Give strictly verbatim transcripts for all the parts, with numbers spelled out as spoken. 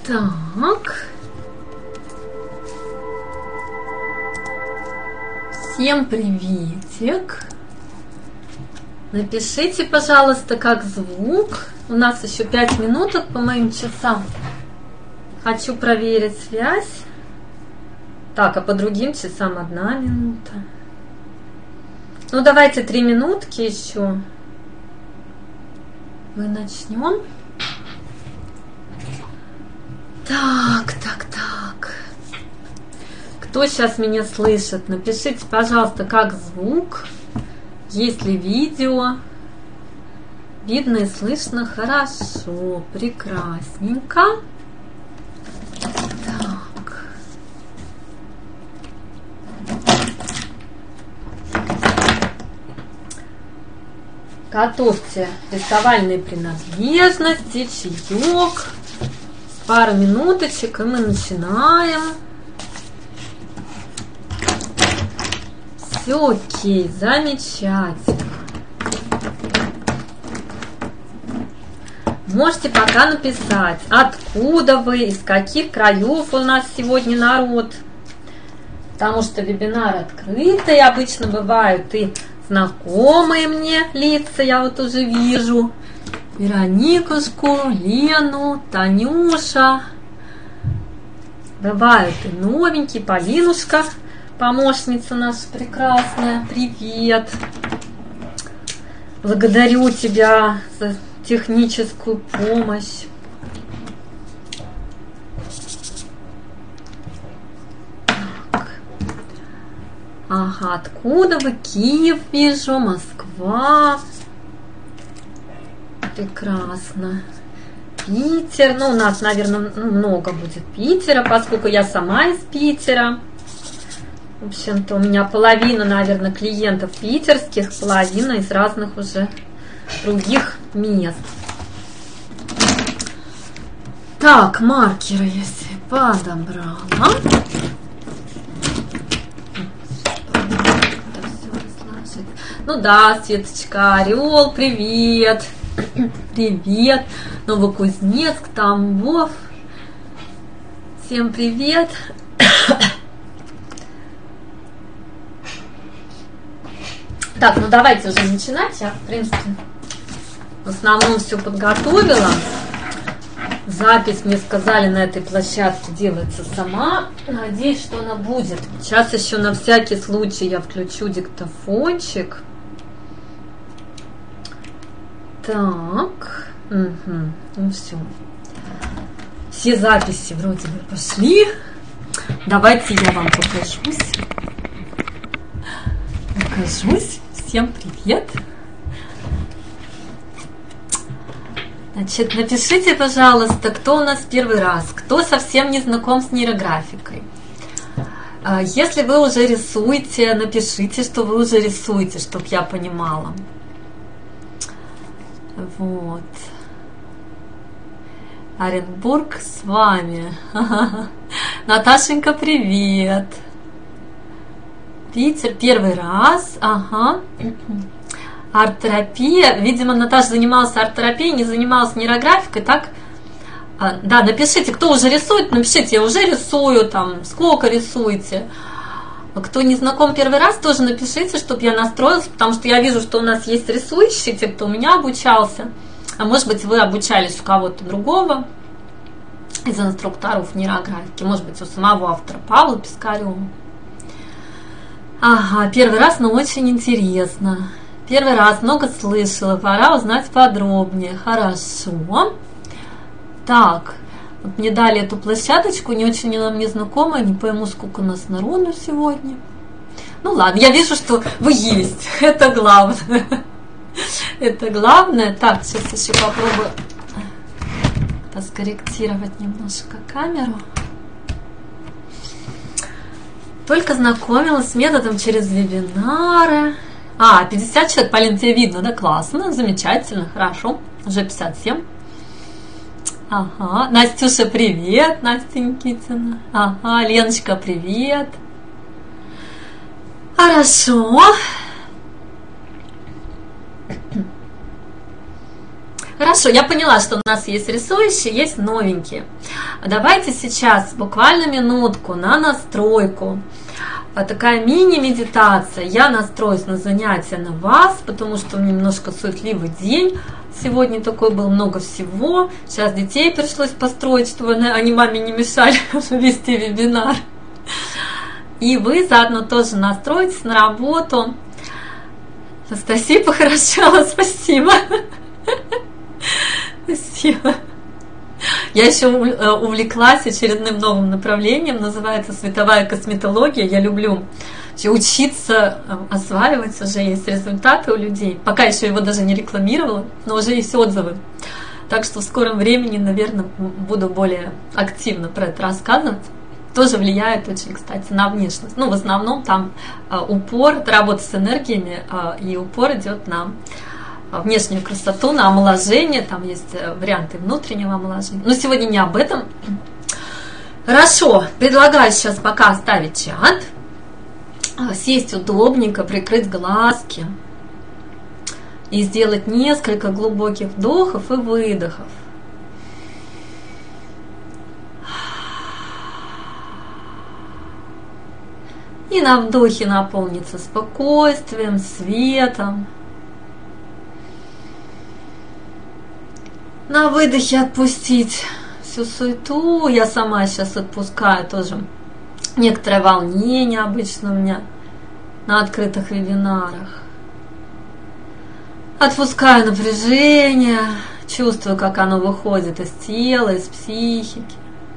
Так. Всем приветик. Напишите, пожалуйста, как звук. У нас еще пять минуток по моим часам. Хочу проверить связь. Так, а по другим часам одна минута. Ну, давайте три минутки еще. Мы начнем. Так, так, так. Кто сейчас меня слышит? Напишите, пожалуйста, как звук. Есть ли видео? Видно и слышно хорошо. Прекрасненько. Так. Готовьте рисовальные принадлежности, чаек. Пару минуточек, и мы начинаем. Все окей, замечательно. Можете пока написать, откуда вы, из каких краев у нас сегодня народ. Потому что вебинар открытый, обычно бывают и знакомые мне лица, я вот уже вижу. Вероникушку, Лену, Танюша. Бывают и новенькие. Полинушка, помощница наша прекрасная. Привет. Благодарю тебя за техническую помощь. Так. Ага, откуда вы? Киев вижу, Москва. Прекрасно. Питер. Ну, у нас, наверное, много будет Питера, поскольку я сама из Питера. В общем-то, у меня половина, наверное, клиентов питерских, половина из разных уже других мест. Так, маркеры я себе подобрала. Ну да, Светочка, Орел, привет. Привет. Новокузнецк, Тамбов. Всем привет. Так, ну давайте уже начинать. Я, в принципе, в основном все подготовила. Запись, мне сказали, на этой площадке делается сама. Надеюсь, что она будет. Сейчас еще на всякий случай я включу диктофончик. Так, угу. Ну все. Все записи вроде бы пошли. Давайте я вам покажусь. Покажусь. Всем привет. Значит, напишите, пожалуйста, кто у нас первый раз, кто совсем не знаком с нейрографикой. Если вы уже рисуете, напишите, что вы уже рисуете, чтобы я понимала. Вот. Оренбург с вами. Наташенька, привет. Питер первый раз. Ага. Арт-терапия. Видимо, Наташа занималась арт-терапией, не занималась нейрографикой, так? Да, напишите, кто уже рисует, напишите, я уже рисую, там, сколько рисуете. Кто не знаком первый раз, тоже напишите, чтобы я настроилась, потому что я вижу, что у нас есть рисующие, те, кто у меня обучался. А может быть, вы обучались у кого-то другого из инструкторов нейрографики, может быть, у самого автора Павла Пискарева. Ага, первый раз, но очень интересно. Первый раз, много слышала, пора узнать подробнее. Хорошо. Так. Вот мне дали эту площадочку, не очень она мне знакома, не пойму, сколько у нас народу сегодня. Ну ладно, я вижу, что вы есть. Это главное. Это главное. Так, сейчас еще попробую скорректировать немножко камеру. Только знакомилась с методом через вебинары. А, пятьдесят человек, Полин, тебе видно, да? Классно, замечательно, хорошо. Уже пятьдесят семь. Ага, Настюша, привет, Настя Никитина. Ага, Леночка, привет. Хорошо. Хорошо, я поняла, что у нас есть рисующие, есть новенькие. Давайте сейчас буквально минутку на настройку. Такая мини-медитация. Я настроюсь на занятия на вас, потому что у меня немножко суетливый день. Сегодня такой был, много всего. Сейчас детей пришлось построить, чтобы они маме не мешали вести вебинар. И вы заодно тоже настройтесь на работу. Анастасия похорошела, спасибо. Спасибо. Я еще увлеклась очередным новым направлением, называется световая косметология. Я люблю учиться осваивать, уже есть результаты у людей. Пока еще его даже не рекламировала, но уже есть отзывы. Так что в скором времени, наверное, буду более активно про это рассказывать. Тоже влияет очень, кстати, на внешность. Ну, в основном там упор, это работа с энергиями, и упор идет на внешнюю красоту, на омоложение. Там есть варианты внутреннего омоложения. Но сегодня не об этом. Хорошо, предлагаю сейчас пока оставить чат, сесть удобненько, прикрыть глазки и сделать несколько глубоких вдохов и выдохов. И на вдохе наполниться спокойствием, светом. На выдохе отпустить всю суету. Я сама сейчас отпускаю тоже некоторое волнение обычно у меня на открытых вебинарах. Отпускаю напряжение, чувствую, как оно выходит из тела, из психики.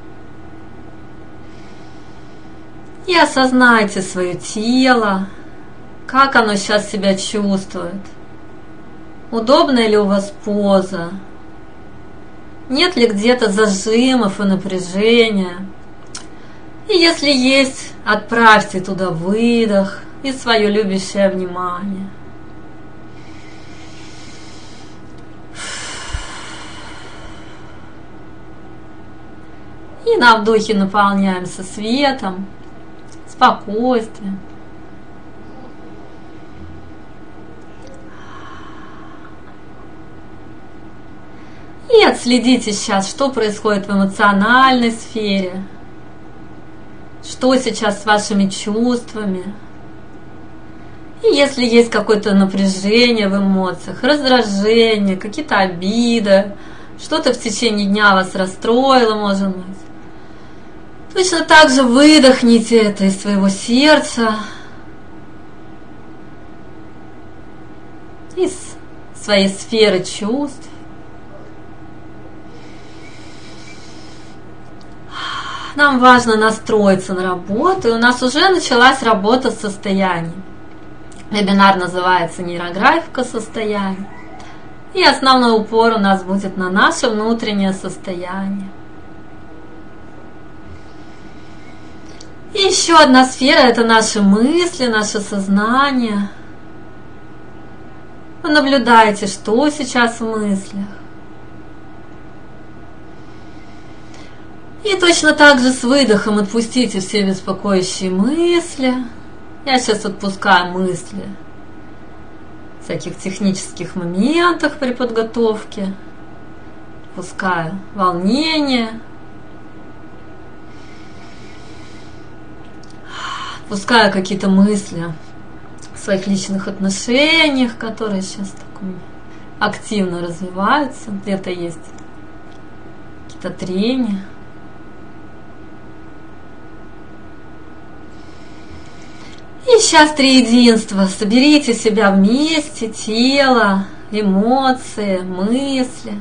И осознайте свое тело, как оно сейчас себя чувствует. Удобная ли у вас поза? Нет ли где-то зажимов и напряжения? И если есть, отправьте туда выдох и свое любящее внимание. И на вдохе наполняемся светом, спокойствием. И отследите сейчас, что происходит в эмоциональной сфере, что сейчас с вашими чувствами. И если есть какое-то напряжение в эмоциях, раздражение, какие-то обиды, что-то в течение дня вас расстроило, может быть, точно так же выдохните это из своего сердца, из своей сферы чувств. Нам важно настроиться на работу, и у нас уже началась работа с состоянием. Вебинар называется «Нейрографика состояния». И основной упор у нас будет на наше внутреннее состояние. И еще одна сфера – это наши мысли, наше сознание. Вы наблюдаете, что сейчас в мыслях. И точно так же с выдохом отпустите все беспокоящие мысли. Я сейчас отпускаю мысли о всяких технических моментах при подготовке. Отпускаю волнение. Отпускаю какие-то мысли о своих личных отношениях, которые сейчас так активно развиваются. Где-то есть какие-то трения. И сейчас триединство. Соберите себя вместе, тело, эмоции, мысли.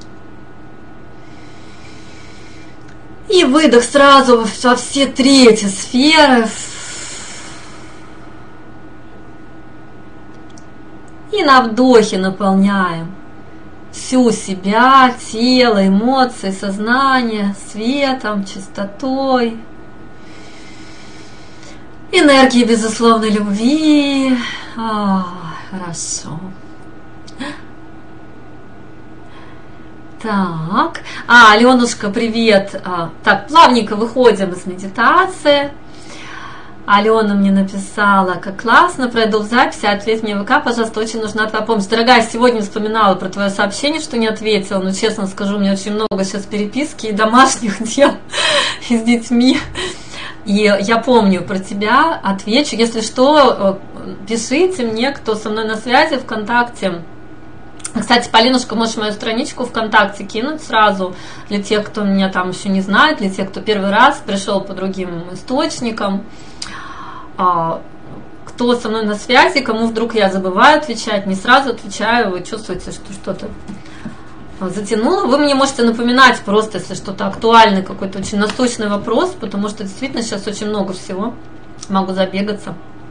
И выдох сразу во все три эти сферы. И на вдохе наполняем всю себя, тело, эмоции, сознание светом, чистотой. Энергии безусловной любви. О, хорошо. Так. А, Аленушка, привет. А, так, плавненько выходим из медитации. Алена мне написала, как классно, пройду в записи, ответь мне в ВК, пожалуйста, очень нужна твоя помощь. Дорогая, сегодня вспоминала про твое сообщение, что не ответила, но честно скажу, у меня очень много сейчас переписки и домашних дел и с детьми. И я помню про тебя, отвечу. Если что, пишите мне, кто со мной на связи, ВКонтакте. Кстати, Полинушка, можешь мою страничку ВКонтакте кинуть сразу для тех, кто меня там еще не знает, для тех, кто первый раз пришел по другим источникам. Кто со мной на связи, кому вдруг я забываю отвечать, не сразу отвечаю, вы чувствуете, что что-то затянуло. Вы мне можете напоминать просто, если что-то актуальный, какой-то очень насущный вопрос, потому что действительно сейчас очень много всего. Могу забегаться.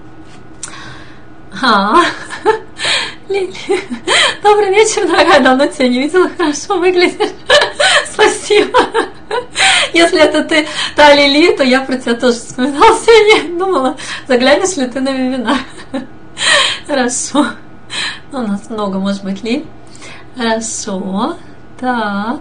А, Лили, добрый вечер, дорогая, давно тебя не видела, хорошо выглядишь. Спасибо. Если это ты, та Лили, то я про тебя тоже вспоминала сегодня. Думала, заглянешь ли ты на вебинар. Хорошо. У нас много, может быть, Лили. Хорошо. Так.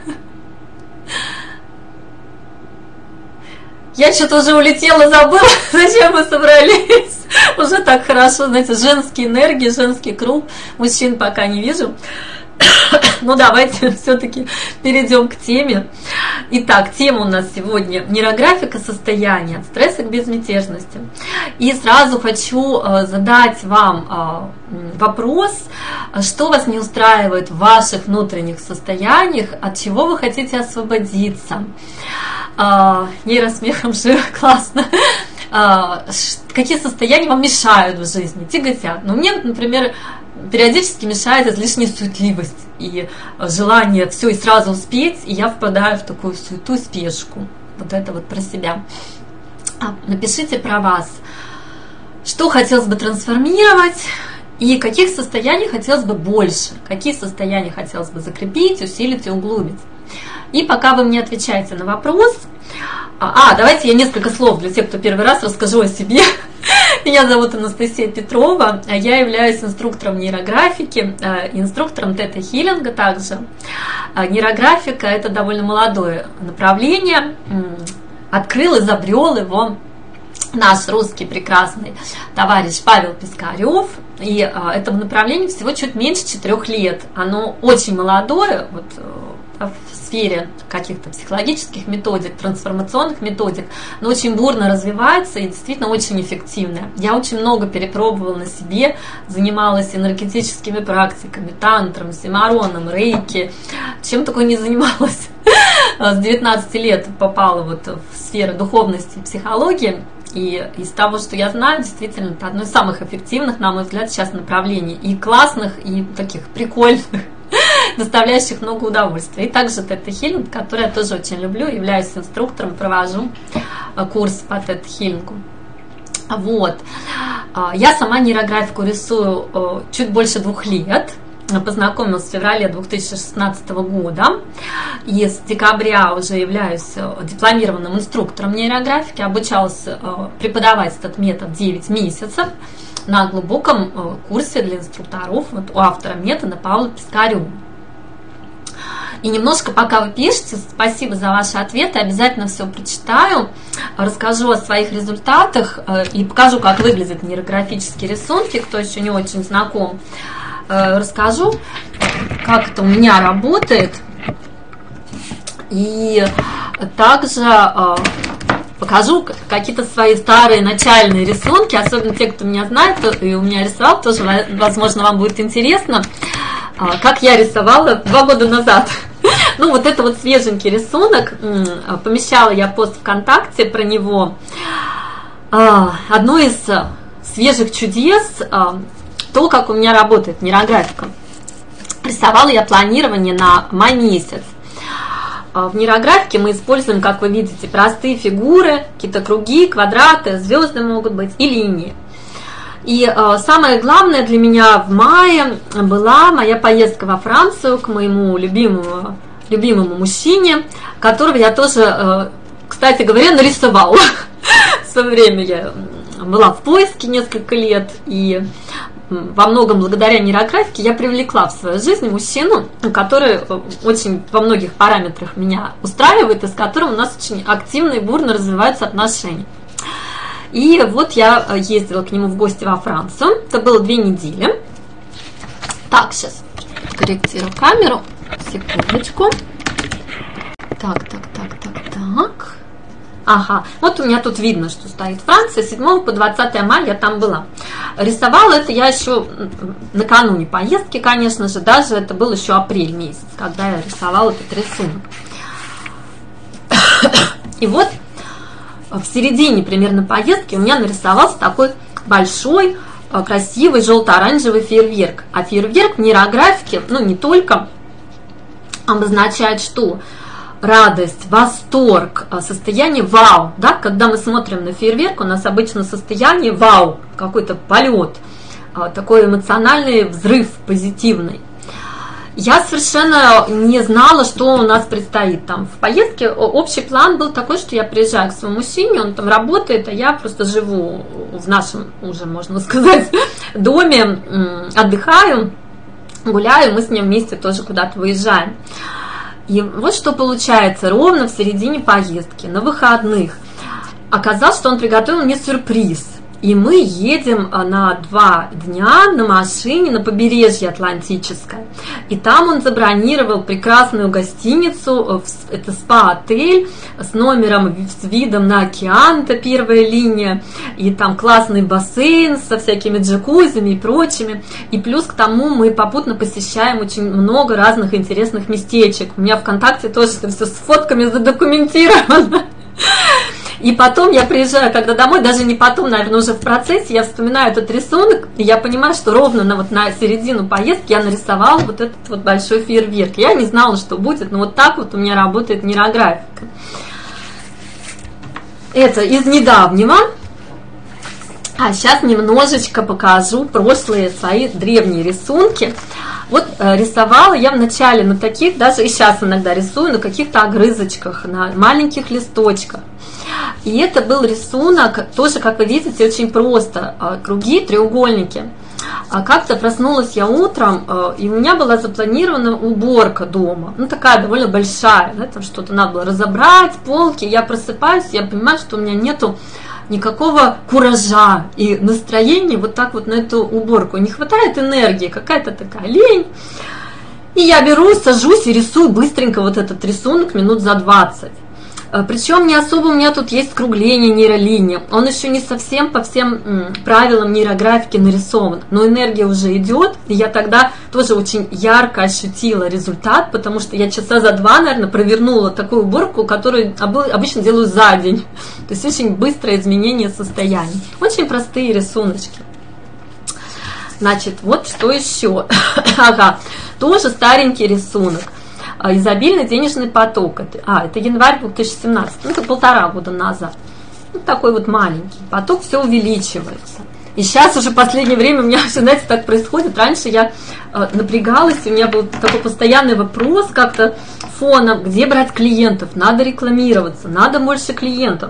Я что-то уже улетела, забыла, зачем мы собрались. Уже так хорошо, знаете, женские энергии, женский круг. Мужчин пока не вижу. Ну, давайте все-таки перейдем к теме. Итак, тема у нас сегодня нейрографика состояния от стресса к безмятежности. И сразу хочу задать вам вопрос, что вас не устраивает в ваших внутренних состояниях, от чего вы хотите освободиться. Нейросмехом же классно. Какие состояния вам мешают в жизни, тяготят. Но мне, например, периодически мешает излишняя суетливость и желание все и сразу успеть, и я впадаю в такую суету, спешку. Вот это вот про себя. Напишите про вас, что хотелось бы трансформировать, и каких состояний хотелось бы больше, какие состояния хотелось бы закрепить, усилить и углубить. И пока вы мне отвечаете на вопрос, а, давайте я несколько слов для тех, кто первый раз, расскажу о себе. Меня зовут Анастасия Петрова, я являюсь инструктором нейрографики, инструктором тета-хиллинга также. Нейрографика – это довольно молодое направление, открыл, изобрел его наш русский прекрасный товарищ Павел Пискарев, и этому направлению всего чуть меньше четырех лет. Оно очень молодое, вот, в сфере каких-то психологических методик, трансформационных методик, но очень бурно развивается и действительно очень эффективная. Я очень много перепробовала на себе, занималась энергетическими практиками, тантром, симароном, рейки, чем такое не занималась. С девятнадцати лет попала вот в сферу духовности и психологии. И из того, что я знаю, действительно, это одно из самых эффективных, на мой взгляд, сейчас направлений. И классных, и таких прикольных, доставляющих много удовольствия. И также тета-хиллинг, который я тоже очень люблю, являюсь инструктором, провожу курс по тета-хиллингу. Вот. Я сама нейрографику рисую чуть больше двух лет. Познакомилась в феврале две тысячи шестнадцатого года. И с декабря уже являюсь дипломированным инструктором нейрографики. Обучалась преподавать этот метод девять месяцев на глубоком курсе для инструкторов вот, у автора метода Павла Пискарева. И немножко, пока вы пишете, спасибо за ваши ответы, обязательно все прочитаю, расскажу о своих результатах и покажу, как выглядят нейрографические рисунки, кто еще не очень знаком. Расскажу, как это у меня работает, и также покажу какие-то свои старые начальные рисунки, особенно те, кто меня знает и у меня рисовал, тоже, возможно, вам будет интересно, как я рисовала два года назад. Ну, вот это вот свеженький рисунок, помещала я пост ВКонтакте про него. Одно из свежих чудес, то, как у меня работает нейрографика. Рисовала я планирование на май месяц. В нейрографике мы используем, как вы видите, простые фигуры, какие-то круги, квадраты, звезды могут быть и линии. И э, самое главное для меня в мае была моя поездка во Францию к моему любимому, любимому мужчине, которого я тоже, э, кстати говоря, нарисовала. В свое время я была в поиске несколько лет, и во многом благодаря нейрографике я привлекла в свою жизнь мужчину, который очень во многих параметрах меня устраивает, и с которым у нас очень активно и бурно развиваются отношения. И вот я ездила к нему в гости во Францию. Это было две недели. Так, сейчас корректирую камеру. Секундочку. Так, так, так, так, так. Ага, вот у меня тут видно, что стоит Франция. С седьмого по двадцатое мая я там была. Рисовала это я еще накануне поездки, конечно же. Даже это был еще апрель месяц, когда я рисовала этот рисунок. И вот в середине примерно поездки у меня нарисовался такой большой, красивый желто-оранжевый фейерверк. А фейерверк в нейрографике, ну не только, обозначает что? Радость, восторг, состояние вау. Да? Когда мы смотрим на фейерверк, у нас обычно состояние вау, какой-то полет, такой эмоциональный взрыв позитивный. Я совершенно не знала, что у нас предстоит там в поездке. Общий план был такой, что я приезжаю к своему мужчине, он там работает, а я просто живу в нашем, уже можно сказать, доме, отдыхаю, гуляю, мы с ним вместе тоже куда-то выезжаем. И вот что получается, ровно в середине поездки, на выходных, оказалось, что он приготовил мне сюрприз. И мы едем на два дня на машине на побережье Атлантическое. И там он забронировал прекрасную гостиницу, это спа-отель с номером, с видом на океан, это первая линия. И там классный бассейн со всякими джакузями и прочими. И плюс к тому мы попутно посещаем очень много разных интересных местечек. У меня ВКонтакте тоже это все с фотками задокументировано. И потом я приезжаю, когда домой, даже не потом, наверное, уже в процессе, я вспоминаю этот рисунок, и я понимаю, что ровно на, вот, на середину поездки я нарисовала вот этот вот большой фейерверк. Я не знала, что будет, но вот так вот у меня работает нейрографика. Это из недавнего. А сейчас немножечко покажу прошлые свои древние рисунки. Вот э, рисовала я вначале на таких, даже и сейчас иногда рисую, на каких-то огрызочках, на маленьких листочках. И это был рисунок, тоже, как вы видите, очень просто. Круги, треугольники. Как-то проснулась я утром, и у меня была запланирована уборка дома. Ну, такая довольно большая. Да, там что-то надо было разобрать, полки. Я просыпаюсь, я понимаю, что у меня нету никакого куража и настроения вот так вот на эту уборку. Не хватает энергии, какая-то такая лень. И я беру, сажусь и рисую быстренько вот этот рисунок минут за двадцать. Причем не особо у меня тут есть скругление нейролинии. Он еще не совсем по всем правилам нейрографики нарисован. Но энергия уже идет. И я тогда тоже очень ярко ощутила результат, потому что я часа за два, наверное, провернула такую уборку, которую обычно делаю за день. То есть очень быстрое изменение состояния. Очень простые рисуночки. Значит, вот что еще. Ага, тоже старенький рисунок. Изобильный денежный поток. А, это январь две тысячи семнадцатый, ну, это полтора года назад. Вот такой вот маленький. Поток все увеличивается. И сейчас уже в последнее время у меня, знаете, так происходит. Раньше я э, напрягалась, у меня был такой постоянный вопрос как-то фоном, где брать клиентов, надо рекламироваться, надо больше клиентов.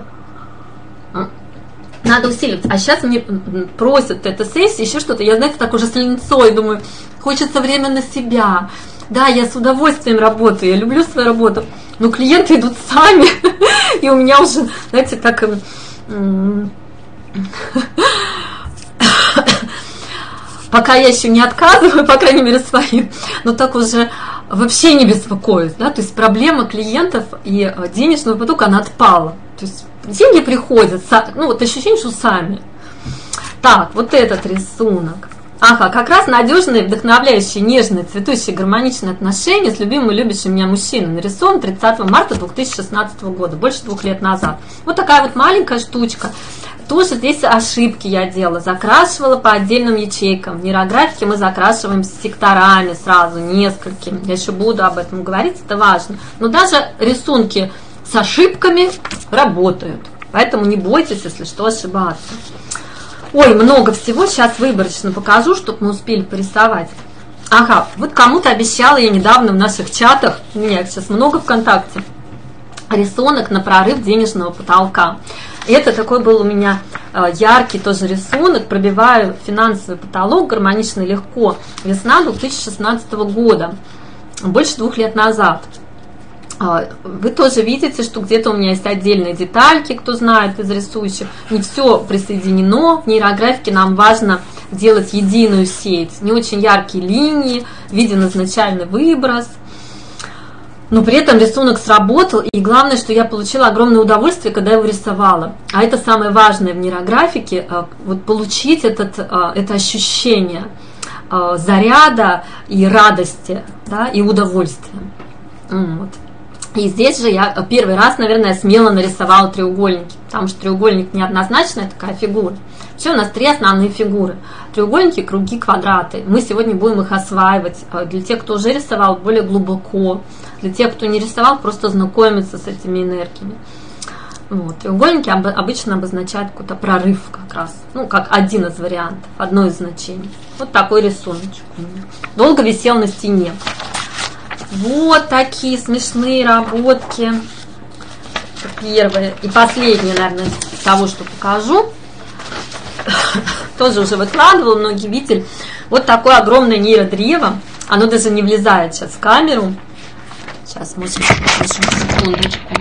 Надо усиливаться. А сейчас мне просят это сессия, еще что-то. Я, знаете, так уже с ленцой думаю, хочется время на себя. Да, я с удовольствием работаю, я люблю свою работу, но клиенты идут сами, и у меня уже, знаете, так... Пока я еще не отказываю, по крайней мере, своим, но так уже вообще не беспокоюсь, да, то есть проблема клиентов и денежного потока, она отпала, то есть деньги приходят, ну, вот ощущение, что сами. Так, вот этот рисунок. Ага, как раз надежные, вдохновляющие, нежные, цветущие, гармоничные отношения с любимым и любящим меня мужчиной. Нарисован тридцатого марта две тысячи шестнадцатого года, больше двух лет назад. Вот такая вот маленькая штучка. Тоже здесь ошибки я делала. Закрашивала по отдельным ячейкам. В нейрографике мы закрашиваем секторами сразу, несколькими. Я еще буду об этом говорить, это важно. Но даже рисунки с ошибками работают. Поэтому не бойтесь, если что, ошибаться. Ой, много всего, сейчас выборочно покажу, чтобы мы успели порисовать. Ага, вот кому-то обещала я недавно в наших чатах, у меня их сейчас много ВКонтакте, рисунок на прорыв денежного потолка. Это такой был у меня яркий тоже рисунок, пробиваю финансовый потолок гармонично и легко. Весна две тысячи шестнадцатого года, больше двух лет назад. вы тоже видите, что где-то у меня есть отдельные детальки, кто знает из рисующих. Не все присоединено. В нейрографике нам важно делать единую сеть. Не очень яркие линии, виден изначальный выброс. Но при этом рисунок сработал, и главное, что я получила огромное удовольствие, когда его рисовала. А это самое важное в нейрографике, вот получить этот, это ощущение заряда и радости, да, и удовольствия. Вот. И здесь же я первый раз, наверное, смело нарисовала треугольники, потому что треугольник неоднозначная такая фигура. Все, у нас три основные фигуры. Треугольники, круги, квадраты. Мы сегодня будем их осваивать. Для тех, кто уже рисовал, более глубоко. Для тех, кто не рисовал, просто знакомиться с этими энергиями. Вот. Треугольники обычно обозначают какой-то прорыв как раз. Ну, как один из вариантов, одно из значений. Вот такой рисуночек у меня. Долго висел на стене. Вот такие смешные работки. Это первое. И последнее, наверное, из того, что покажу. Тоже уже выкладывала, многие видели. Вот такое огромное нейродрево. Оно даже не влезает сейчас в камеру. Сейчас, может, секундочку.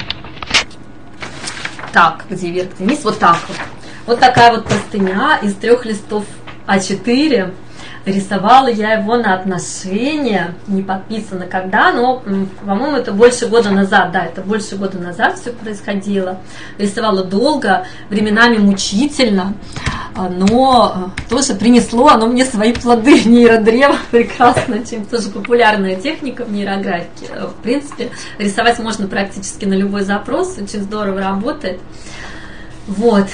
Так, где вверх, где вниз? Вот так вот. Вот такая вот простыня из трех листов а четыре. Рисовала я его на отношения, не подписано когда, но, по-моему, это больше года назад, да, это больше года назад все происходило. Рисовала долго, временами мучительно, но тоже принесло оно мне свои плоды. Нейродрево прекрасно, чем тоже популярная техника в нейрографике. В принципе, рисовать можно практически на любой запрос, очень здорово работает. Вот.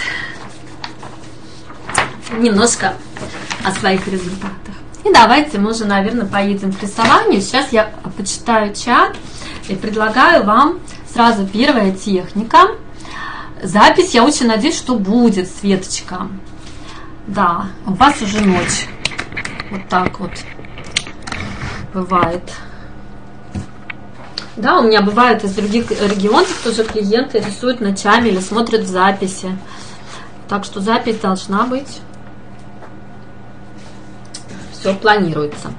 Немножко о своих результатах. И давайте мы уже, наверное, поедем к рисованию. Сейчас я почитаю чат и предлагаю вам сразу первая техника. Запись, я очень надеюсь, что будет, Светочка. Да, у вас уже ночь. Вот так вот бывает. Да, у меня бывает из других регионов тоже клиенты рисуют ночами или смотрят в записи. Так что запись должна быть. Все планируется.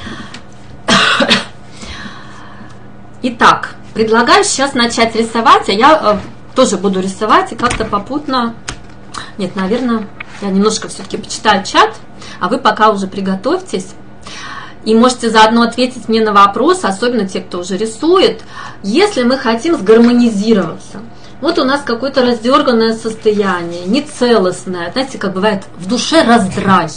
Итак, предлагаю сейчас начать рисовать, а я э, тоже буду рисовать и как-то попутно... Нет, наверное, я немножко все-таки почитаю чат, а вы пока уже приготовьтесь. И можете заодно ответить мне на вопрос, особенно те, кто уже рисует, если мы хотим сгармонизироваться. Вот у нас какое-то раздерганное состояние, нецелостное, знаете, как бывает в душе раздрай.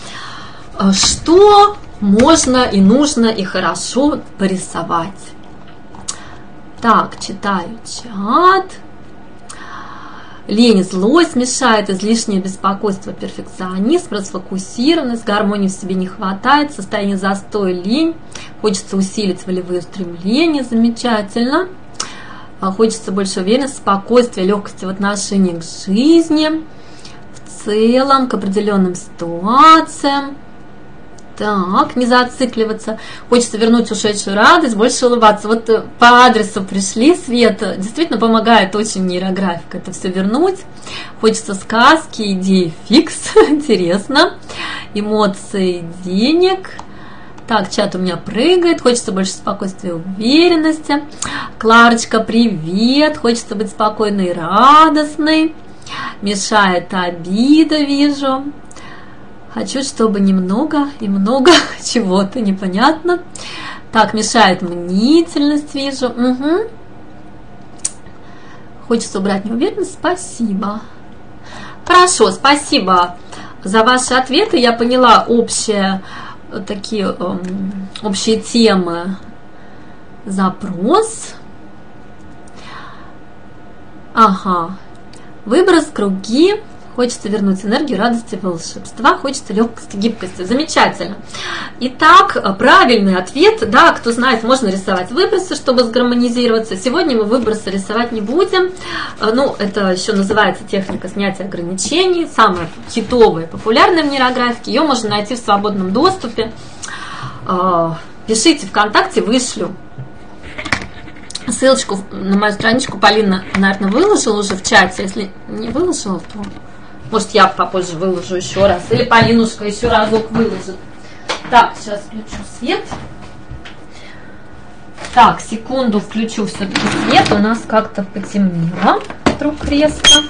Что можно и нужно и хорошо порисовать? Так, читаю чат. Лень и злость мешает, излишнее беспокойство, перфекционизм, расфокусированность, гармонии в себе не хватает, состояние застоя, лень. Хочется усилить волевые устремления, замечательно. Хочется больше уверенности, спокойствия, легкости в отношении к жизни, в целом, к определенным ситуациям. Так, не зацикливаться. Хочется вернуть ушедшую радость, больше улыбаться. Вот по адресу пришли, Света. Действительно помогает очень нейрографика это все вернуть. Хочется сказки, идеи фикс. Интересно. Эмоции, денег. Так, чат у меня прыгает. Хочется больше спокойствия и уверенности. Кларочка, привет. Хочется быть спокойной и радостной. Мешает обида, вижу. Хочу, чтобы немного и много чего-то непонятно. Так, мешает мнительность, вижу. Угу. Хочется убрать неуверенность. Спасибо. Хорошо, спасибо за ваши ответы. Я поняла общие, такие, эм, общие темы. Запрос. Ага. Выброс, круги. Хочется вернуть энергию, радости, волшебства. Хочется легкости, гибкости. Замечательно. Итак, правильный ответ. Да, кто знает, можно рисовать выбросы, чтобы сгармонизироваться. Сегодня мы выбросы рисовать не будем. Ну, это еще называется техника снятия ограничений. Самая хитовая, популярная в нейрографике. Ее можно найти в свободном доступе. Пишите ВКонтакте, вышлю. Ссылочку на мою страничку Полина, наверное, выложила уже в чате. Если не выложила, то, может, я попозже выложу еще раз. Или Полинушка еще разок выложит. Так, сейчас включу свет. Так, секунду, включу все-таки свет. У нас как-то потемнело вдруг резко.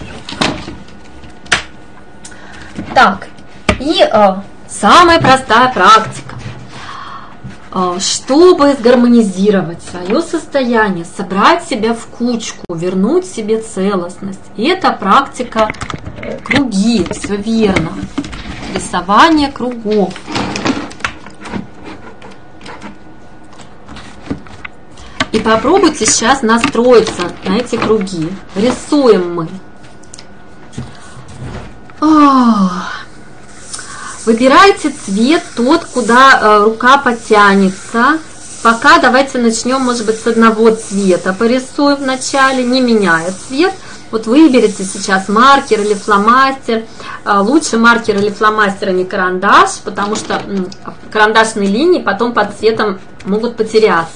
Так, и э, самая простая практика. Э, чтобы сгармонизировать свое состояние, собрать себя в кучку, вернуть себе целостность. И это практика круги, все верно. Рисование кругов. И попробуйте сейчас настроиться на эти круги. Рисуем мы. Выбирайте цвет тот, куда рука потянется. Пока давайте начнем, может быть, с одного цвета. Порисуем вначале, не меняя цвет. Вот выберите сейчас маркер или фломастер. Лучше маркер или фломастер, а не карандаш, потому что карандашные линии потом под цветом могут потеряться.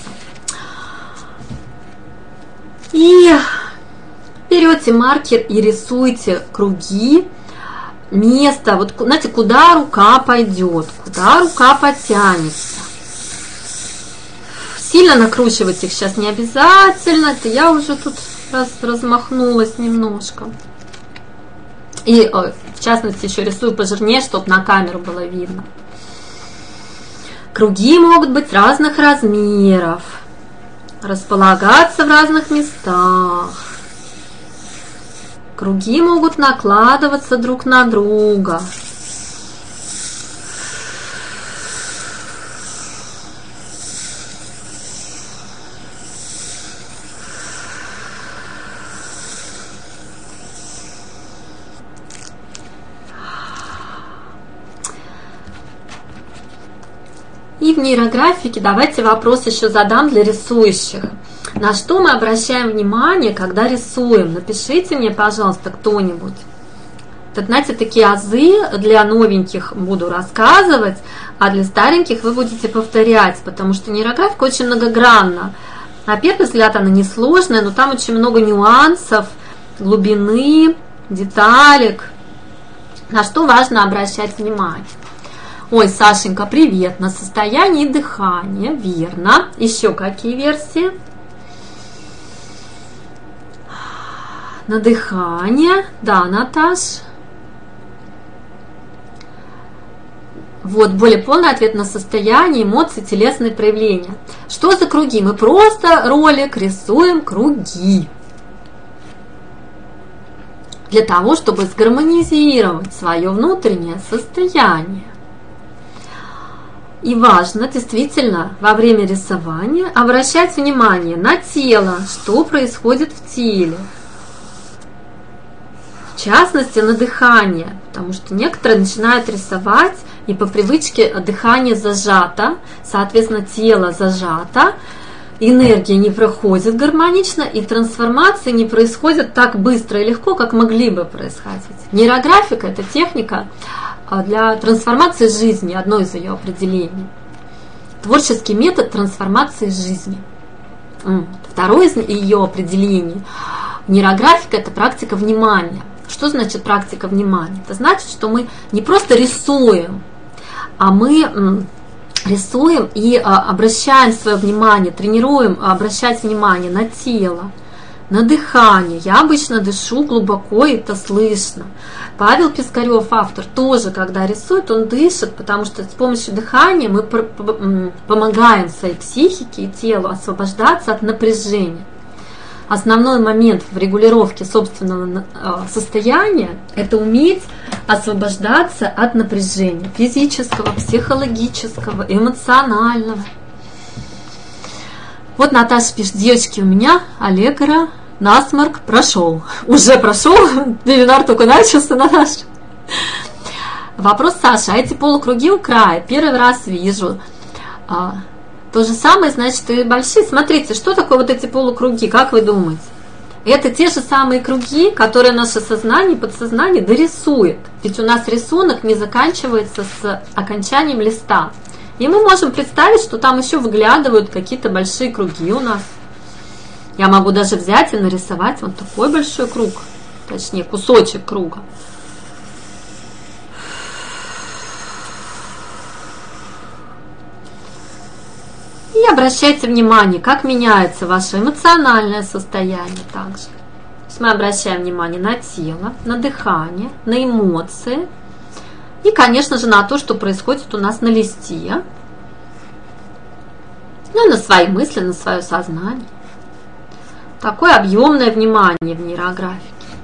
И берете маркер и рисуйте круги, место, вот, знаете, куда рука пойдет, куда рука потянется. Сильно накручивать их сейчас не обязательно, это я уже тут раз, размахнулась немножко. И, в частности, еще рисую пожирнее, чтобы на камеру было видно. Круги могут быть разных размеров. Располагаться в разных местах. Круги могут накладываться друг на друга. И в нейрографике давайте вопрос еще задам для рисующих. На что мы обращаем внимание, когда рисуем? Напишите мне, пожалуйста, кто-нибудь. Это, знаете, такие азы для новеньких буду рассказывать, а для стареньких вы будете повторять, потому что нейрографика очень многогранна. На первый взгляд она несложная, но там очень много нюансов, глубины, деталек, на что важно обращать внимание. Ой, Сашенька, привет. На состоянии дыхания, верно. Еще какие версии? На дыхание, да, Наташ. Вот, более полный ответ на состояние, эмоции, телесные проявления. Что за круги? Мы просто ролик рисуем круги. Для того, чтобы сгармонизировать свое внутреннее состояние. И важно действительно во время рисования обращать внимание на тело, что происходит в теле. В частности, на дыхание, потому что некоторые начинают рисовать, и по привычке дыхание зажато, соответственно, тело зажато, энергия не проходит гармонично, и трансформации не происходят так быстро и легко, как могли бы происходить. Нейрографика – это техника для трансформации жизни, одно из ее определений. Творческий метод трансформации жизни. Второе из ее определений. Нейрографика – это практика внимания. Что значит практика внимания? Это значит, что мы не просто рисуем, а мы рисуем и обращаем свое внимание, тренируем обращать внимание на тело, на дыхание. Я обычно дышу глубоко, и это слышно. Павел Пискарев, автор, тоже, когда рисует, он дышит, потому что с помощью дыхания мы помогаем своей психике и телу освобождаться от напряжения. Основной момент в регулировке собственного состояния – это уметь освобождаться от напряжения физического, психологического, эмоционального. Вот Наташа пишет: девочки, у меня аллегора, насморк прошел. Уже прошел? Вебинар только начался, Наташа. Вопрос Саши: а эти полукруги у края первый раз вижу. То же самое, значит, и большие. Смотрите, что такое вот эти полукруги, как вы думаете? Это те же самые круги, которые наше сознание, подсознание дорисует. Ведь у нас рисунок не заканчивается с окончанием листа. И мы можем представить, что там еще выглядывают какие-то большие круги у нас. Я могу даже взять и нарисовать вот такой большой круг, точнее кусочек круга. И обращайте внимание, как меняется ваше эмоциональное состояние также. То есть мы обращаем внимание на тело, на дыхание, на эмоции и, конечно же, на то, что происходит у нас на листе, ну и на свои мысли, на свое сознание. Такое объемное внимание в нейрографике.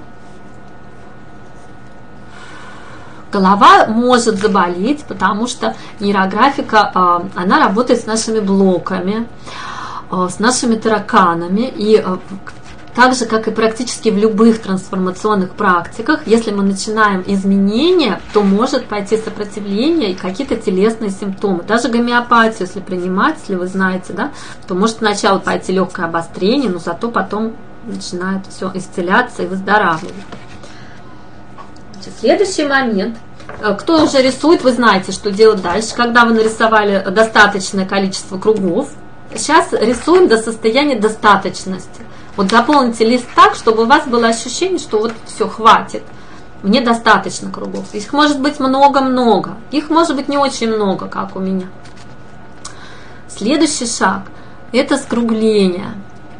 Голова может заболеть, потому что нейрографика, она работает с нашими блоками, с нашими тараканами. И так же, как и практически в любых трансформационных практиках, если мы начинаем изменения, то может пойти сопротивление и какие-то телесные симптомы. Даже гомеопатию, если принимать, если вы знаете, да, то может сначала пойти легкое обострение, но зато потом начинает все исцеляться и выздоравливать. Следующий момент. Кто уже рисует, вы знаете, что делать дальше. Когда вы нарисовали достаточное количество кругов, сейчас рисуем до состояния достаточности. Вот заполните лист так, чтобы у вас было ощущение, что вот все, хватит. Мне достаточно кругов. Их может быть много-много. Их может быть не очень много, как у меня. Следующий шаг – это скругление.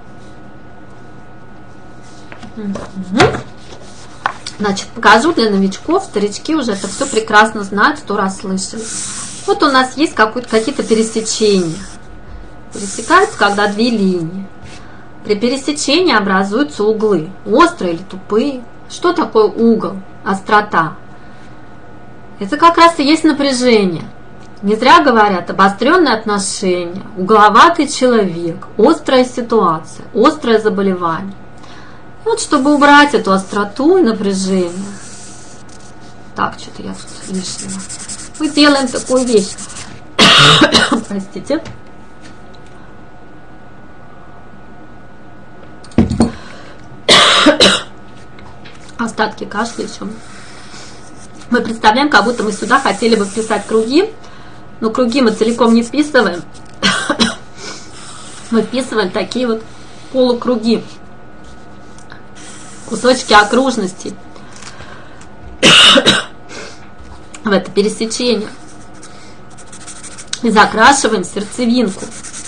Угу. Значит, покажу для новичков, старички уже это все прекрасно знают, сто раз слышали. Вот у нас есть какие-то пересечения. Пересекаются, когда две линии. При пересечении образуются углы, острые или тупые. Что такое угол, острота? Это как раз и есть напряжение. Не зря говорят обостренные отношения, угловатый человек, острая ситуация, острое заболевание. Вот чтобы убрать эту остроту и напряжение. Так, что-то я тут лишнего. Мы делаем такую вещь. Простите. Остатки кашля еще. Мы представляем, как будто мы сюда хотели бы вписать круги, но круги мы целиком не вписываем. Мы вписываем такие вот полукруги, кусочки окружности в это пересечение. И закрашиваем сердцевинку.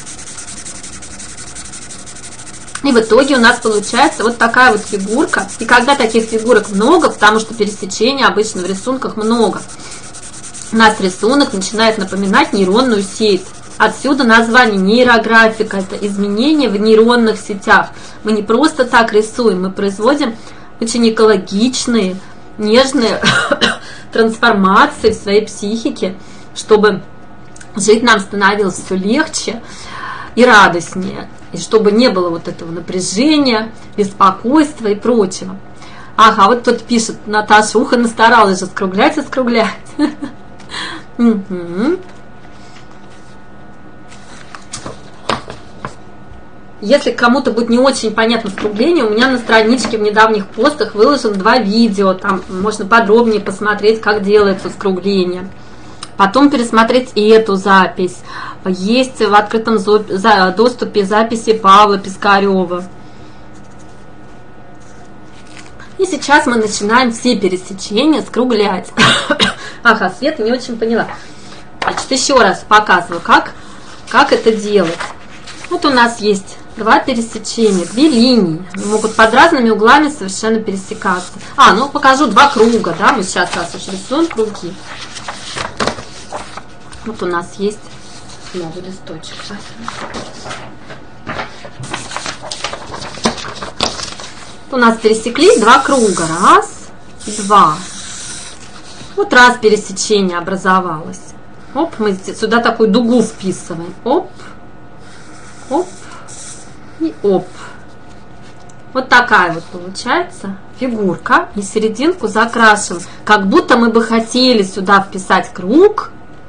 И в итоге у нас получается вот такая вот фигурка. И когда таких фигурок много, потому что пересечений обычно в рисунках много, у нас рисунок начинает напоминать нейронную сеть. Отсюда название нейрографика. Это изменения в нейронных сетях. Мы не просто так рисуем, мы производим очень экологичные, нежные трансформации в своей психике, чтобы жить нам становилось все легче и радостнее. И чтобы не было вот этого напряжения, беспокойства и прочего. Ага, вот тут пишет Наташа, ухо настаралась же скруглять и скруглять. Если кому-то будет не очень понятно скругление, у меня на страничке в недавних постах выложено два видео. Там можно подробнее посмотреть, как делается скругление. Потом пересмотреть и эту запись. Есть в открытом доступе записи Павла Пискарева. И сейчас мы начинаем все пересечения скруглять. Ага, Света не очень поняла. Значит, еще раз показываю, как, как это делать. Вот у нас есть два пересечения, две линии. Они могут под разными углами совершенно пересекаться. А, ну покажу два круга, да, мы сейчас раз уж рисуем круги. Вот у нас есть новый листочек. У нас пересеклись два круга. Раз, два. Вот раз пересечение образовалось. Оп, мы сюда такую дугу вписываем. Оп, оп и оп. Вот такая вот получается фигурка. И серединку закрашиваем. Как будто мы бы хотели сюда вписать круг.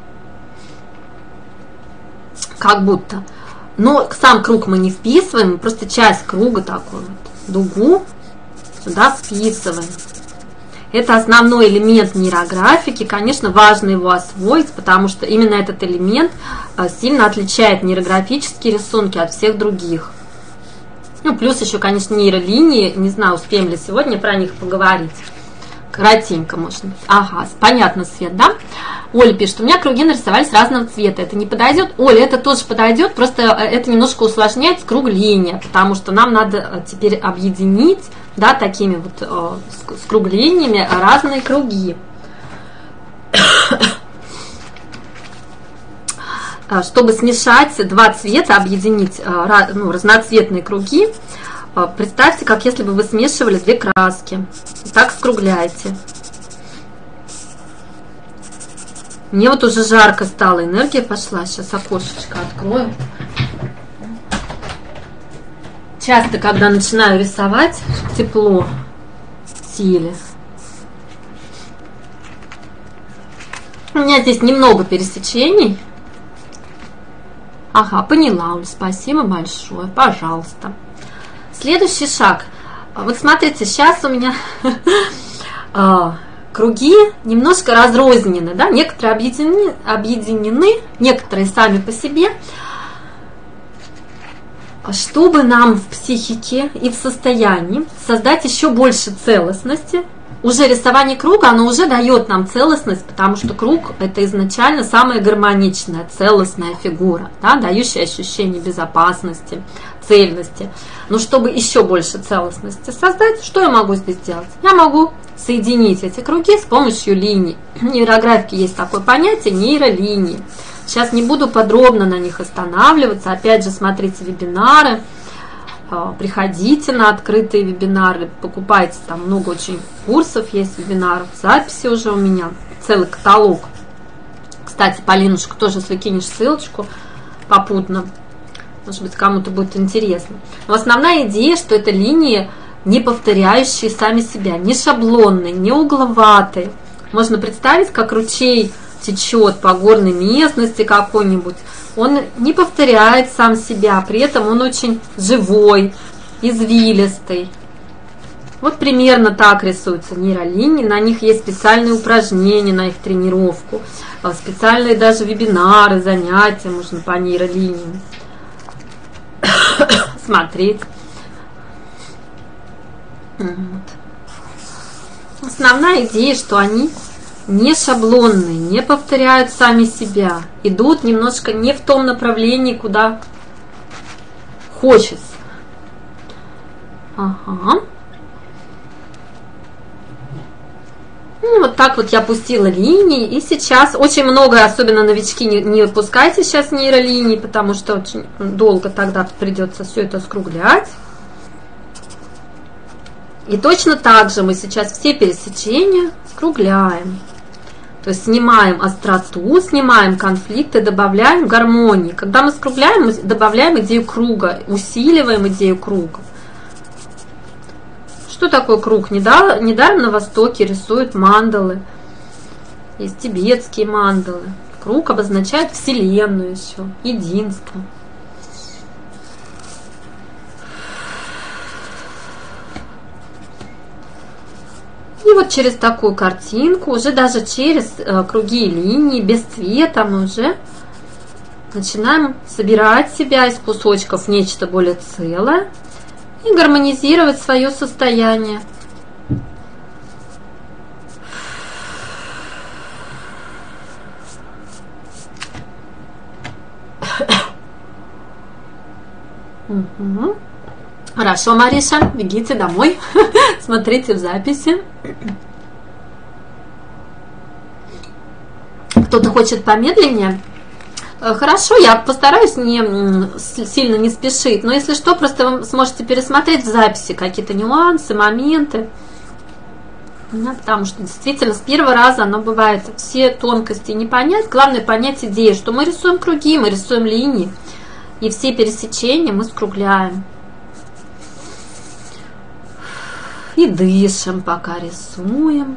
Как будто. Но сам круг мы не вписываем, мы просто часть круга такую вот, дугу сюда вписываем. Это основной элемент нейрографики. Конечно, важно его освоить, потому что именно этот элемент сильно отличает нейрографические рисунки от всех других. Ну, плюс еще, конечно, нейролинии. Не знаю, успеем ли сегодня про них поговорить. Коротенько можно. Ага, понятно, Свет, да? Оля пишет, у меня круги нарисовались разного цвета. Это не подойдет? Оля, это тоже подойдет, просто это немножко усложняет скругление, потому что нам надо теперь объединить, да, такими вот э, скруглениями разные круги. Чтобы смешать два цвета, объединить ну, разноцветные круги, представьте, как если бы вы смешивали две краски. Так скругляйте. Мне вот уже жарко стало, энергия пошла. Сейчас окошечко открою. Часто, когда начинаю рисовать, тепло в теле. У меня здесь немного пересечений. Ага, поняла, Оль, спасибо большое, пожалуйста. Следующий шаг. Вот смотрите, сейчас у меня круги немножко разрознены, да, некоторые объединены, объединены, некоторые сами по себе. Чтобы нам в психике и в состоянии создать еще больше целостности, уже рисование круга, оно уже дает нам целостность, потому что круг – это изначально самая гармоничная, целостная фигура, да, дающая ощущение безопасности, цельности. Но чтобы еще больше целостности создать, что я могу здесь сделать? Я могу соединить эти круги с помощью линий. В нейрографике есть такое понятие – нейролинии. Сейчас не буду подробно на них останавливаться. Опять же, смотрите вебинары, приходите на открытые вебинары, покупайте, там много очень курсов есть, вебинаров, записи уже у меня, целый каталог. Кстати, Полинушка, тоже если кинешь ссылочку попутно, может быть, кому-то будет интересно. Но основная идея, что это линии, не повторяющие сами себя, не шаблонные, не угловатые. Можно представить, как ручей течет по горной местности какой-нибудь, он не повторяет сам себя, при этом он очень живой, извилистый. Вот примерно так рисуются нейролинии, на них есть специальные упражнения на их тренировку, специальные даже вебинары, занятия можно по нейролиниям смотреть. Вот. Основная идея, что они не шаблонные, не повторяют сами себя, идут немножко не в том направлении, куда хочется. Ага. Ну, вот так вот я пустила линии, и сейчас очень много, особенно новички, не, не пускайте сейчас нейролинии, потому что очень долго тогда придется все это скруглять. И точно так же мы сейчас все пересечения скругляем. То есть снимаем остроту, снимаем конфликты, добавляем гармонии. Когда мы скругляем, мы добавляем идею круга, усиливаем идею круга. Что такое круг? Недаром, недаром на Востоке рисуют мандалы. Есть тибетские мандалы. Круг обозначает Вселенную еще, единство. И вот через такую картинку, уже даже через э, круги и линии, без цвета, мы уже начинаем собирать себя из кусочков в нечто более целое и гармонизировать свое состояние. Угу. Хорошо, Мариша, бегите домой, смотрите в записи. Кто-то хочет помедленнее? Хорошо, я постараюсь не сильно не спешить, но если что, просто вы сможете пересмотреть в записи какие-то нюансы, моменты. Да, потому что действительно с первого раза оно бывает все тонкости не понять. Главное понять идею, что мы рисуем круги, мы рисуем линии, и все пересечения мы скругляем. И дышим, пока рисуем.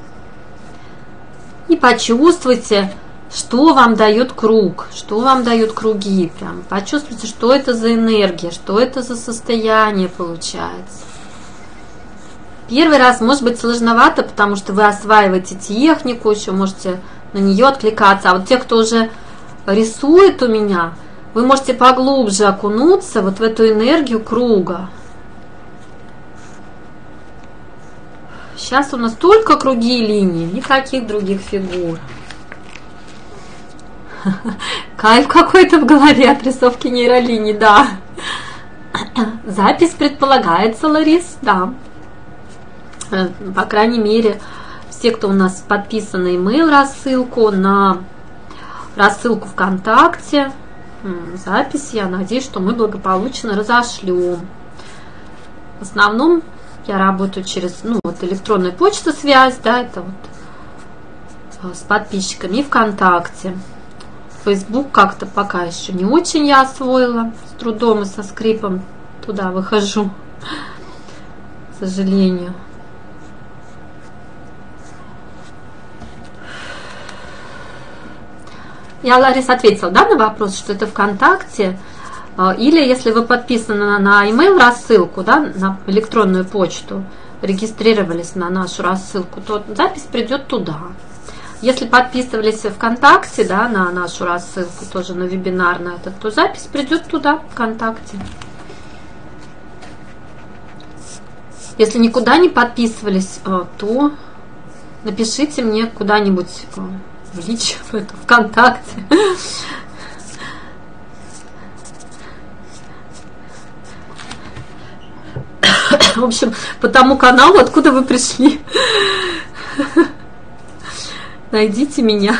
И почувствуйте, что вам дает круг, что вам дают круги. Прям почувствуйте, что это за энергия, что это за состояние получается. Первый раз может быть сложновато, потому что вы осваиваете технику, еще можете на нее откликаться. А вот те, кто уже рисует у меня, вы можете поглубже окунуться вот в эту энергию круга. Сейчас Сейчас у нас только круги и линии, никаких других фигур. Кайф какой-то в голове от рисовки нейролиний, да. Запись предполагается, Ларис, да. По крайней мере, все, кто у нас подписан на email рассылку, на рассылку ВКонтакте, запись, я надеюсь, что мы благополучно разошлем. В основном я работаю через, ну, вот электронная почта, связь, да, это вот с подписчиками, и ВКонтакте. Facebook как-то пока еще не очень я освоила, с трудом и со скрипом туда выхожу, к сожалению. Я, Ларис, ответила, да, на вопрос, что это ВКонтакте, или если вы подписаны на email рассылку, да, на электронную почту, регистрировались на нашу рассылку, то запись придет туда. Если подписывались ВКонтакте, да, на нашу рассылку, тоже на вебинар на этот, то запись придет туда, ВКонтакте. Если никуда не подписывались, то напишите мне куда-нибудь в личку, в ВКонтакте. В общем, по тому каналу, откуда вы пришли. Найдите меня.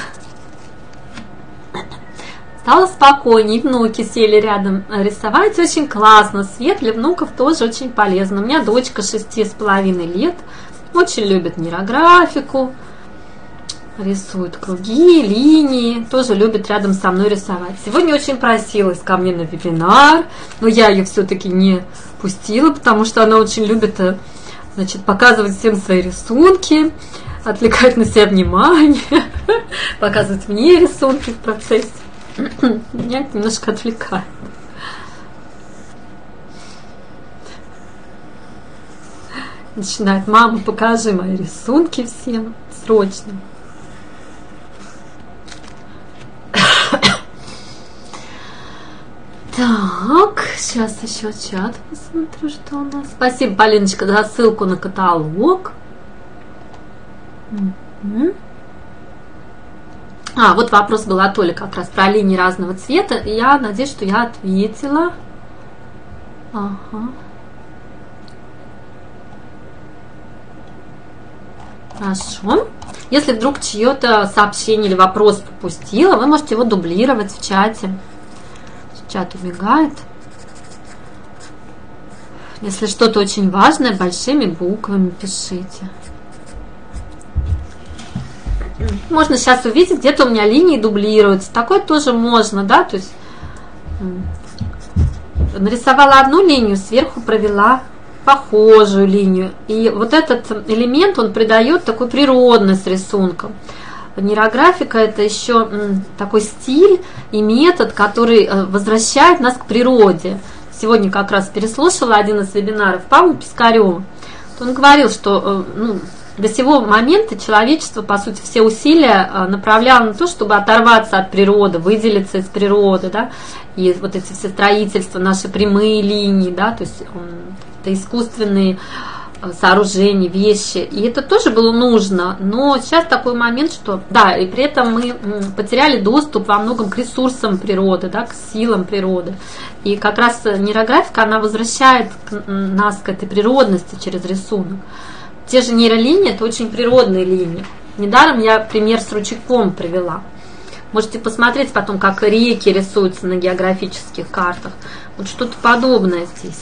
Стало спокойнее, внуки сели рядом рисовать. Очень классно. Свет для внуков тоже очень полезно. У меня дочка шести с половиной лет. Очень любит нейрографику. Рисует круги, линии. Тоже любит рядом со мной рисовать. Сегодня очень просилась ко мне на вебинар. Но я ее все-таки не пустила, потому что она очень любит, значит, показывать всем свои рисунки. Отвлекать на себя внимание, показывать мне рисунки в процессе. Меня это немножко отвлекает. Начинает: мама, покажи мои рисунки всем срочно. Так, сейчас еще чат посмотрю, что у нас. Спасибо, Полиночка, за ссылку на каталог. А, вот вопрос был от Оли как раз про линии разного цвета. И я надеюсь, что я ответила. Ага. Хорошо. Если вдруг чье-то сообщение или вопрос пропустила, вы можете его дублировать в чате. Чат убегает. Если что-то очень важное, большими буквами пишите. Можно сейчас увидеть, где-то у меня линии дублируются. Такое тоже можно, да, то есть нарисовала одну линию, сверху провела похожую линию. И вот этот элемент, он придает такую природность рисункам. Нейрографика — это еще такой стиль и метод, который возвращает нас к природе. Сегодня как раз переслушала один из вебинаров Павла Пискарева. Он говорил, что, ну, до сего момента человечество, по сути, все усилия направляло на то, чтобы оторваться от природы, выделиться из природы, да, и вот эти все строительства, наши прямые линии, да, то есть это искусственные сооружения, вещи, и это тоже было нужно, но сейчас такой момент, что, да, и при этом мы потеряли доступ во многом к ресурсам природы, да, к силам природы, и как раз нейрографика, она возвращает нас к этой природности через рисунок. Те же нейролинии — это очень природные линии. Недаром я пример с ручейком привела. Можете посмотреть потом, как реки рисуются на географических картах. Вот что-то подобное здесь.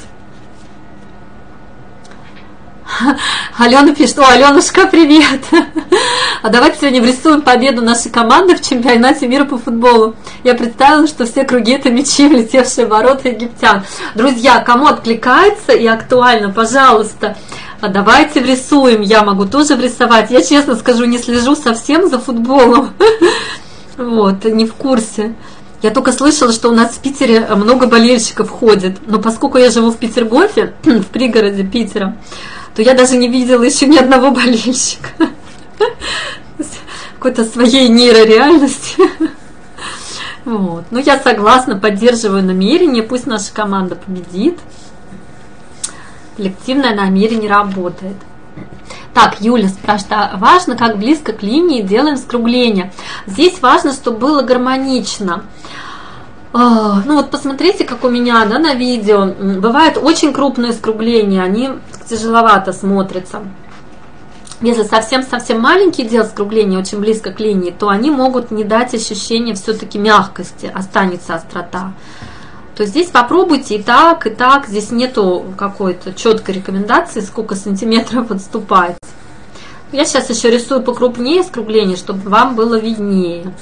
Алена пишет: о, Аленушка, привет! А давайте сегодня рисуем победу нашей команды в чемпионате мира по футболу. Я представила, что все круги — это мячи, влетевшие в ворота египтян. Друзья, кому откликается и актуально, пожалуйста, давайте рисуем. Я могу тоже рисовать. Я, честно скажу, не слежу совсем за футболом. Вот, не в курсе. Я только слышала, что у нас в Питере много болельщиков ходит. Но поскольку я живу в Петергофе, в пригороде Питера, то я даже не видела еще ни одного болельщика. Какой-то своей нейрореальности. Вот. Но я согласна, поддерживаю намерение. Пусть наша команда победит. Коллективное намерение работает. Так, Юля спрашивает, а важно, как близко к линии делаем скругление? Здесь важно, чтобы было гармонично. Ну вот посмотрите, как у меня, да, на видео. Бывают очень крупные скругления, они тяжеловато смотрятся. Если совсем-совсем маленькие делать скругления, очень близко к линии, то они могут не дать ощущения все-таки мягкости, останется острота. То есть здесь попробуйте и так, и так. Здесь нету какой-то четкой рекомендации, сколько сантиметров отступать. Я сейчас еще рисую покрупнее скругление, чтобы вам было виднее.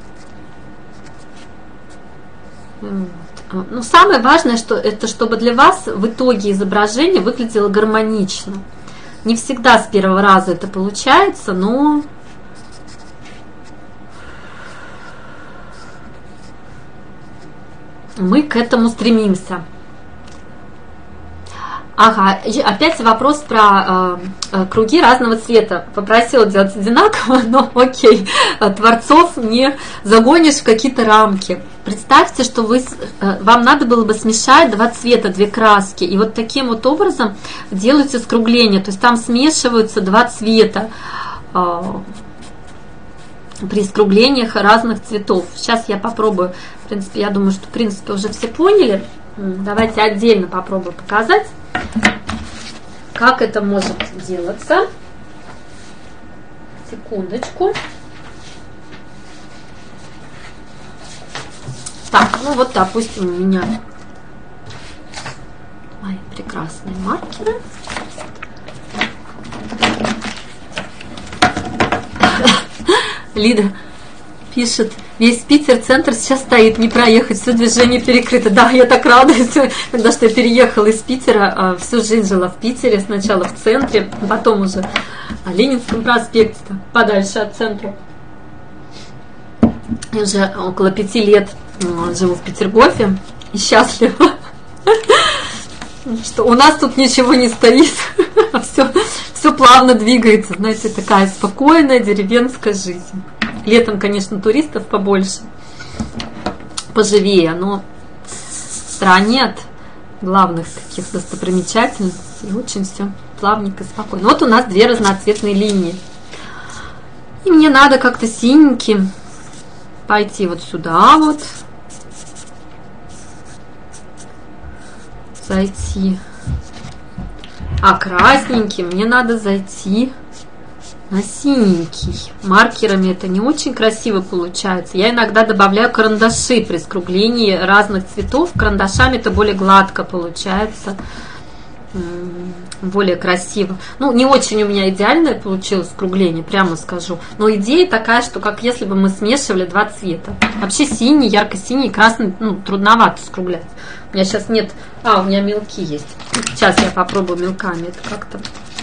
Вот. Ну, самое важное, что это чтобы для вас в итоге изображение выглядело гармонично. Не всегда с первого раза это получается, но мы к этому стремимся. Ага, опять вопрос про э, круги разного цвета. Попросила делать одинаково, но окей, творцов не загонишь в какие-то рамки. Представьте, что вы, э, вам надо было бы смешать два цвета, две краски, и вот таким вот образом делаете скругление, то есть там смешиваются два цвета э, при скруглениях разных цветов. Сейчас я попробую, в принципе, я думаю, что в принципе уже все поняли. Давайте отдельно попробую показать, как это может делаться. Секундочку. Так, ну вот, допустим, у меня мои прекрасные маркеры. Лида пишет, весь Питер, центр сейчас стоит, не проехать, все движение перекрыто. Да, я так радуюсь, когда что я переехала из Питера, всю жизнь жила в Питере, сначала в центре, потом уже на Ленинском проспекте, подальше от центра. Я уже около пяти лет живу в Петергофе и счастлива, что у нас тут ничего не стоит, все, все плавно двигается, знаете, такая спокойная деревенская жизнь. Летом, конечно, туристов побольше, поживее, но в стране от главных таких достопримечательностей очень все плавненько и спокойно. Вот у нас две разноцветные линии. И мне надо как-то синеньким пойти вот сюда вот, зайти. А красненьким мне надо зайти на синенький. Маркерами это не очень красиво получается. Я иногда добавляю карандаши при скруглении разных цветов. Карандашами это более гладко получается, более красиво. Ну, не очень у меня идеальное получилось скругление, прямо скажу. Но идея такая, что как если бы мы смешивали два цвета. Вообще синий, ярко-синий, красный, ну, трудновато скруглять. У меня сейчас нет... А, у меня мелки есть. Сейчас я попробую мелками это как-то...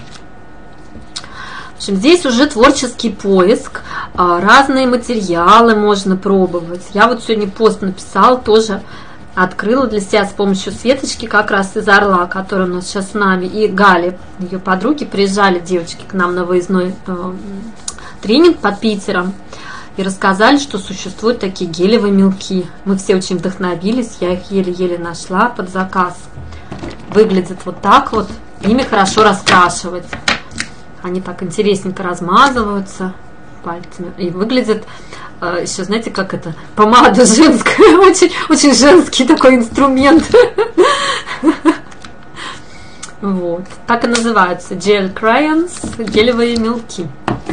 В общем, здесь уже творческий поиск, разные материалы можно пробовать. Я вот сегодня пост написала, тоже открыла для себя с помощью Светочки, как раз из Орла, которая у нас сейчас с нами, и Гали, ее подруги, приезжали девочки к нам на выездной э, тренинг под Питером и рассказали, что существуют такие гелевые мелки. Мы все очень вдохновились, я их еле-еле нашла под заказ. Выглядят вот так вот, ими хорошо раскрашивать. Они так интересненько размазываются пальцами и выглядят э, еще, знаете, как это, помада женская, очень, очень женский такой инструмент. Вот, так и называются gel crayons, гелевые мелки.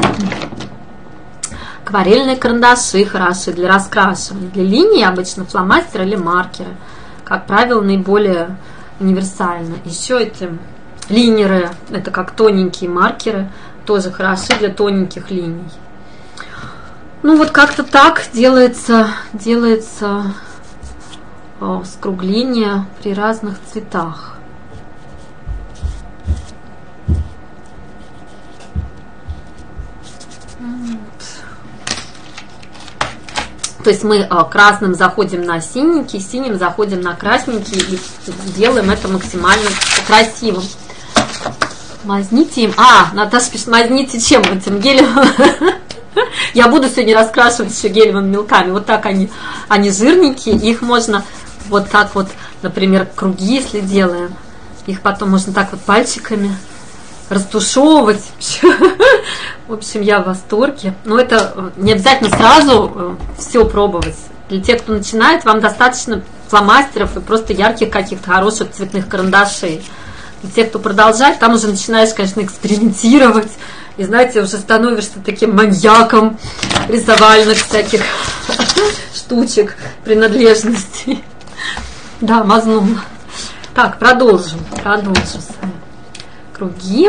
Акварельные карандаши хороши для раскрашивания. Для линий обычно фломастеры или маркеры, как правило, наиболее универсально. Еще эти линеры, это как тоненькие маркеры, тоже хороши для тоненьких линий. Ну вот как-то так делается, делается о, скругление при разных цветах. То есть мы красным заходим на синенький, синим заходим на красненький и делаем это максимально красивым. Мазните им. А, Наташа пишет, мазните чем? Этим гелевым. Я буду сегодня раскрашивать еще гелевыми мелками. Вот так они, они жирненькие. Их можно вот так вот, например, круги, если делаем. Их потом можно так вот пальчиками растушевывать. В общем, я в восторге. Но это не обязательно сразу все пробовать. Для тех, кто начинает, вам достаточно фломастеров и просто ярких каких-то хороших цветных карандашей. Для тех, кто продолжает, там уже начинаешь, конечно, экспериментировать. И, знаете, уже становишься таким маньяком рисовальных всяких штучек, принадлежностей. Да, мазнула. Так, продолжим. Продолжим с вами. Круги.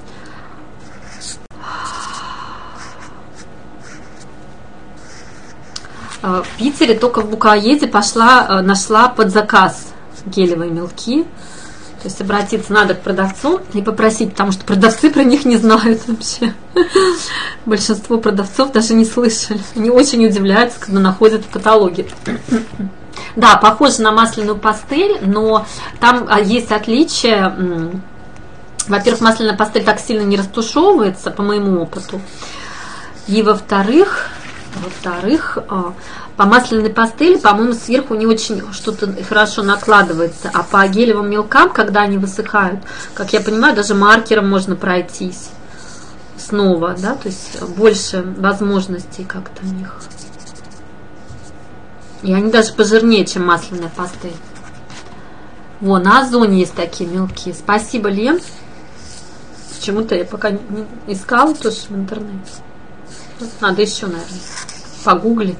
В Питере только в Букаеде пошла, нашла под заказ гелевые мелки. То есть обратиться надо к продавцу и попросить, потому что продавцы про них не знают вообще. Большинство продавцов даже не слышали. Они очень удивляются, когда находят в каталоге. Да, похоже на масляную пастель, но там есть отличие. Во-первых, масляная пастель так сильно не растушевывается, по моему опыту. И во-вторых, во-вторых, по масляной пастели, по-моему, сверху не очень что-то хорошо накладывается. А по гелевым мелкам, когда они высыхают, как я понимаю, даже маркером можно пройтись снова, да, то есть больше возможностей как-то у них. И они даже пожирнее, чем масляная пастель. Вон, на Озоне есть такие мелки. Спасибо, Лен. Почему-то я пока не искала тоже в интернете. Надо еще, наверное, погуглить.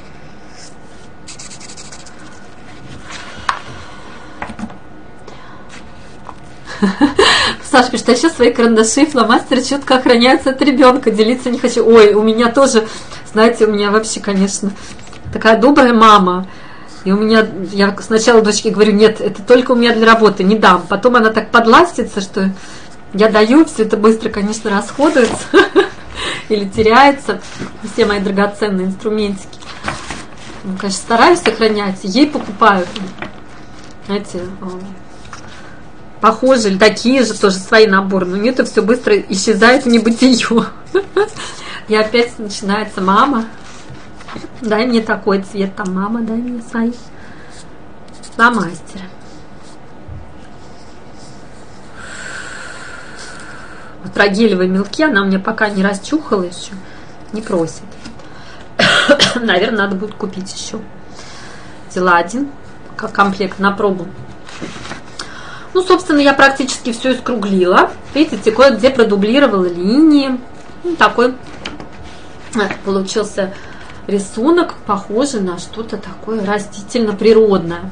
Саша пишет, а еще свои карандаши и фломастеры четко охраняются от ребенка. Делиться не хочу. Ой, у меня тоже, знаете, у меня вообще, конечно, такая добрая мама. И у меня, я сначала дочке говорю, нет, это только у меня для работы, не дам. Потом она так подластится, что я даю, все это быстро, конечно, расходуется или теряется. Все мои драгоценные инструментики. Ну, конечно, стараюсь сохранять. Ей покупаю, знаете, похожие или такие же тоже свои наборы. Но нет, это все быстро исчезает в небытие. И опять начинается мама. Дай мне такой цвет, там мама, дай мне свои фломастеры. Вот про гелевые мелки она у меня пока не расчухала еще, не просит. Наверное, надо будет купить еще. Взяла один, как комплект на пробу. Ну, собственно, я практически все искруглила. Видите, кое-где продублировала линии. Ну, такой получился рисунок, похожий на что-то такое растительно-природное.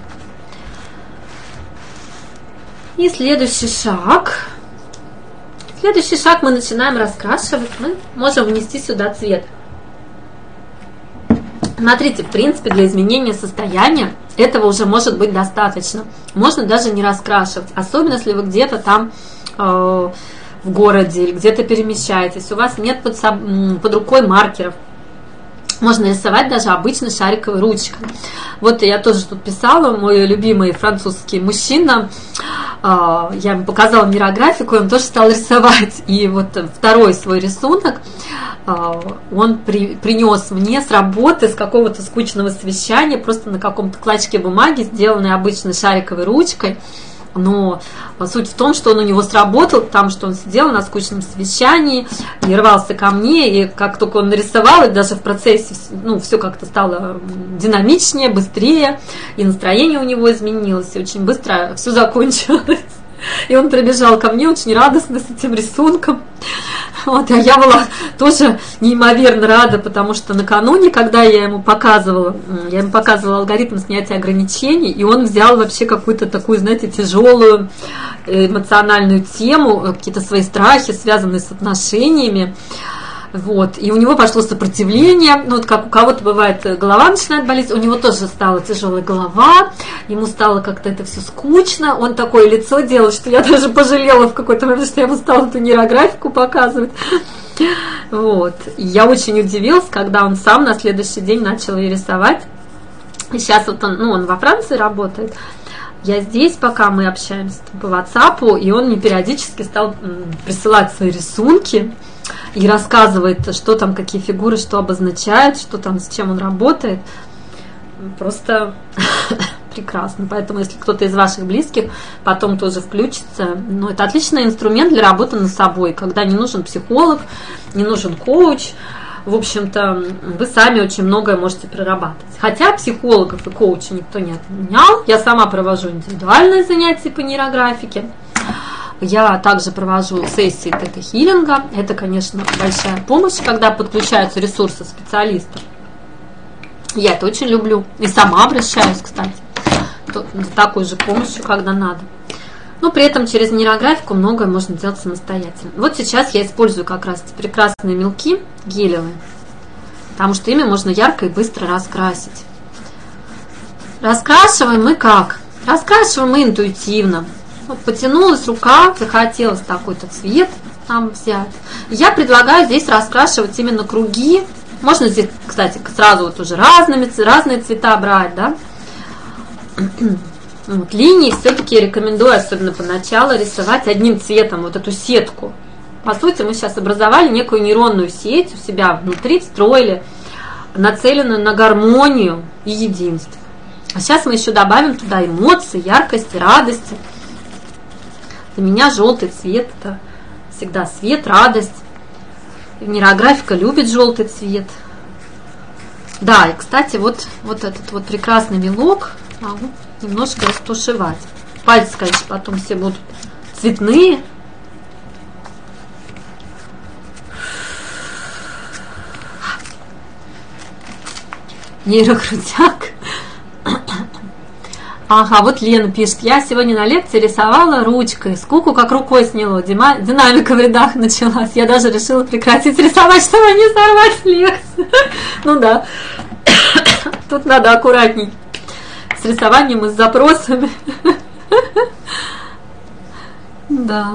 И следующий шаг. Следующий шаг мы начинаем раскрашивать. Мы можем внести сюда цвет. Смотрите, в принципе, для изменения состояния этого уже может быть достаточно. Можно даже не раскрашивать. Особенно, если вы где-то там э, в городе или где-то перемещаетесь. У вас нет под, под рукой маркеров. Можно рисовать даже обычной шариковой ручкой. Вот я тоже тут писала, мой любимый французский мужчина, я ему показала мирографику, он тоже стал рисовать. И вот второй свой рисунок он при, принес мне с работы, с какого-то скучного совещания, просто на каком-то клочке бумаги, сделанной обычной шариковой ручкой. Но суть в том, что он у него сработал, потому что он сидел на скучном совещании и рвался ко мне, и как только он нарисовал, и даже в процессе, ну, все как-то стало динамичнее, быстрее, и настроение у него изменилось, и очень быстро все закончилось. И он прибежал ко мне очень радостно с этим рисунком. Вот, а я была тоже неимоверно рада, потому что накануне, когда я ему показывала, я ему показывала алгоритм снятия ограничений, и он взял вообще какую-то такую, знаете, тяжелую эмоциональную тему, какие-то свои страхи, связанные с отношениями. Вот, и у него пошло сопротивление, ну вот как у кого-то бывает, голова начинает болеть, у него тоже стала тяжелая голова, ему стало как-то это все скучно, он такое лицо делал, что я даже пожалела в какой-то момент, что я ему стала эту нейрографику показывать. Вот, и я очень удивилась, когда он сам на следующий день начал ее рисовать, и сейчас вот он, ну он во Франции работает, я здесь, пока мы общаемся по WhatsApp, и он мне периодически стал присылать свои рисунки, и рассказывает, что там, какие фигуры, что обозначают, что там, с чем он работает. Просто прекрасно. Поэтому, если кто-то из ваших близких потом тоже включится, ну, это отличный инструмент для работы над собой, когда не нужен психолог, не нужен коуч. В общем-то, вы сами очень многое можете прорабатывать. Хотя психологов и коучей никто не отменял. Я сама провожу индивидуальные занятия по нейрографике. Я также провожу сессии тета-хилинга. Это, конечно, большая помощь, когда подключаются ресурсы специалистов. Я это очень люблю. И сама обращаюсь, кстати, за такой же помощью, когда надо. Но при этом через нейрографику многое можно делать самостоятельно. Вот сейчас я использую как раз эти прекрасные мелки гелевые, потому что ими можно ярко и быстро раскрасить. Раскрашиваем мы как? Раскрашиваем мы интуитивно. Вот потянулась рука, захотелось такой-то цвет нам взять. Я предлагаю здесь раскрашивать именно круги. Можно здесь, кстати, сразу вот уже разными, разные цвета брать, да. Вот, линии все-таки рекомендую, особенно поначалу, рисовать одним цветом, вот эту сетку. По сути, мы сейчас образовали некую нейронную сеть у себя внутри, встроили, нацеленную на гармонию и единство. А сейчас мы еще добавим туда эмоции, яркости, радости. Для меня желтый цвет – это всегда свет, радость. Нейрографика любит желтый цвет. Да, и, кстати, вот, вот этот вот прекрасный мелок могу немножко растушевать. Пальцы, конечно, потом все будут цветные. Нейрокрутяк. Ага, вот Лена пишет. Я сегодня на лекции рисовала ручкой. Скуку как рукой сняло. Дима, динамика в рядах началась. Я даже решила прекратить рисовать, чтобы не сорвать с лекции. Ну да. Тут надо аккуратней с рисованием и с запросами. Да.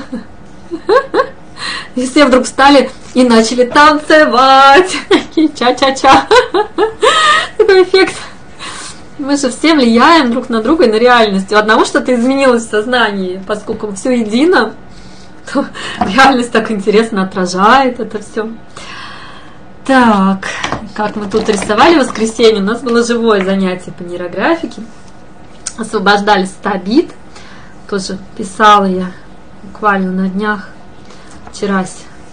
И все вдруг встали и начали танцевать. Ча-ча-ча. Такой эффект. Мы же все влияем друг на друга и на реальность. У одного что-то изменилось в сознании, поскольку все едино, то реальность так интересно отражает это все. Так, как мы тут рисовали в воскресенье, у нас было живое занятие по нейрографике. Освобождались от обид. Тоже писала я буквально на днях, вчера.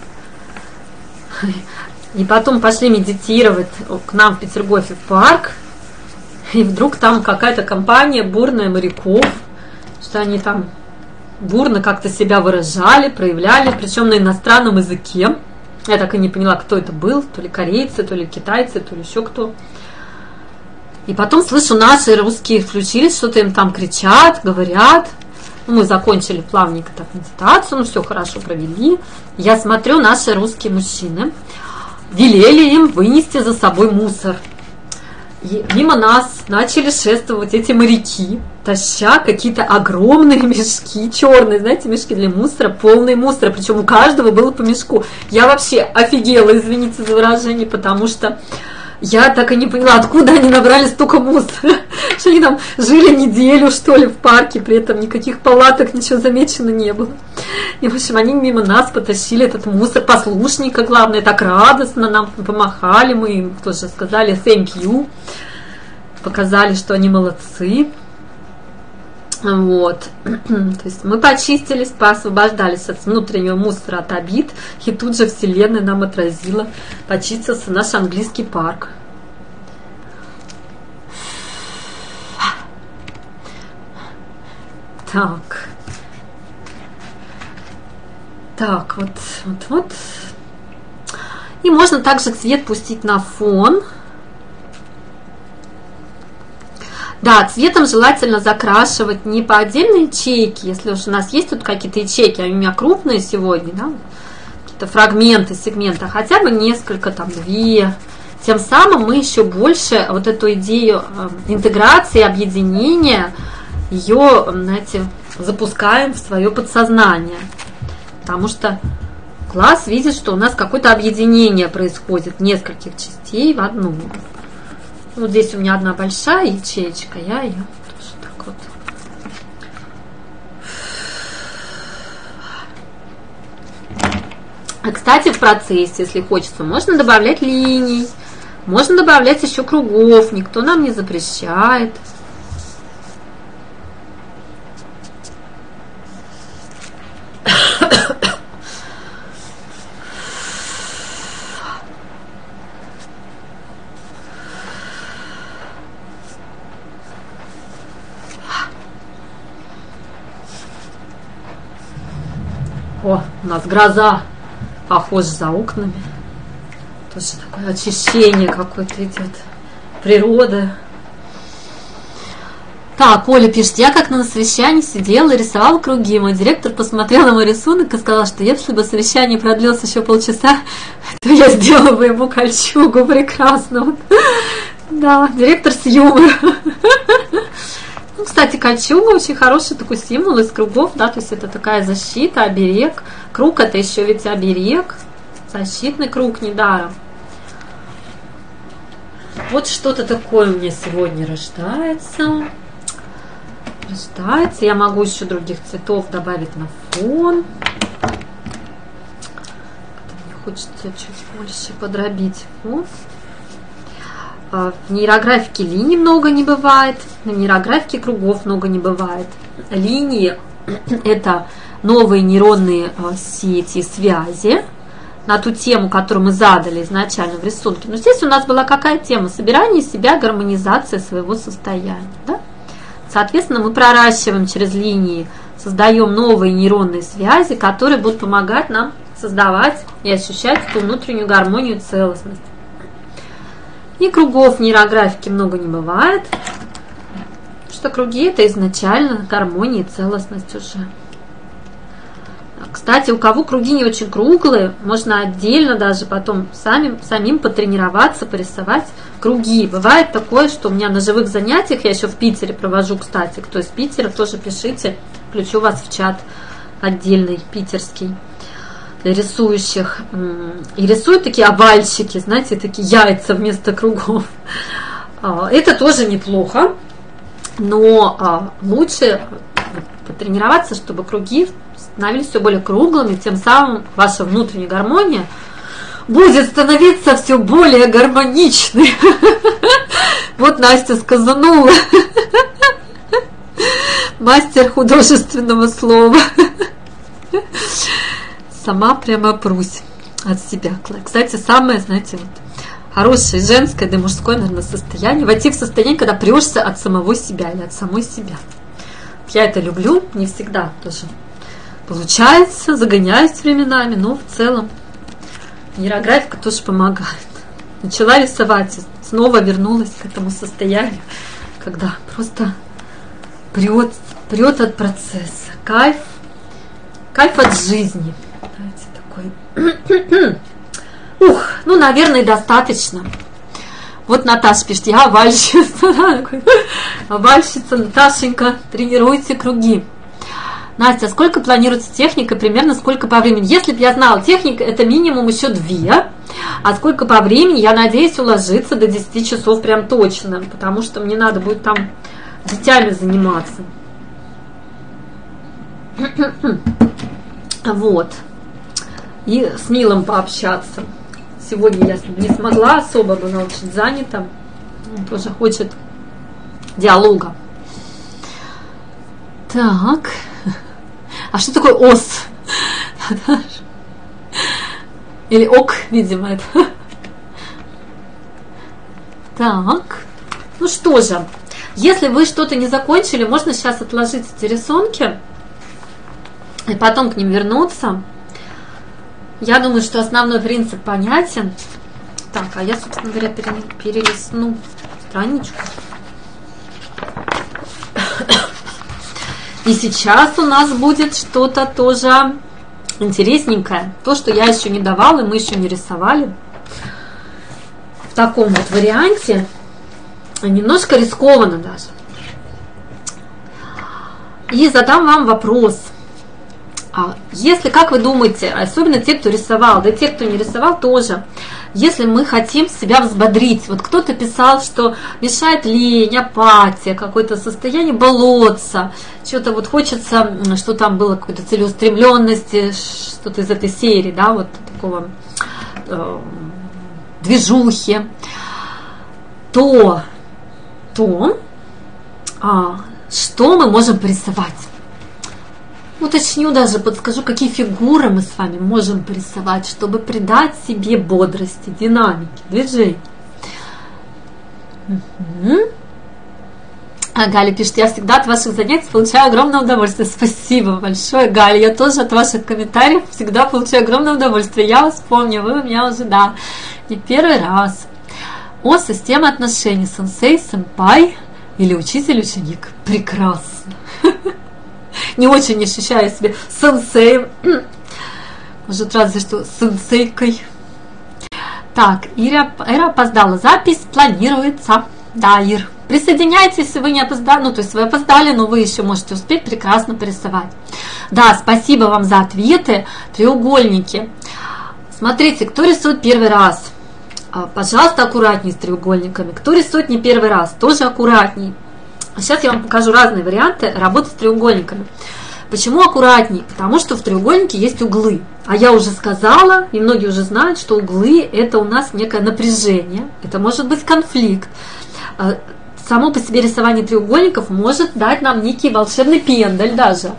И потом пошли медитировать к нам в Петергофе в парк. И вдруг там какая-то компания бурная моряков, что они там бурно как-то себя выражали, проявляли, причем на иностранном языке. Я так и не поняла, кто это был, то ли корейцы, то ли китайцы, то ли еще кто. И потом слышу, наши русские включились, что-то им там кричат, говорят. Ну, мы закончили плавненько так медитацию, ну все хорошо провели. Я смотрю, наши русские мужчины велели им вынести за собой мусор. И мимо нас начали шествовать эти моряки, таща какие-то огромные мешки, черные, знаете, мешки для мусора, полные мусора, причем у каждого было по мешку. Я вообще офигела, извините за выражение, потому что я так и не поняла, откуда они набрали столько мусора, что они там жили неделю, что ли, в парке, при этом никаких палаток, ничего замечено не было. И, в общем, они мимо нас потащили этот мусор, послушника, главное, так радостно нам помахали, мы им тоже сказали thank you, показали, что они молодцы. Вот. То есть мы почистились, поосвобождались от внутреннего мусора, от обид, и тут же Вселенная нам отразила, почистился наш английский парк. Так. Так, вот, вот, вот. И можно также цвет пустить на фон. Да, цветом желательно закрашивать не по отдельной ячейке, если уж у нас есть тут какие-то ячейки, они у меня крупные сегодня, да, какие-то фрагменты, сегменты, хотя бы несколько, там, две. Тем самым мы еще больше вот эту идею интеграции, объединения, ее, знаете, запускаем в свое подсознание. Потому что глаз видит, что у нас какое-то объединение происходит нескольких частей в одну. Вот здесь у меня одна большая ячеечка, я ее тоже так вот. А, кстати, в процессе, если хочется, можно добавлять линий, можно добавлять еще кругов, никто нам не запрещает. у нас гроза, похоже, за окнами. Тоже такое очищение какое-то идет. Природа. Так, Оля пишет, я как на совещании сидела и рисовала круги. Мой директор посмотрел на мой рисунок и сказал, что если бы совещание продлилось еще полчаса, то я сделала бы ему кольчугу. Прекрасно. Да, директор с юмором. Ну, кстати, кольчуга очень хороший такой символ из кругов, да, то есть это такая защита, оберег. Круг это еще ведь оберег, защитный круг недаром. Вот что-то такое у меня сегодня рождается. Рождается. Я могу еще других цветов добавить на фон. Мне хочется чуть больше подробить фон. В нейрографике линий много не бывает, в нейрографике кругов много не бывает. Линии – это новые нейронные сети, связи на ту тему, которую мы задали изначально в рисунке. Но здесь у нас была какая тема? Собирание себя, гармонизация своего состояния. Да? Соответственно, мы проращиваем через линии, создаем новые нейронные связи, которые будут помогать нам создавать и ощущать эту внутреннюю гармонию и целостность. И кругов в нейрографике много не бывает, потому что круги – это изначально гармония и целостность уже. Кстати, у кого круги не очень круглые, можно отдельно даже потом самим, самим потренироваться, порисовать круги. Бывает такое, что у меня на живых занятиях, я еще в Питере провожу, кстати, кто из Питера, тоже пишите, включу вас в чат отдельный, питерский, для рисующих. И рисуют такие овальчики, знаете, такие яйца вместо кругов. Это тоже неплохо, но лучше потренироваться, чтобы круги становились все более круглыми, тем самым ваша внутренняя гармония будет становиться все более гармоничной. Вот Настя сказанула. Мастер художественного слова. Сама прямо прусь от себя. Кстати, самое, знаете, вот, хорошее женское, да и мужское, наверное, состояние. Войти в состояние, когда прешься от самого себя или от самой себя. Я это люблю, не всегда тоже получается, загоняюсь временами, но в целом нейрографика тоже помогает. Начала рисовать, снова вернулась к этому состоянию, когда просто прет, прет от процесса. Кайф, кайф от жизни. Такой. Ух, ну, наверное, достаточно. Вот Наташа пишет, я овальщица. Овальщица, Наташенька, тренируйте круги. Настя, сколько планируется техника, примерно сколько по времени? Если бы я знала, техника это минимум еще две, а сколько по времени, я надеюсь уложиться до десяти часов прям точно, потому что мне надо будет там детьми заниматься. Вот. И с Нилом пообщаться. Сегодня я не смогла, особо была очень занята. Он тоже хочет диалога. Так. А что такое ос? Или ок, видимо, это. Так. Ну что же. Если вы что-то не закончили, можно сейчас отложить эти рисунки и потом к ним вернуться. Я думаю, что основной принцип понятен. Так, а я, собственно говоря, перелистну страничку. И сейчас у нас будет что-то тоже интересненькое. То, что я еще не давала, и мы еще не рисовали. В таком вот варианте. Немножко рискованно даже. И задам вам вопрос. Если, как вы думаете, особенно те, кто рисовал, да и те, кто не рисовал, тоже, если мы хотим себя взбодрить, вот кто-то писал, что мешает лень, апатия, какое-то состояние болотца, что-то вот хочется, что там было, какой-то целеустремленности, что-то из этой серии, да, вот такого э, движухи, то, то а, что мы можем порисовать? Уточню даже, подскажу, какие фигуры мы с вами можем порисовать, чтобы придать себе бодрости, динамики, движений. Угу. А Галя пишет: я всегда от ваших занятий получаю огромное удовольствие. Спасибо большое, Галя. Я тоже от ваших комментариев всегда получаю огромное удовольствие. Я вас помню, вы у меня уже, да, не первый раз. О, система отношений сенсей, сэмпай или учитель-ученик. Прекрасно. Не очень ощущаю себя сенсеем. Может, разве что сенсейкой. Так, Ира, Ира опоздала. Запись планируется. Да, Ир. Присоединяйтесь, если вы не опоздали, ну, то есть вы опоздали, но вы еще можете успеть прекрасно порисовать. Да, спасибо вам за ответы. Треугольники. Смотрите, кто рисует первый раз, пожалуйста, аккуратней с треугольниками. Кто рисует не первый раз, тоже аккуратней. Сейчас я вам покажу разные варианты работы с треугольниками. Почему аккуратней? Потому что в треугольнике есть углы. А я уже сказала, и многие уже знают, что углы – это у нас некое напряжение, это может быть конфликт. Само по себе рисование треугольников может дать нам некий волшебный пендаль даже.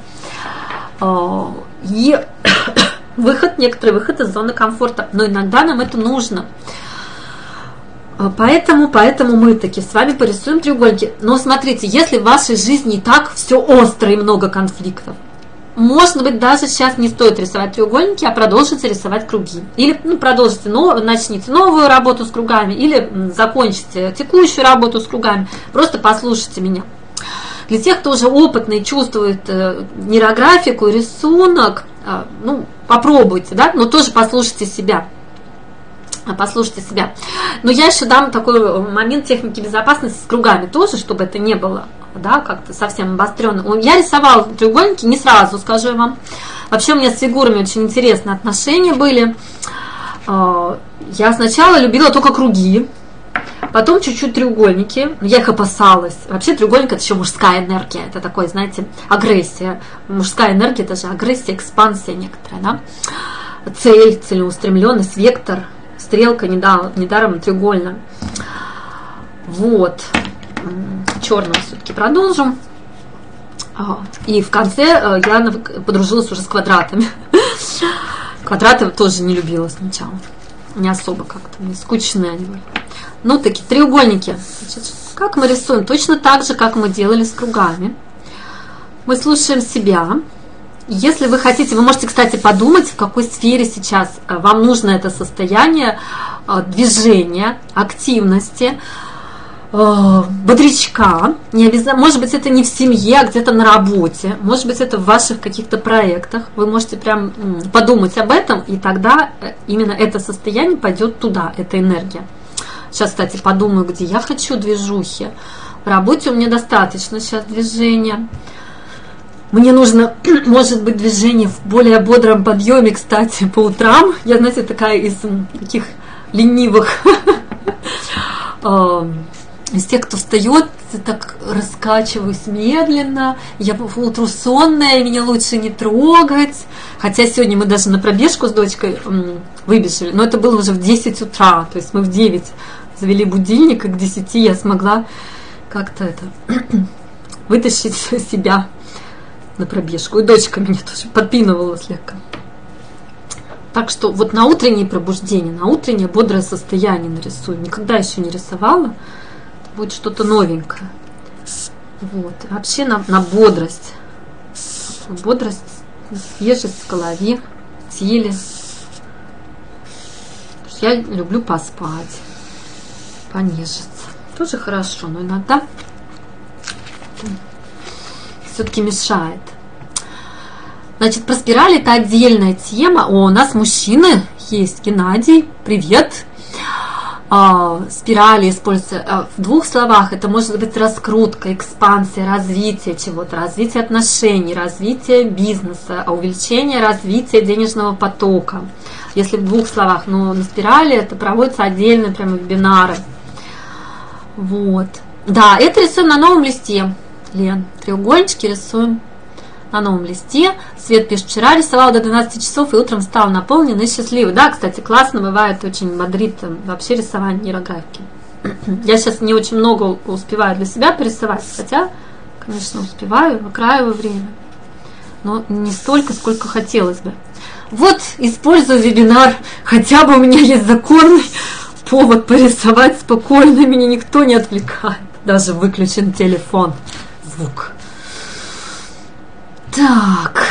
И выход, некоторый выход из зоны комфорта. Но иногда нам это нужно. Поэтому, поэтому мы таки с вами порисуем треугольники. Но смотрите, если в вашей жизни и так все остро и много конфликтов, может быть, даже сейчас не стоит рисовать треугольники, а продолжите рисовать круги. Или ну, продолжите, но, начните новую работу с кругами, или закончите текущую работу с кругами. Просто послушайте меня. Для тех, кто уже опытный, чувствует э, нейрографику, рисунок, э, ну, попробуйте, да, но тоже послушайте себя. Послушайте себя. Но я еще дам такой момент техники безопасности с кругами тоже, чтобы это не было, да, как-то совсем обостренно. Я рисовала треугольники не сразу, скажу я вам. Вообще у меня с фигурами очень интересные отношения были. Я сначала любила только круги, потом чуть-чуть треугольники. Я их опасалась. Вообще треугольник – это еще мужская энергия. Это такой, знаете, агрессия. Мужская энергия – это же агрессия, экспансия некоторая, да. Цель, целеустремленность, вектор. Стрелка недаром треугольная. Вот. Черным все-таки продолжим. И в конце я подружилась уже с квадратами. Квадраты тоже не любила сначала. Не особо как-то. Мне скучные они были. Ну, такие треугольники. Значит, как мы рисуем? Точно так же, как мы делали с кругами. Мы слушаем себя. Если вы хотите, вы можете, кстати, подумать, в какой сфере сейчас вам нужно это состояние движения, активности, бодрячка. Не обязательно, может быть, это не в семье, а где-то на работе. Может быть, это в ваших каких-то проектах. Вы можете прям подумать об этом, и тогда именно это состояние пойдет туда, эта энергия. Сейчас, кстати, подумаю, где я хочу движухи. В работе у меня достаточно сейчас движения. Мне нужно, может быть, движение в более бодром подъеме, кстати, по утрам. Я, знаете, такая из таких ленивых, из тех, кто встает, так раскачиваюсь медленно. Я по утру сонная, меня лучше не трогать. Хотя сегодня мы даже на пробежку с дочкой выбежали, но это было уже в десять утра. То есть мы в девять завели будильник, и к десяти я смогла как-то это вытащить себя на пробежку. И дочка меня тоже подпинывала слегка. Так что вот на утреннее пробуждение, на утреннее бодрое состояние нарисую. Никогда еще не рисовала. Это будет что-то новенькое. Вот. Вообще на, на бодрость. Бодрость, свежесть в голове, в теле. Я люблю поспать, понежиться. Тоже хорошо, но иногда все-таки мешает. Значит, про спирали это отдельная тема. О, у нас мужчины есть. Геннадий, привет. А, спирали используются а, в двух словах. Это может быть раскрутка, экспансия, развитие чего-то, развитие отношений, развитие бизнеса, увеличение развития денежного потока. Если в двух словах. Но на спирали это проводятся отдельные прям вебинары. Вот. Да, это рисуем на новом листе. Лен, треугольнички рисуем на новом листе. Свет пишет: вчера рисовала до двенадцати часов и утром стала наполненной и счастливой. Да, кстати, классно бывает, очень бодрит вообще рисование нейрографики. Я сейчас не очень много успеваю для себя порисовать, хотя, конечно, успеваю, выкраиваю время, но не столько, сколько хотелось бы. Вот, использую вебинар, хотя бы у меня есть законный повод порисовать спокойно, меня никто не отвлекает. Даже выключен телефон. Звук. Так.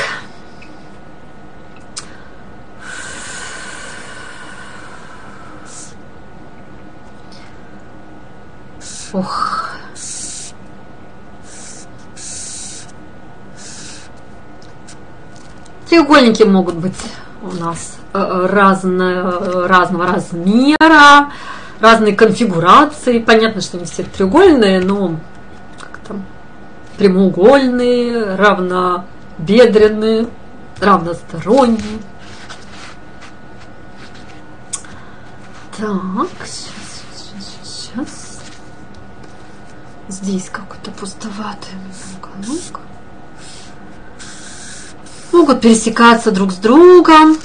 Ох. Треугольники могут быть у нас разно, разного размера, разные конфигурации. Понятно, что не все треугольные, но как там, прямоугольные, равнобедренные, равносторонние. Так, сейчас, сейчас, сейчас. Здесь какой-то пустоватый уголок. Могут пересекаться друг с другом.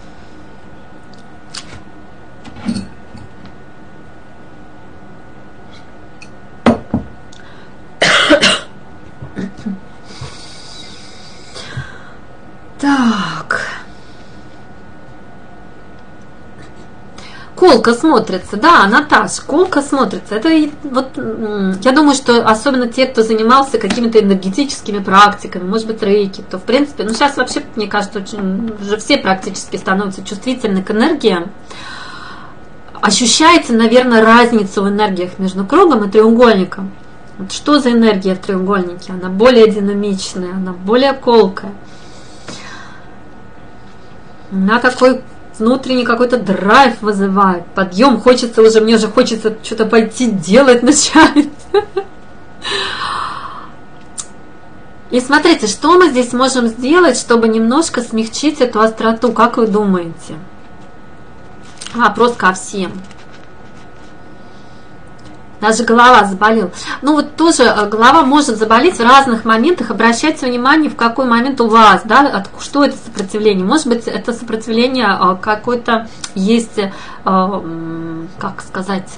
Так. Колко смотрится, да, Наташ, колко смотрится. Это вот, я думаю, что особенно те, кто занимался какими-то энергетическими практиками, может быть, рейки, то в принципе, ну сейчас вообще, мне кажется, очень, уже все практически становятся чувствительны к энергиям. Ощущаете, наверное, разницу в энергиях между кругом и треугольником. Вот что за энергия в треугольнике? Она более динамичная, она более колкая. Она такой внутренний какой-то драйв вызывает, подъем, хочется уже, мне уже хочется что-то пойти делать начать. И смотрите, что мы здесь можем сделать, чтобы немножко смягчить эту остроту, как вы думаете? Вопрос ко всем. Даже голова заболела. Ну вот тоже голова может заболеть в разных моментах. Обращайте внимание, в какой момент у вас, да, что это сопротивление. Может быть, это сопротивление какое-то есть, как сказать,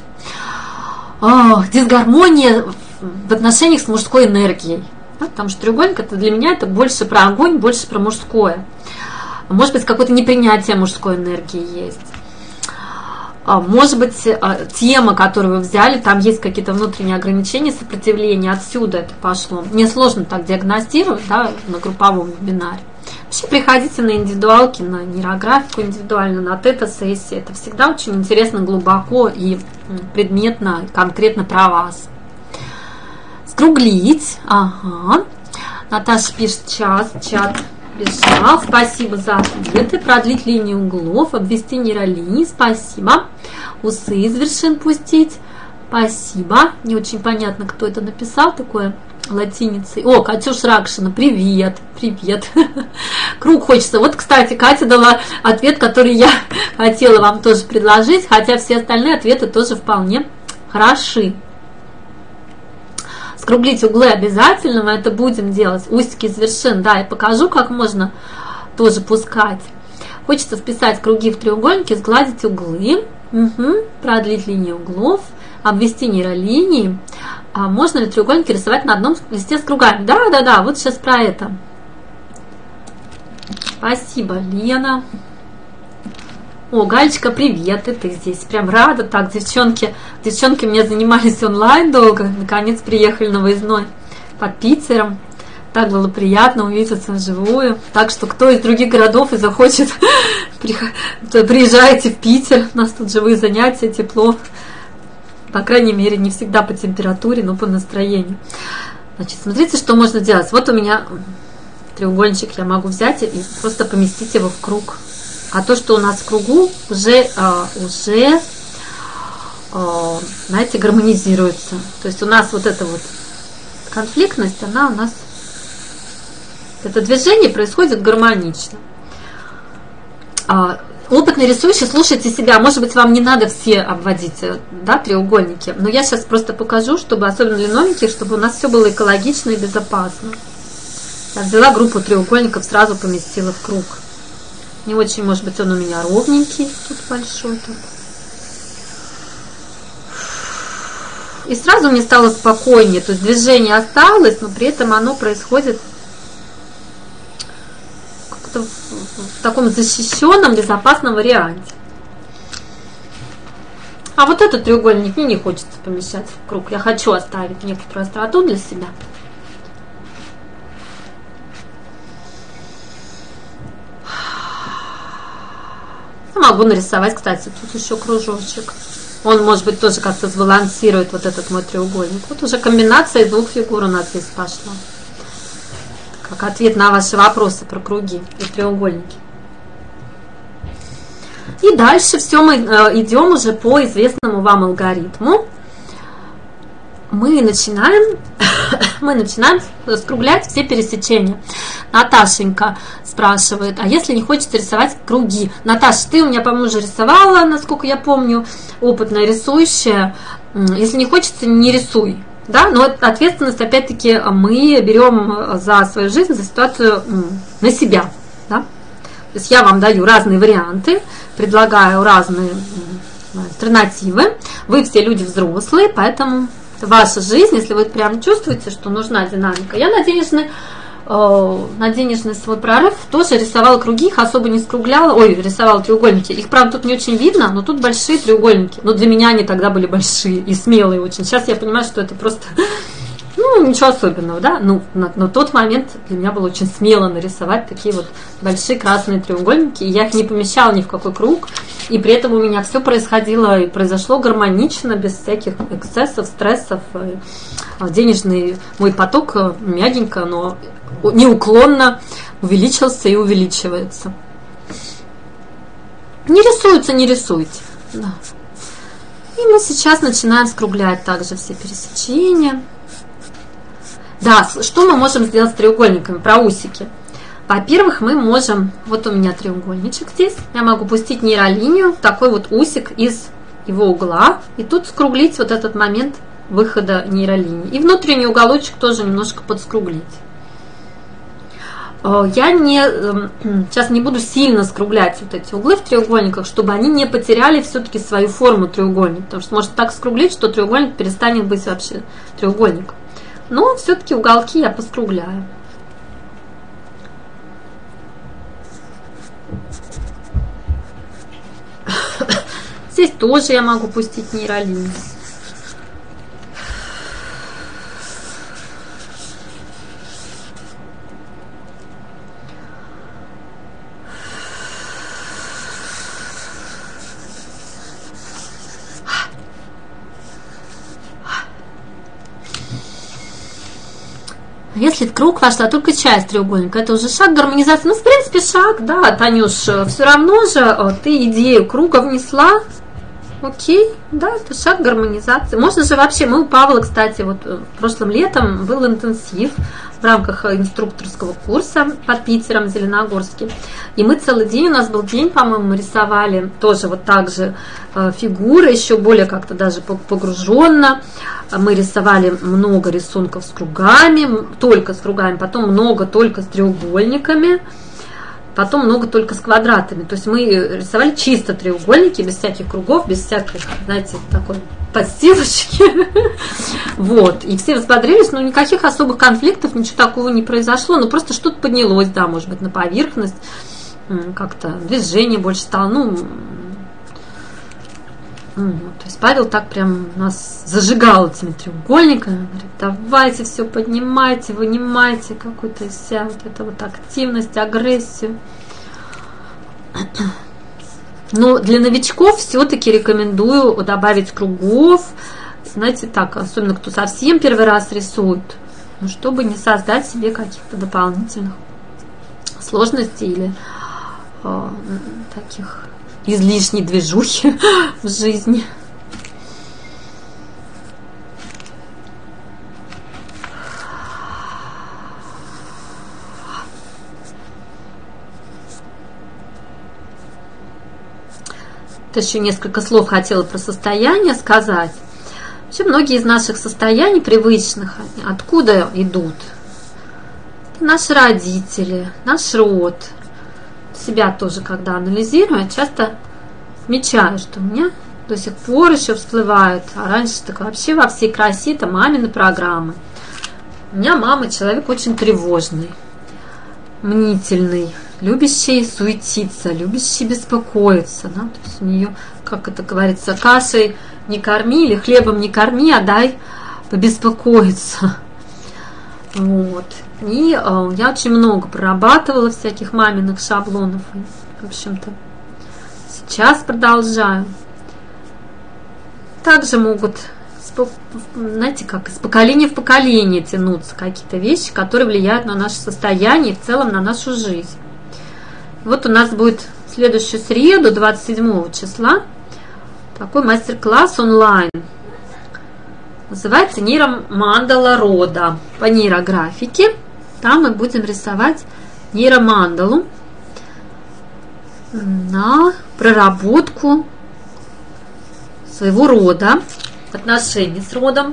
дисгармония в отношениях с мужской энергией. Да, потому что треугольник, это для меня это больше про огонь, больше про мужское. Может быть, какое-то непринятие мужской энергии есть. Может быть, тема, которую вы взяли, там есть какие-то внутренние ограничения, сопротивления, отсюда это пошло. Мне сложно так диагностировать, да, на групповом вебинаре. Вообще приходите на индивидуалки, на нейрографику индивидуально, на тета-сессии. Это всегда очень интересно, глубоко и предметно, конкретно про вас. Скруглить. Ага. Наташа пишет час, чат. Бежал. Спасибо за ответы. Продлить линию углов, обвести нейролинии. Спасибо. Усы из вершин пустить. Спасибо. Не очень понятно, кто это написал такое латиницей. О, Катюш Ракшина, привет. Привет. Круг хочется. Вот, кстати, Катя дала ответ, который я хотела вам тоже предложить, хотя все остальные ответы тоже вполне хороши. Скруглить углы обязательно, мы это будем делать. Устики из вершин, да, я покажу, как можно тоже пускать. Хочется вписать круги в треугольники, сгладить углы, угу. Продлить линию углов, обвести нейролинии. А можно ли треугольники рисовать на одном листе с кругами? Да, да, да, вот сейчас про это. Спасибо, Лена. О, Галечка, привет, и ты здесь. Прям рада. Так, девчонки, девчонки у меня занимались онлайн долго. Наконец приехали на выездной под Питером. Так было приятно увидеться вживую. Так что, кто из других городов и захочет, приезжайте в Питер. У нас тут живые занятия, тепло. По крайней мере, не всегда по температуре, но по настроению. Значит, смотрите, что можно делать. Вот у меня треугольничек, я могу взять и просто поместить его в круг. А то, что у нас в кругу, уже, уже, знаете, гармонизируется. То есть у нас вот эта вот конфликтность, она у нас, это движение происходит гармонично. Опытный рисующий, слушайте себя. Может быть, вам не надо все обводить, да, треугольники. Но я сейчас просто покажу, чтобы, особенно для новеньких, чтобы у нас все было экологично и безопасно. Я взяла группу треугольников, сразу поместила в круг. Не очень, может быть, он у меня ровненький, тут большой. Тут. И сразу мне стало спокойнее. То есть движение осталось, но при этом оно происходит как-то в таком защищенном, безопасном варианте. А вот этот треугольник мне не хочется помещать в круг. Я хочу оставить некоторую остроту для себя. Я могу нарисовать, кстати, тут еще кружочек. Он, может быть, тоже как-то сбалансирует вот этот мой треугольник. Вот уже комбинация из двух фигур у нас здесь пошла. Как ответ на ваши вопросы про круги и треугольники. И дальше все мы идем уже по известному вам алгоритму. Мы начинаем, мы начинаем скруглять все пересечения. Наташенька спрашивает, а если не хочется рисовать круги? Наташа, ты у меня, по-моему, уже рисовала, насколько я помню, опытная рисующая. Если не хочется, не рисуй. Да? Но ответственность, опять-таки, мы берем за свою жизнь, за ситуацию на себя. Да? То есть я вам даю разные варианты, предлагаю разные альтернативы. Вы все люди взрослые, поэтому ваша жизнь, если вы прям чувствуете, что нужна динамика. Я на денежный, э, на денежный свой прорыв тоже рисовала круги, их особо не скругляла. Ой, рисовала треугольники. Их, правда, тут не очень видно, но тут большие треугольники. Но для меня они тогда были большие и смелые очень. Сейчас я понимаю, что это просто... Ну, ничего особенного, да, ну, на, на тот момент для меня было очень смело нарисовать такие вот большие красные треугольники, и я их не помещала ни в какой круг, и при этом у меня все происходило и произошло гармонично, без всяких эксцессов, стрессов. Денежный мой поток мягенько, но неуклонно увеличился и увеличивается. Не рисуется, не рисуйте. Да. И мы сейчас начинаем скруглять также все пересечения. Да, что мы можем сделать с треугольниками, про усики? Во-первых, мы можем, вот у меня треугольничек здесь, я могу пустить нейролинию, такой вот усик из его угла, и тут скруглить вот этот момент выхода нейролинии. И внутренний уголочек тоже немножко подскруглить. Я не, сейчас не буду сильно скруглять вот эти углы в треугольниках, чтобы они не потеряли все-таки свою форму треугольника, потому что может так скруглить, что треугольник перестанет быть вообще треугольником. Но все-таки уголки я поскругляю. Здесь тоже я могу пустить нейролинию. Если в круг вошла только часть треугольника, это уже шаг гармонизации. Ну, в принципе, шаг, да, Танюш, все равно же ты идею круга внесла. Окей, да, это шаг гармонизации. Можно же вообще, мы у Павла, кстати, вот прошлым летом был интенсив в рамках инструкторского курса под Питером, в Зеленогорске. И мы целый день, у нас был день, по-моему, мы рисовали тоже вот так же фигуры, еще более как-то даже погруженно. Мы рисовали много рисунков с кругами, только с кругами, потом много только с треугольниками. Потом много только с квадратами. То есть мы рисовали чисто треугольники, без всяких кругов, без всяких, знаете, такой подстилочки. Вот. И все рассмотрелись, но никаких особых конфликтов, ничего такого не произошло. Ну, просто что-то поднялось, да, может быть, на поверхность. Как-то движение больше стало. Ну, то есть Павел так прям нас зажигал этими треугольниками. Говорит, давайте все поднимайте, вынимайте какую-то вся вот эту вот активность, агрессию. Но для новичков все-таки рекомендую добавить кругов. Знаете, так, особенно кто совсем первый раз рисует, ну, чтобы не создать себе каких-то дополнительных сложностей или э, таких излишней движухи в жизни. Вот еще несколько слов хотела про состояние сказать. Вообще многие из наших состояний привычных, откуда идут? Это наши родители, наш род. Себя тоже, когда анализирую, я часто замечаю, что у меня до сих пор еще всплывают, а раньше так вообще во всей красе это мамины программы. У меня мама человек очень тревожный, мнительный, любящий суетиться, любящий беспокоиться, да, то есть у нее, как это говорится, кашей не корми или хлебом не корми, а дай побеспокоиться. Вот. И э, я очень много прорабатывала всяких маминых шаблонов. И, в общем-то, сейчас продолжаю. Также могут, знаете, как из поколения в поколение тянуться какие-то вещи, которые влияют на наше состояние и в целом на нашу жизнь. Вот у нас будет в следующую среду, двадцать седьмого числа, такой мастер-класс онлайн. Называется нейромандала рода по нейрографике. Там мы будем рисовать нейромандалу на проработку своего рода, отношений с родом,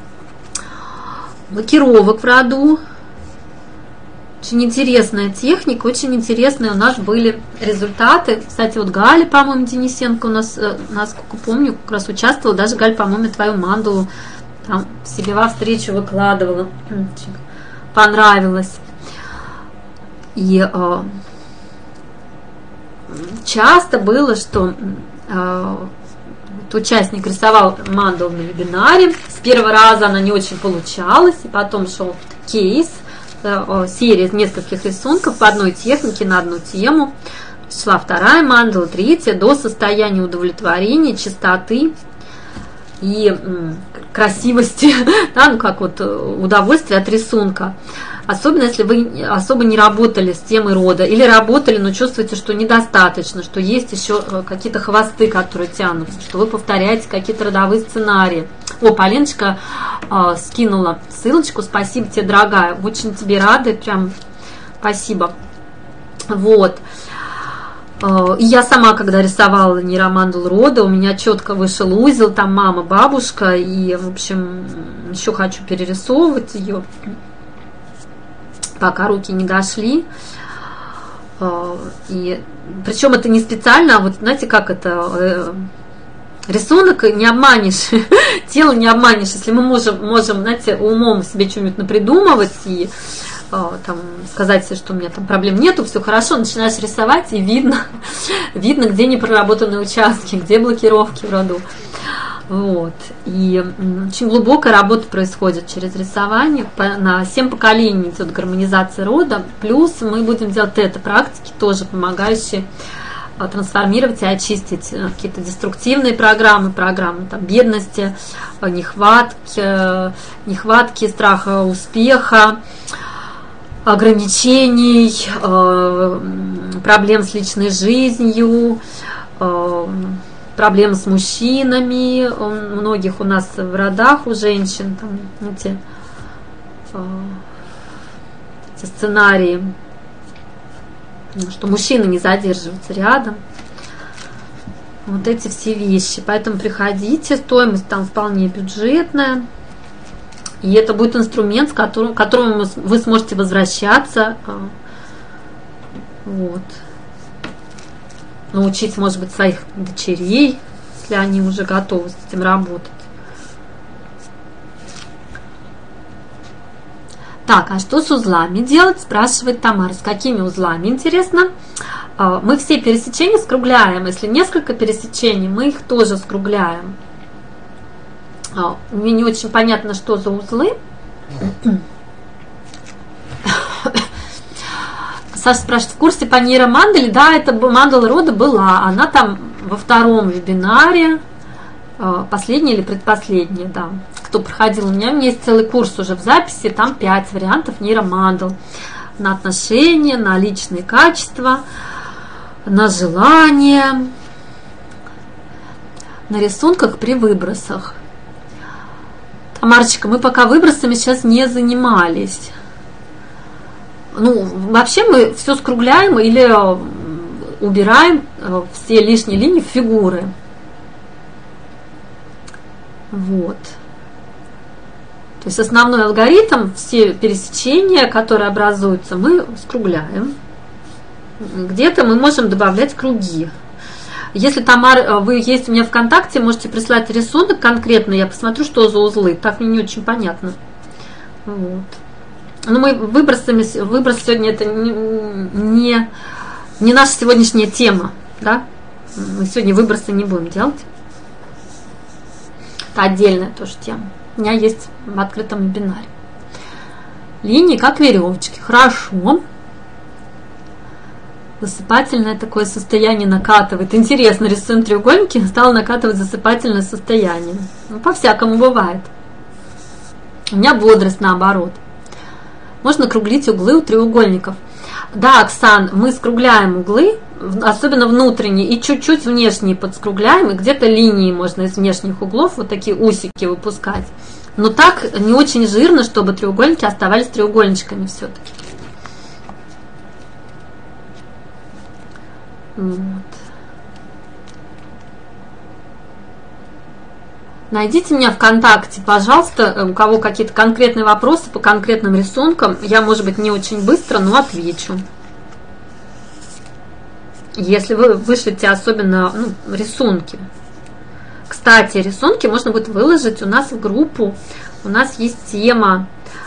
блокировок в роду. Очень интересная техника, очень интересные у нас были результаты. Кстати, вот Галя, по-моему, Денисенко у нас, насколько помню, как раз участвовала. Даже Галя, по-моему, твою мандалу там себе во встречу выкладывала. Очень понравилось. И э, часто было, что э, участник рисовал мандалу на вебинаре. С первого раза она не очень получалась, и потом шел кейс, серия из нескольких рисунков по одной технике на одну тему. Шла вторая мандала, третья, до состояния удовлетворения, чистоты и м, красивости, да, ну как вот удовольствие от рисунка. Особенно, если вы особо не работали с темой рода или работали, но чувствуете, что недостаточно, что есть еще какие-то хвосты, которые тянутся, что вы повторяете какие-то родовые сценарии. О, Полиночка э, скинула ссылочку, спасибо тебе, дорогая, очень тебе рада, прям спасибо. Вот. Э, и я сама, когда рисовала нейромандалу рода, у меня четко вышел узел, там мама, бабушка, и, в общем, еще хочу перерисовывать ее, пока руки не дошли. И, причем это не специально, а вот знаете, как это, рисунок не обманешь, тело не обманешь, если мы можем, можем, знаете, умом себе что-нибудь напридумывать и там, сказать себе, что у меня там проблем нету, все хорошо, начинаешь рисовать, и видно, видно, где непроработанные участки, где блокировки в роду. Вот. И очень глубокая работа происходит через рисование. На семь поколений идет гармонизация рода. Плюс мы будем делать тета-практики, тоже помогающие трансформировать и очистить какие-то деструктивные программы, программы там, бедности, нехватки, нехватки, страха успеха, ограничений, проблем с личной жизнью, проблемы с мужчинами, у многих у нас в родах, у женщин, там, знаете, эти сценарии, что мужчины не задерживаются рядом. Вот эти все вещи. Поэтому приходите, стоимость там вполне бюджетная. И это будет инструмент, с которым, к которому вы сможете возвращаться. Вот. Научить, может быть, своих дочерей, если они уже готовы с этим работать. Так, а что с узлами делать, спрашивает Тамара. С какими узлами, интересно? Мы все пересечения скругляем. Если несколько пересечений, мы их тоже скругляем. Мне не очень понятно, что за узлы. Саша спрашивает, в курсе по нейромандале? Да, это мандала рода была. Она там во втором вебинаре, последний или предпоследний, да. Кто проходил, у меня, у меня есть целый курс уже в записи, там пять вариантов нейромандал. На отношения, на личные качества, на желания, на рисунках при выбросах. Тамарочка, мы пока выбросами сейчас не занимались. Ну, вообще мы все скругляем или убираем все лишние линии в фигуры. Вот. То есть основной алгоритм, все пересечения, которые образуются, мы скругляем. Где-то мы можем добавлять круги. Если, Тамар, вы есть у меня ВКонтакте, можете прислать рисунок конкретно, я посмотрю, что за узлы. Так мне не очень понятно. Вот. Но мы выбросами, выброс сегодня это не, не, не наша сегодняшняя тема, да? Мы сегодня выбросы не будем делать. Это отдельная тоже тема. У меня есть в открытом вебинаре. Линии как веревочки. Хорошо. Засыпательное такое состояние накатывает. Интересно, рисуем треугольники, стало накатывать засыпательное состояние. Ну, по-всякому бывает. У меня бодрость наоборот. Можно круглить углы у треугольников. Да, Оксан, мы скругляем углы, особенно внутренние, и чуть-чуть внешние подскругляем, и где-то линии можно из внешних углов, вот такие усики выпускать. Но так не очень жирно, чтобы треугольники оставались треугольничками все-таки. Вот. Найдите меня ВКонтакте, пожалуйста, у кого какие-то конкретные вопросы по конкретным рисункам. Я, может быть, не очень быстро, но отвечу. Если вы вышлете особенно ну, рисунки. Кстати, рисунки можно будет выложить у нас в группу. У нас есть тема.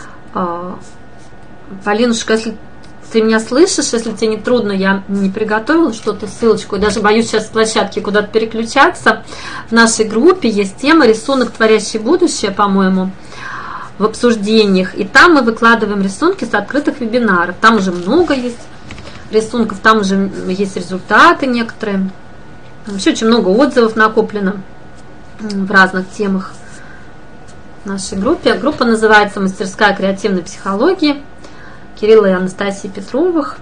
Полинушка, если ты меня слышишь, если тебе не трудно, я не приготовила что-то, ссылочку, и даже боюсь сейчас с площадки куда-то переключаться. В нашей группе есть тема «Рисунок, творящий будущее», по-моему, в обсуждениях. И там мы выкладываем рисунки с открытых вебинаров. Там уже много есть рисунков, там уже есть результаты некоторые. Вообще очень много отзывов накоплено в разных темах в нашей группе. Группа называется «Мастерская креативной психологии» Кирилла и Анастасии Петровых.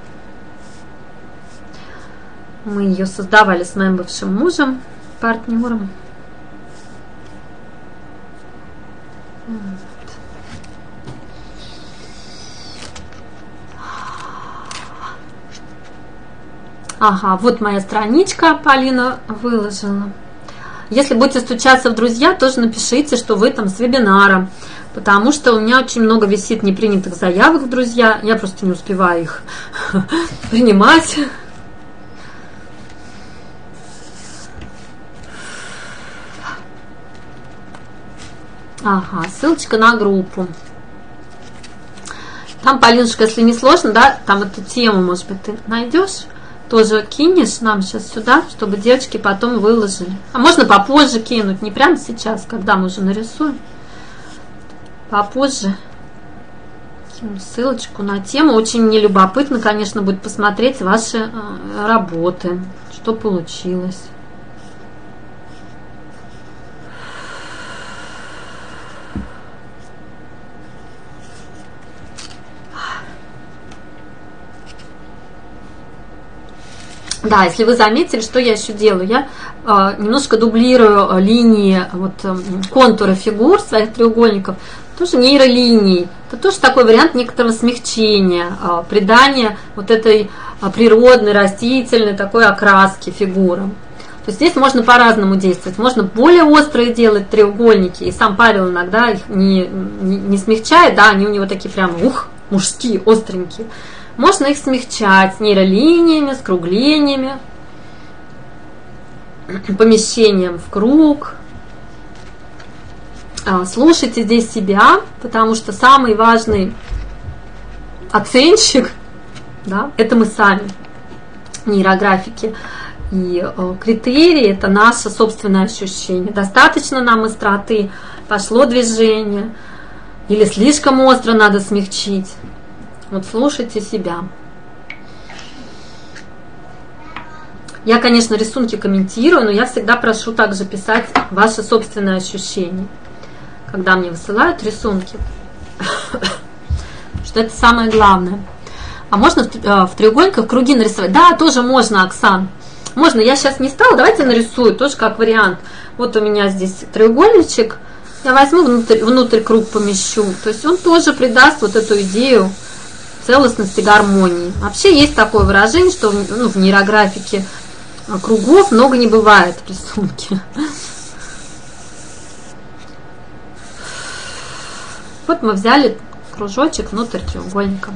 Мы ее создавали с моим бывшим мужем, партнером. Вот. Ага, вот моя страничка, Полина выложила. Если будете стучаться в друзья, тоже напишите, что вы там с вебинара. Потому что у меня очень много висит непринятых заявок в друзья. Я просто не успеваю их принимать. Ага, ссылочка на группу. Там, Полинушка, если не сложно, да, там эту тему, может быть, ты найдешь, тоже кинешь нам сейчас сюда, чтобы девочки потом выложили. А можно попозже кинуть, не прямо сейчас, когда мы уже нарисуем. Попозже кину ссылочку на тему. Очень мне любопытно, конечно, будет посмотреть ваши э, работы, что получилось. Да, если вы заметили, что я еще делаю, я э, немножко дублирую э, линии, вот, э, контуры фигур своих треугольников, тоже нейролинии. Это тоже такой вариант некоторого смягчения, э, придания вот этой э, природной, растительной такой окраски фигурам. То есть здесь можно по-разному действовать. Можно более острые делать треугольники, и сам Павел иногда их не, не, не смягчает, да, они у него такие прям, ух, мужские, остренькие. Можно их смягчать нейролиниями, скруглениями, помещением в круг. Слушайте здесь себя, потому что самый важный оценщик, да, это мы сами, нейрографики. И критерии – это наше собственное ощущение. Достаточно нам остроты, пошло движение, или слишком остро надо смягчить. Вот слушайте себя. Я, конечно, рисунки комментирую, но я всегда прошу также писать ваши собственные ощущения, когда мне высылают рисунки. Что это самое главное. А можно в треугольниках круги нарисовать? Да, тоже можно, Оксан. Можно. Я сейчас не стала. Давайте нарисую, тоже как вариант. Вот у меня здесь треугольничек. Я возьму внутрь, внутрь круг помещу. То есть он тоже придаст вот эту идею целостности, гармонии. Вообще есть такое выражение, что ну, в нейрографике кругов много не бывает в рисунке. Вот мы взяли кружочек внутрь треугольника.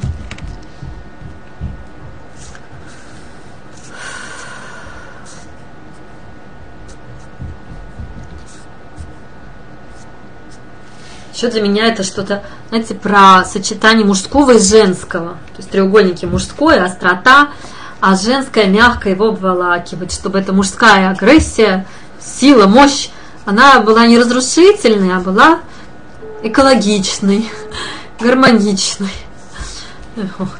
Еще для меня это что-то, знаете, про сочетание мужского и женского. То есть треугольники мужское, острота, а женское мягко его обволакивать, чтобы эта мужская агрессия, сила, мощь, она была не разрушительной, а была экологичной, гармоничной. Вот.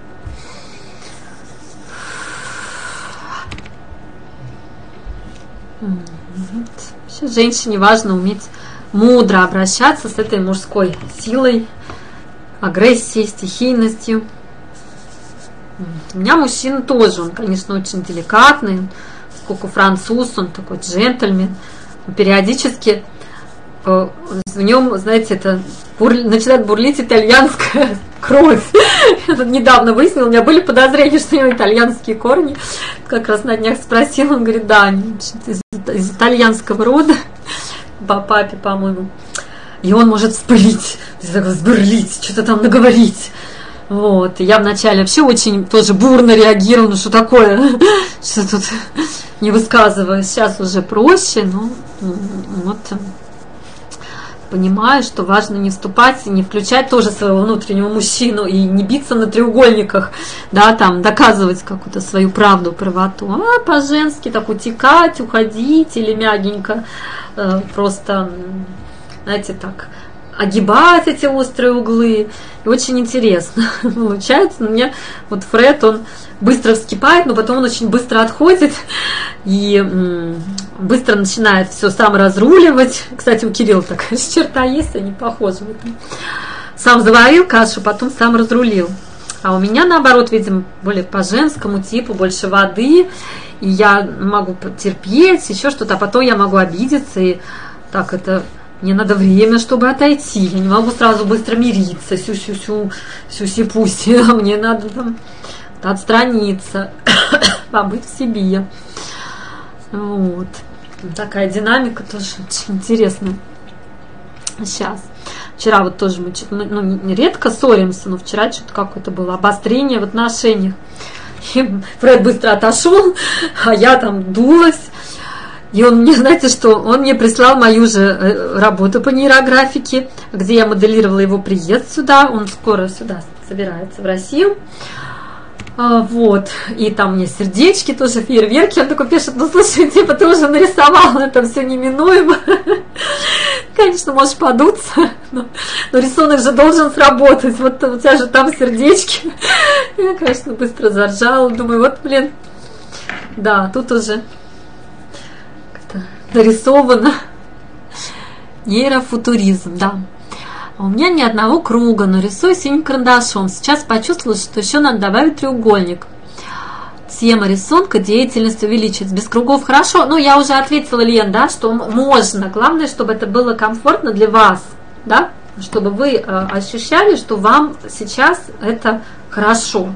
Вообще женщине важно уметь мудро обращаться с этой мужской силой, агрессией, стихийностью. У меня мужчина тоже, он, конечно, очень деликатный, поскольку француз, он такой джентльмен. Периодически э, в нем, знаете, это бур... начинает бурлить итальянская кровь. Я тут недавно выяснила, у меня были подозрения, что у него итальянские корни. Как раз на днях спросила, он говорит, да, они из, из итальянского рода, по папе, по-моему. И он может вспылить, взбырлить, что-то там наговорить. Вот. И я вначале вообще очень тоже бурно реагировала, ну что такое, что тут не высказываю. Сейчас уже проще, но вот понимаю, что важно не вступать и не включать тоже своего внутреннего мужчину и не биться на треугольниках, да, там, доказывать какую-то свою правду, правоту, а по-женски так утекать, уходить или мягенько э, просто, знаете, так, огибать эти острые углы. И очень интересно получается. У меня вот Фред, он быстро вскипает, но потом он очень быстро отходит и м- быстро начинает все сам разруливать. Кстати, у Кирилла такая черта есть, они похожи в этом. Сам заварил кашу, потом сам разрулил. А у меня, наоборот, видимо, более по женскому типу, больше воды, и я могу потерпеть, еще что-то, а потом я могу обидеться, и так это... Мне надо время, чтобы отойти. Я не могу сразу быстро мириться. Сю-сю-сю, сю-си-пуси. А мне надо там отстраниться, побыть в себе. Вот. Такая динамика тоже очень интересная. Сейчас. Вчера вот тоже мы чуть, ну, редко ссоримся, но вчера что-то какое-то было обострение в отношениях. И Фред быстро отошел, а я там дулась. И он мне, знаете что, он мне прислал мою же работу по нейрографике, где я моделировала его приезд сюда. Он скоро сюда собирается, в Россию. Вот. И там мне сердечки тоже, фейерверки. Он такой пишет, ну слушай, типа ты уже нарисовал, это все неминуемо. Конечно, можешь подуться, но, но рисунок же должен сработать. Вот у тебя же там сердечки. Я, конечно, быстро заржала. Думаю, вот, блин, да, тут уже... нарисовано. Нейрофутуризм, да. А у меня ни одного круга, но рисую синим карандашом. Сейчас почувствовала, что еще надо добавить треугольник. Тема рисунка, деятельность увеличить. Без кругов хорошо. Ну, я уже ответила, Лен, да, что можно. Главное, чтобы это было комфортно для вас, да, чтобы вы э, ощущали, что вам сейчас это хорошо.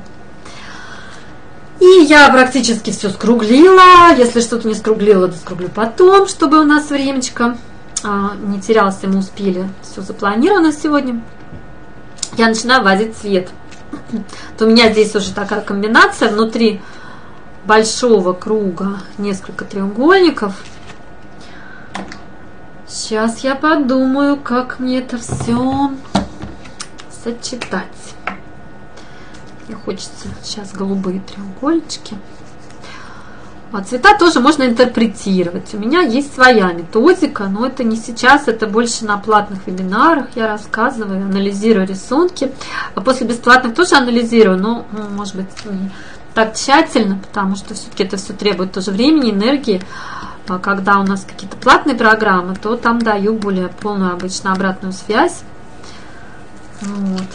И я практически все скруглила. Если что-то не скруглила, то скруглю потом, чтобы у нас времечко а, не терялось, и мы успели. Все запланировано сегодня. Я начинаю вводить цвет. То у меня здесь уже такая комбинация. Внутри большого круга несколько треугольников. Сейчас я подумаю, как мне это все сочетать. Мне хочется сейчас голубые треугольнички. А цвета тоже можно интерпретировать. У меня есть своя методика, но это не сейчас, это больше на платных вебинарах я рассказываю, анализирую рисунки. А после бесплатных тоже анализирую, но, может быть, не так тщательно, потому что все-таки это все требует тоже времени, энергии. А когда у нас какие-то платные программы, то там даю более полную обычно обратную связь. Вот.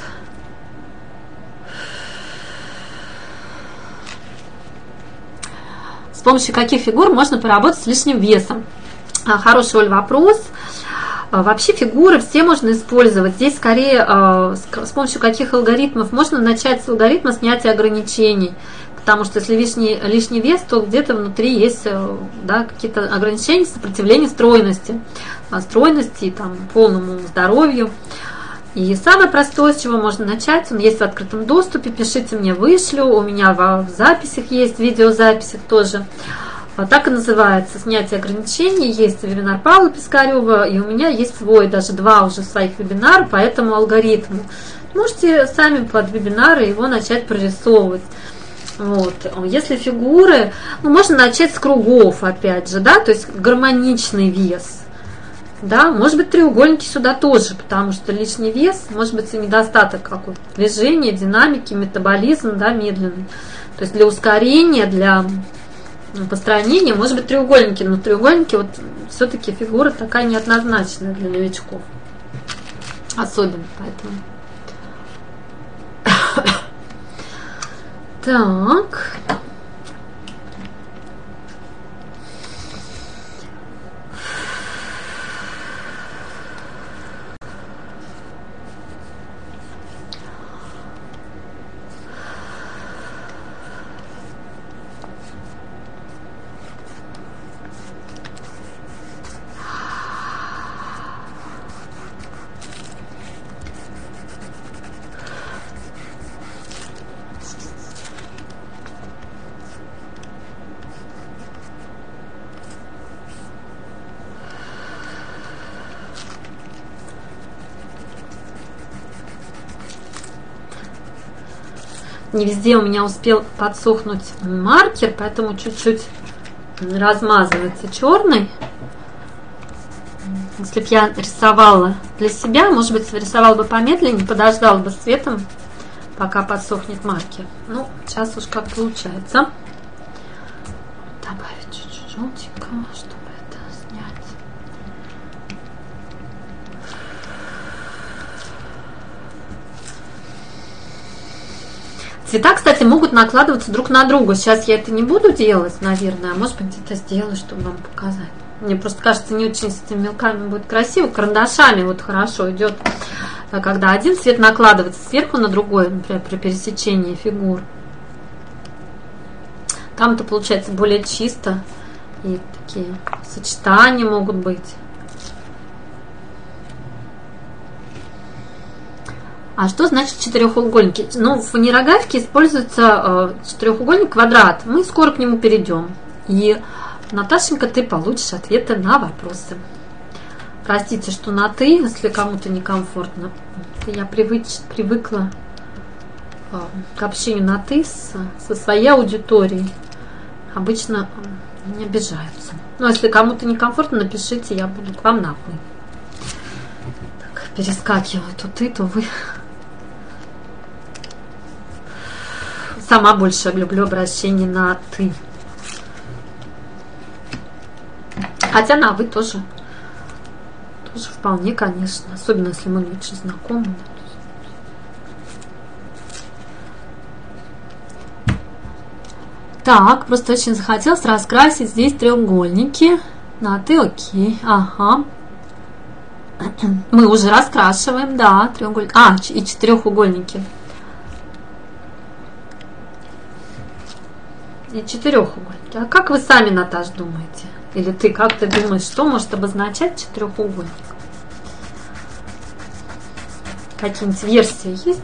С помощью каких фигур можно поработать с лишним весом? Хороший, Оль, вопрос. Вообще фигуры все можно использовать. Здесь скорее с помощью каких алгоритмов можно начать с алгоритма снятия ограничений. Потому что если лишний, лишний вес, то где-то внутри есть, да, какие-то ограничения, сопротивления стройности. Стройности, там, полному здоровью. И самое простое, с чего можно начать, он есть в открытом доступе, пишите мне, вышлю, у меня в записях есть, в видеозаписях тоже. Так и называется «Снятие ограничений». Есть вебинар Павла Пискарева, и у меня есть свой, даже два уже своих вебинара по этому алгоритму. Можете сами под вебинары его начать прорисовывать. Вот. Если фигуры, ну, можно начать с кругов, опять же, да, то есть гармоничный вес. Да, может быть, треугольники сюда тоже, потому что лишний вес, может быть, и недостаток какой-то движения, динамики, метаболизм, да, медленный. То есть для ускорения, для построения, может быть, треугольники, но треугольники, вот все-таки фигура такая неоднозначная для новичков. Особенно поэтому. Так. Не везде у меня успел подсохнуть маркер, поэтому чуть-чуть размазывается черный. Если бы я рисовала для себя, может быть, рисовала бы помедленнее, подождала бы с цветом, пока подсохнет маркер. Ну, сейчас уж как получается. Добавить чуть-чуть желтенького, чтобы это снять. Цвета, кстати, могут накладываться друг на друга. Сейчас я это не буду делать, наверное, а может быть, где-то сделаю, чтобы вам показать. Мне просто кажется, не очень с этими мелками будет красиво. Карандашами вот хорошо идет, когда один цвет накладывается сверху на другой, например, при пересечении фигур. Там-то получается более чисто. И такие сочетания могут быть. А что значит четырехугольники? Ну, в нейрографике используется э, четырехугольник квадрат. Мы скоро к нему перейдем. И, Наташенька, ты получишь ответы на вопросы. Простите, что на «ты», если кому-то некомфортно. Я привыч, привыкла э, к общению на «ты» с, со своей аудиторией. Обычно э, не обижаются. Но если кому-то некомфортно, напишите, я буду к вам на «вы». Так, перескакиваю то «ты», то «вы». Сама больше люблю обращение на «ты». Хотя на «вы» тоже, тоже вполне, конечно. Особенно, если мы не очень знакомы. Так, просто очень захотелось раскрасить здесь треугольники. На «ты», окей. Ага. Мы уже раскрашиваем, да, треугольники. А, и четырехугольники. И четырехугольники. А как вы сами, Наташ, думаете? Или ты, как ты думаешь, что может обозначать четырехугольник? Какие-нибудь версии есть?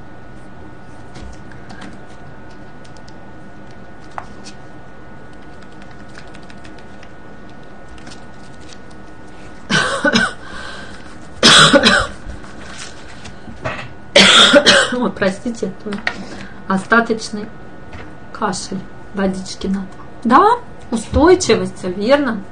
Ой, простите, это остаточный кашель. Водички надо. Да, устойчивость, все верно.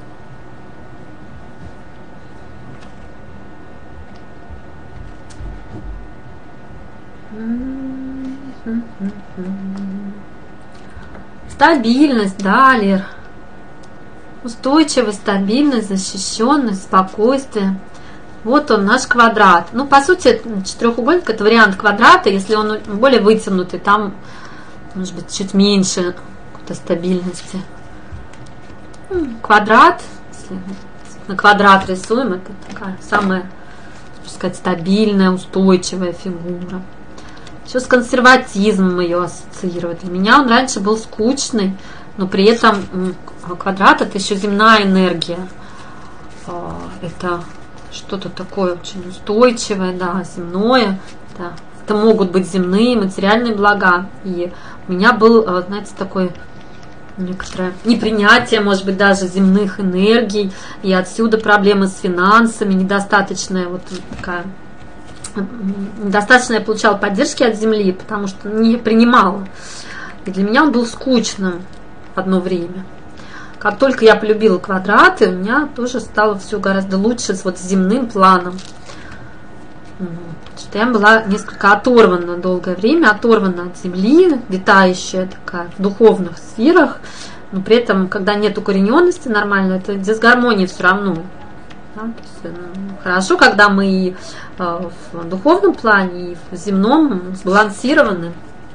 Стабильность, да, Лер. Устойчивость, стабильность, защищенность, спокойствие. Вот он, наш квадрат. Ну, по сути, четырехугольник — это вариант квадрата. Если он более вытянутый, там, может быть, чуть меньше стабильности. Квадрат, если на квадрат рисуем, это такая самая, так сказать, стабильная, устойчивая фигура. Еще с консерватизмом ее ассоциируют. Для меня он раньше был скучный, но при этом квадрат — это еще земная энергия. Это что-то такое очень устойчивое, да, земное. Да. Это могут быть земные, материальные блага. И у меня был, знаете, такой некоторое непринятие, может быть, даже земных энергий, и отсюда проблемы с финансами, недостаточная вот такая, недостаточно я получала поддержки от Земли, потому что не принимала. И для меня он был скучным одно время. Как только я полюбила квадраты, у меня тоже стало все гораздо лучше с вот земным планом. Что я была несколько оторвана долгое время, оторвана от Земли, витающая такая в духовных сферах, но при этом, когда нет укорененности нормально, это дисгармония все равно. Да? То есть, ну, хорошо, когда мы и э, в духовном плане, и в земном сбалансированы.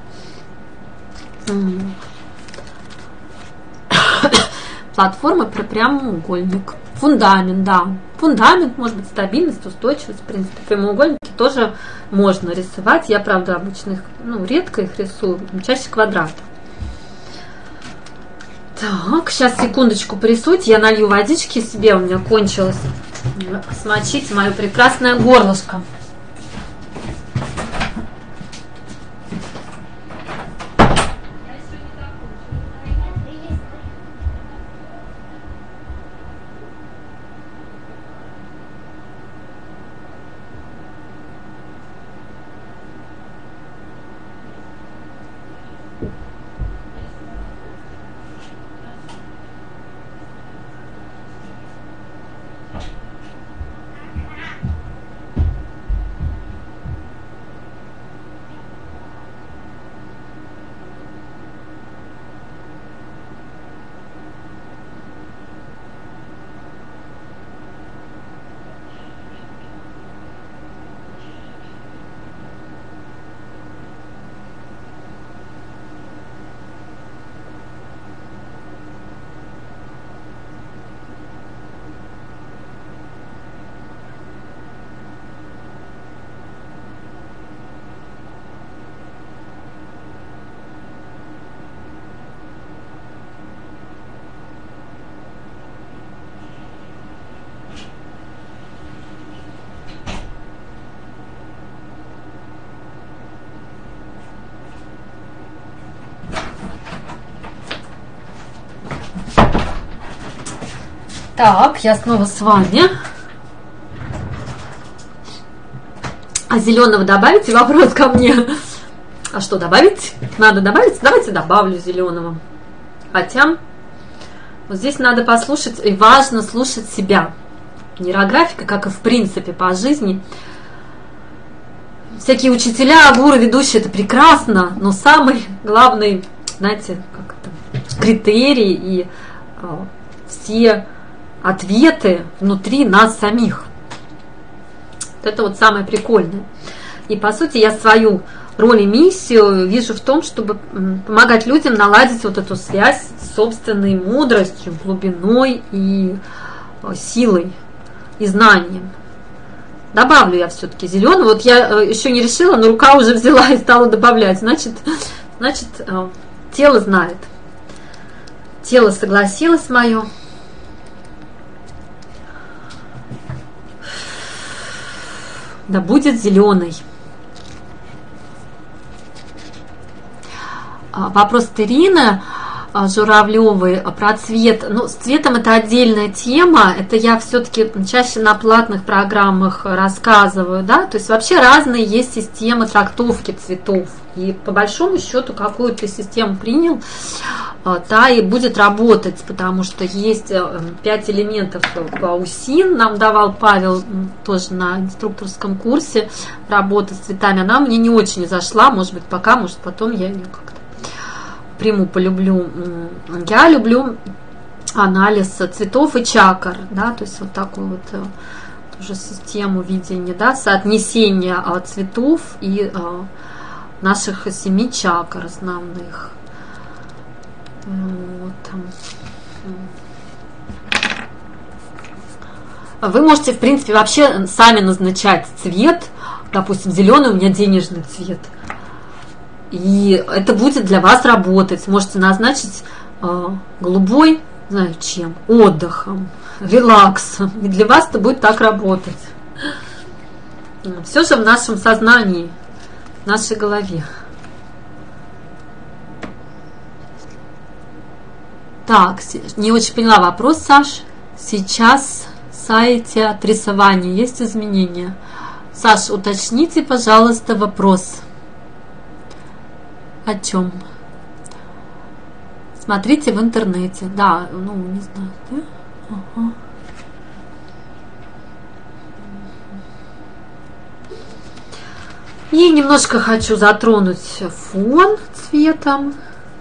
Платформа про прямоугольник. Фундамент, да. Фундамент, может быть, стабильность, устойчивость. В принципе, прямоугольники тоже можно рисовать. Я, правда, обычно их, ну, редко их рисую, чаще квадраты. Так, сейчас секундочку порисуйте. Я налью водички себе, у меня кончилось. Смочить мое прекрасное горлышко. Так, я снова с вами. А зеленого добавите? Вопрос ко мне. А что добавить? Надо добавить? Давайте добавлю зеленого. Хотя вот здесь надо послушать, и важно слушать себя. Нейрографика, как и в принципе по жизни. Всякие учителя, гуру, ведущие, это прекрасно, но самый главный, знаете, как это, критерий и э, все ответы внутри нас самих. Вот это вот самое прикольное. И по сути я свою роль и миссию вижу в том, чтобы помогать людям наладить вот эту связь с собственной мудростью, глубиной и силой, и знанием. Добавлю я все-таки зеленый. Вот я еще не решила, но рука уже взяла и стала добавлять. Значит, значит тело знает. Тело согласилось мое. Да будет зеленый. Вопрос от Ирины Журавлевой про цвет. Ну, с цветом это отдельная тема. Это я все-таки чаще на платных программах рассказываю, да. То есть вообще разные есть системы трактовки цветов. И по большому счету, какую ты систему принял, та и будет работать, потому что есть пять элементов паусин, нам давал Павел тоже на инструкторском курсе работы с цветами. Она мне не очень зашла, может быть, пока, может, потом я ее как-то приму, полюблю. Я люблю анализ цветов и чакр, да, то есть вот такую вот тоже систему видения, да, соотнесение цветов и наших семи чакр основных. Вот. Вы можете, в принципе, вообще сами назначать цвет. Допустим, зеленый у меня денежный цвет. И это будет для вас работать. Можете назначить э, голубой, не знаю чем, отдыхом, релаксом. И для вас это будет так работать. Все же в нашем сознании, в нашей голове. Так, не очень поняла вопрос, Саш. Сейчас в сайте от рисования есть изменения? Саш, уточните, пожалуйста, вопрос. О чем? Смотрите в интернете. Да, ну, не знаю. Да? Ага. И немножко хочу затронуть фон цветом.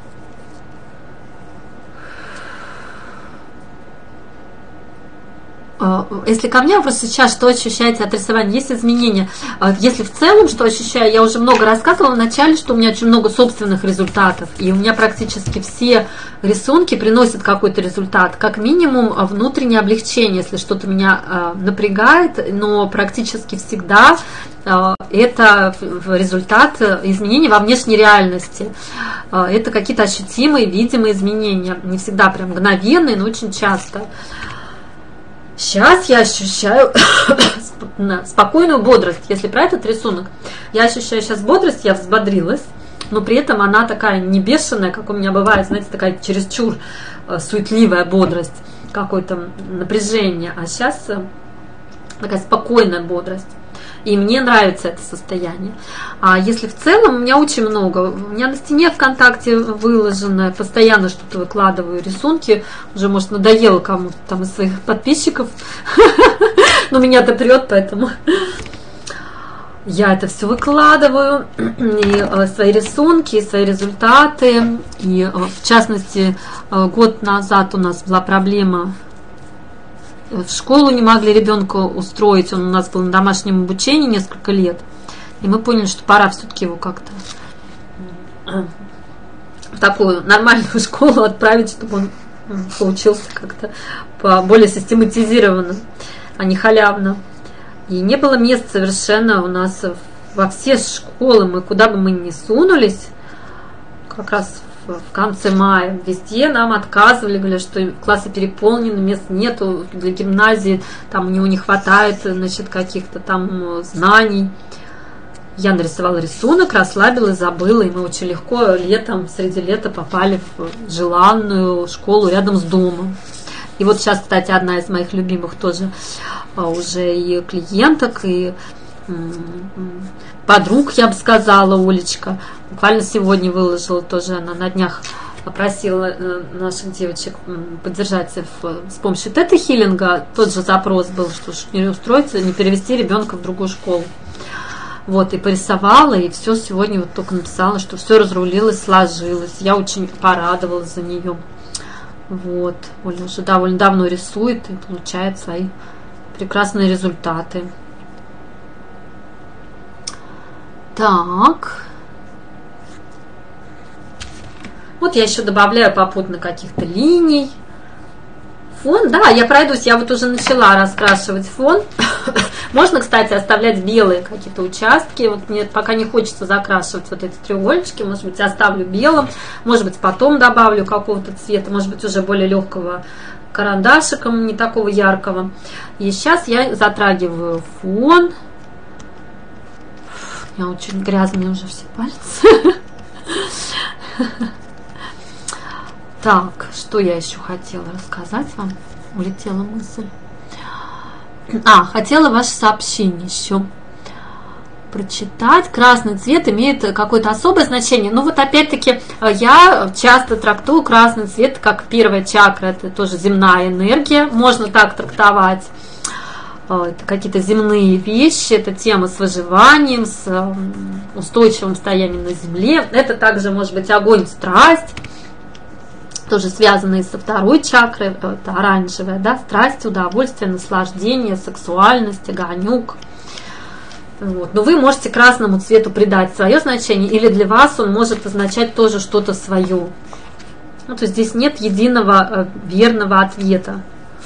Если ко мне вопрос сейчас, что ощущаете от рисования, есть изменения? Если в целом, что ощущаю, я уже много рассказывала в начале, что у меня очень много собственных результатов, и у меня практически все рисунки приносят какой-то результат, как минимум внутреннее облегчение, если что-то меня напрягает, но практически всегда это результат изменений во внешней реальности. Это какие-то ощутимые, видимые изменения, не всегда прям мгновенные, но очень часто. Сейчас я ощущаю спокойную бодрость. Если про этот рисунок, я ощущаю сейчас бодрость, я взбодрилась, но при этом она такая не бешеная, как у меня бывает, знаете, такая чересчур суетливая бодрость, какое-то напряжение. А сейчас такая спокойная бодрость. И мне нравится это состояние. А если в целом, у меня очень много. У меня на стене ВКонтакте выложено, постоянно что-то выкладываю, рисунки. Уже, может, надоело кому-то там из своих подписчиков. Но меня-то прет, поэтому я это все выкладываю. И свои рисунки, и свои результаты. И в частности, год назад у нас была проблема. В школу не могли ребенка устроить, он у нас был на домашнем обучении несколько лет, и мы поняли, что пора все-таки его как-то в такую нормальную школу отправить, чтобы он поучился как-то более систематизированно, а не халявно. И не было мест совершенно у нас во все школы, мы куда бы мы ни сунулись, как раз в конце мая, везде нам отказывали, говорили, что классы переполнены, мест нету для гимназии, там у него не хватает, значит, каких-то там знаний. Я нарисовала рисунок, расслабилась, забыла, и мы очень легко летом, среди лета попали в желанную школу рядом с домом. И вот сейчас, кстати, одна из моих любимых тоже уже и клиенток, и подруг, я бы сказала, Олечка, буквально сегодня выложила тоже, она на днях попросила наших девочек поддержать с помощью тета-хиллинга. Тот же запрос был, что не устроиться, не перевести ребенка в другую школу. Вот, и порисовала, и все сегодня вот только написала, что все разрулилось, сложилось. Я очень порадовалась за нее. Вот, Оля уже довольно давно рисует и получает свои прекрасные результаты. Так. Вот я еще добавляю попутно каких-то линий. Фон, да, я пройдусь, я вот уже начала раскрашивать фон. Можно, кстати, оставлять белые какие-то участки. Вот мне пока не хочется закрашивать вот эти треугольнички. Может быть, оставлю белым. Может быть, потом добавлю какого-то цвета. Может быть, уже более легкого карандашиком, не такого яркого. И сейчас я затрагиваю фон. У меня очень грязные уже все пальцы. Так, что я еще хотела рассказать вам? Улетела мысль. А, хотела ваше сообщение еще прочитать. Красный цвет имеет какое-то особое значение. Ну вот опять-таки я часто трактую красный цвет как первая чакра. Это тоже земная энергия. Можно так трактовать. Это какие-то земные вещи, это тема с выживанием, с устойчивым стоянием на земле. Это также может быть огонь, страсть, тоже связанные со второй чакрой, это оранжевая, да, страсть, удовольствие, наслаждение, сексуальность, огонек. Вот. Но вы можете красному цвету придать свое значение, или для вас он может означать тоже что-то свое. Ну, то есть здесь нет единого верного ответа.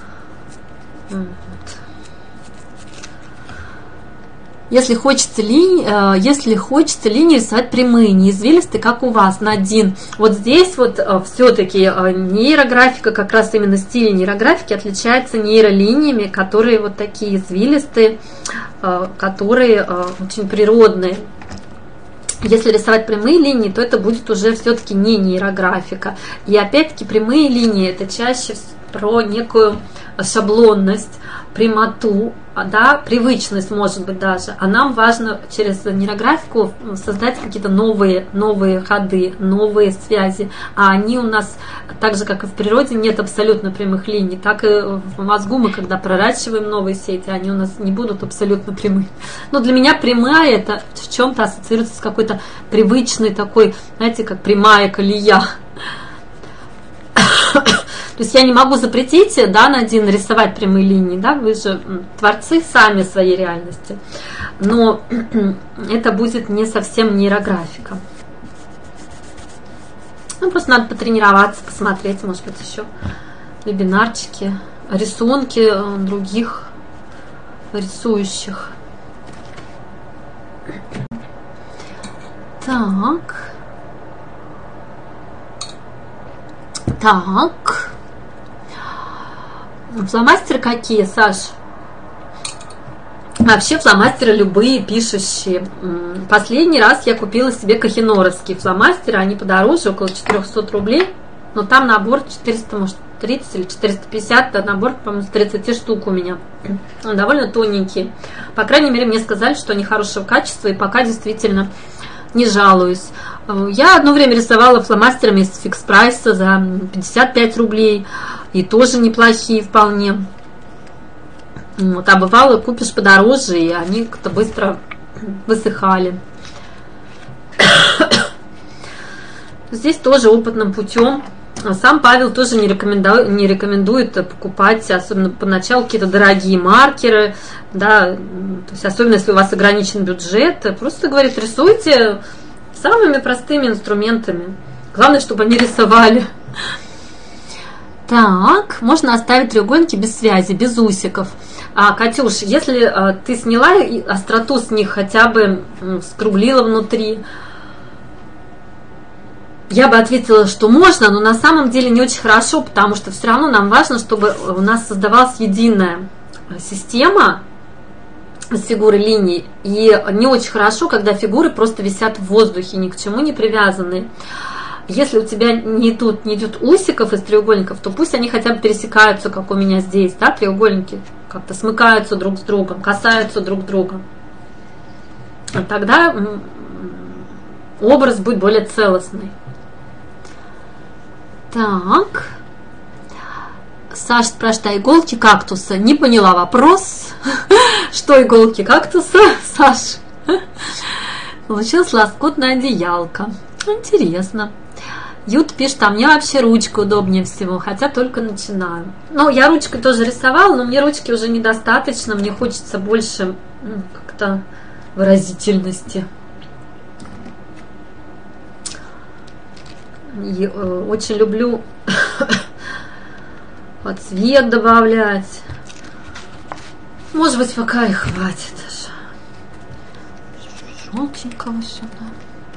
Если хочется, ли, если хочется линии рисовать прямые, не извилистые, как у вас, на один. Вот здесь вот все-таки нейрографика, как раз именно стиль нейрографики отличается нейролиниями, которые вот такие извилистые, которые очень природные. Если рисовать прямые линии, то это будет уже все-таки не нейрографика. И опять-таки прямые линии это чаще про некую шаблонность, прямоту, да, привычность, может быть, даже. А нам важно через нейрографику создать какие-то новые, новые ходы, новые связи. А они у нас, так же, как и в природе, нет абсолютно прямых линий. Так и в мозгу мы, когда проращиваем новые сети, они у нас не будут абсолютно прямые. Но для меня прямая это в чем-то ассоциируется с какой-то привычной такой, знаете, как прямая колея. То есть я не могу запретить, да, Надин, рисовать прямые линии, да, вы же творцы сами своей реальности, но это будет не совсем нейрографика. Ну, просто надо потренироваться, посмотреть, может быть, еще вебинарчики, рисунки других рисующих. Так. Так. Фломастеры какие, Саш? Вообще фломастеры любые, пишущие. Последний раз я купила себе кахеноровские фломастеры. Они подороже, около четыреста рублей. Но там набор четыреста, может, тридцать или четыреста пятьдесят. Набор, по-моему, с тридцати штук у меня. Он довольно тоненький. По крайней мере, мне сказали, что они хорошего качества. И пока действительно не жалуюсь. Я одно время рисовала фломастерами из фикс прайса за пятьдесят пять рублей. И тоже неплохие вполне. Вот, а бывало, купишь подороже, и они как-то быстро высыхали. Здесь тоже опытным путем. Сам Павел тоже не рекомендует, не рекомендует покупать, особенно поначалу, какие-то дорогие маркеры, да, то есть особенно если у вас ограничен бюджет, просто говорит, рисуйте самыми простыми инструментами. Главное, чтобы они рисовали. Так, можно оставить треугольники без связи, без усиков. А, Катюш, если а, ты сняла остроту с них, хотя бы м, скруглила внутри, я бы ответила, что можно, но на самом деле не очень хорошо, потому что все равно нам важно, чтобы у нас создавалась единая система с фигурой линий. И не очень хорошо, когда фигуры просто висят в воздухе, ни к чему не привязаны. Если у тебя не тут не идет усиков из треугольников, то пусть они хотя бы пересекаются, как у меня здесь, да, треугольники как-то смыкаются друг с другом, касаются друг друга. Тогда образ будет более целостный. Так. Саша спрашивает, а иголки кактуса? Не поняла вопрос. Что иголки кактуса, Саш? Получилась лоскутная одеялка. Интересно. Ют пишет, а мне вообще ручка удобнее всего, хотя только начинаю. Ну, я ручкой тоже рисовала, но мне ручки уже недостаточно, мне хочется больше ну, как-то выразительности. И, э, очень люблю вот цвет добавлять. Может быть, пока и хватит. Желтенького сюда.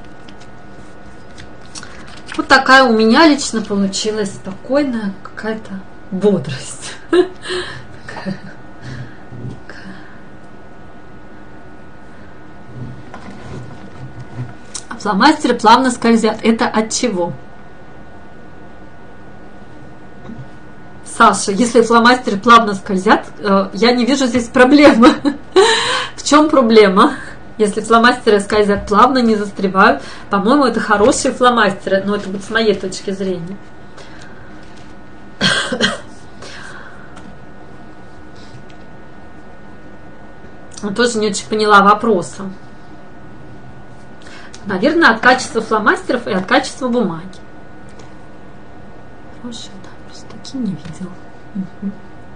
Вот такая у меня лично получилась спокойная какая-то бодрость. Фломастеры плавно скользят. Это от чего? Саша, если фломастеры плавно скользят, я не вижу здесь проблемы. В чем проблема? Если фломастеры скользят плавно, не застревают, по-моему, это хорошие фломастеры, но это будет с моей точки зрения. Я тоже не очень поняла вопроса. Наверное, от качества фломастеров и от качества бумаги. Хорошие, да, просто такие не видела. Угу.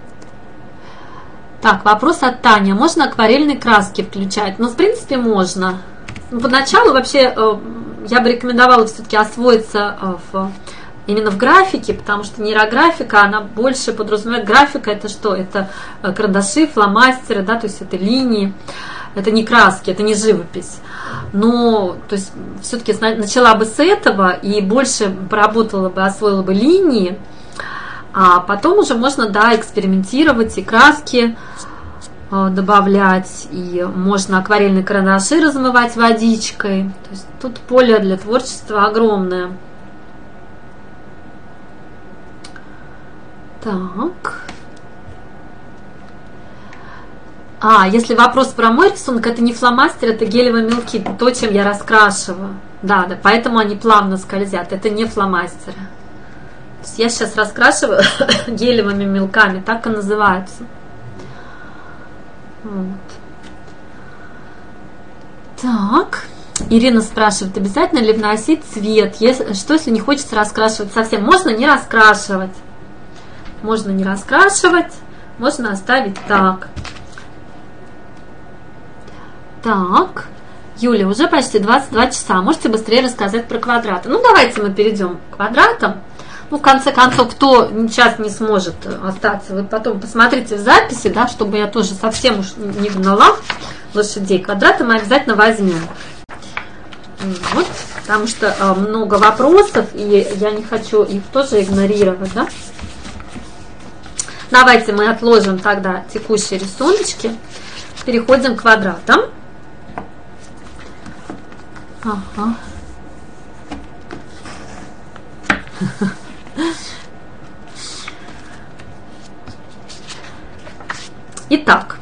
Так, вопрос от Тани. Можно акварельные краски включать? Ну, в принципе, можно. Ну, поначалу вообще э, я бы рекомендовала все-таки освоиться э, в, именно в графике, потому что нейрографика, она больше подразумевает. Графика это что? Это карандаши, фломастеры, да, то есть это линии. Это не краски, это не живопись. Но, то есть, все-таки начала бы с этого и больше поработала бы, освоила бы линии, а потом уже можно, да, экспериментировать и краски добавлять, и можно акварельные карандаши размывать водичкой. То есть тут поле для творчества огромное. Так. А, если вопрос про мой рисунок, это не фломастер, это гелевые мелки, то, чем я раскрашиваю. Да, да, поэтому они плавно скользят, это не фломастеры. То есть я сейчас раскрашиваю гелевыми мелками, так и называются. Вот. Так, Ирина спрашивает, обязательно ли вносить цвет, если, что если не хочется раскрашивать совсем? Можно не раскрашивать. Можно не раскрашивать, можно оставить так. Так, Юля, уже почти двадцать два часа. Можете быстрее рассказать про квадраты? Ну, давайте мы перейдем к квадратам. Ну, в конце концов, кто сейчас не сможет остаться, вы потом посмотрите в записи, да, чтобы я тоже совсем уж не гнала лошадей. Квадраты мы обязательно возьмем. Вот, потому что э, много вопросов, и я не хочу их тоже игнорировать, да. Давайте мы отложим тогда текущие рисуночки. Переходим к квадратам. Ага. Итак,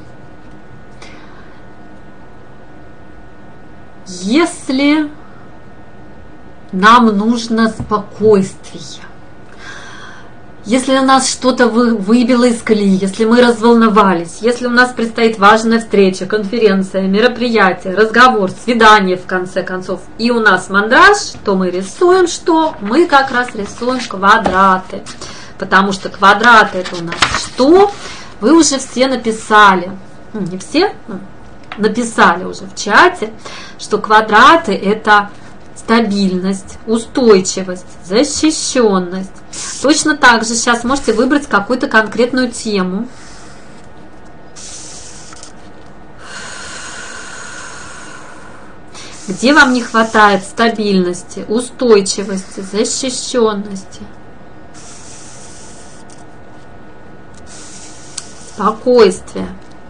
если нам нужно спокойствие, если у нас что-то выбило из колеи, если мы разволновались, если у нас предстоит важная встреча, конференция, мероприятие, разговор, свидание в конце концов, и у нас мандраж, то мы рисуем что? Мы как раз рисуем квадраты. Потому что квадраты это у нас что? Вы уже все написали, не все, написали уже в чате, что квадраты это стабильность, устойчивость, защищенность. Точно так же сейчас можете выбрать какую-то конкретную тему. Где вам не хватает стабильности, устойчивости, защищенности, спокойствия.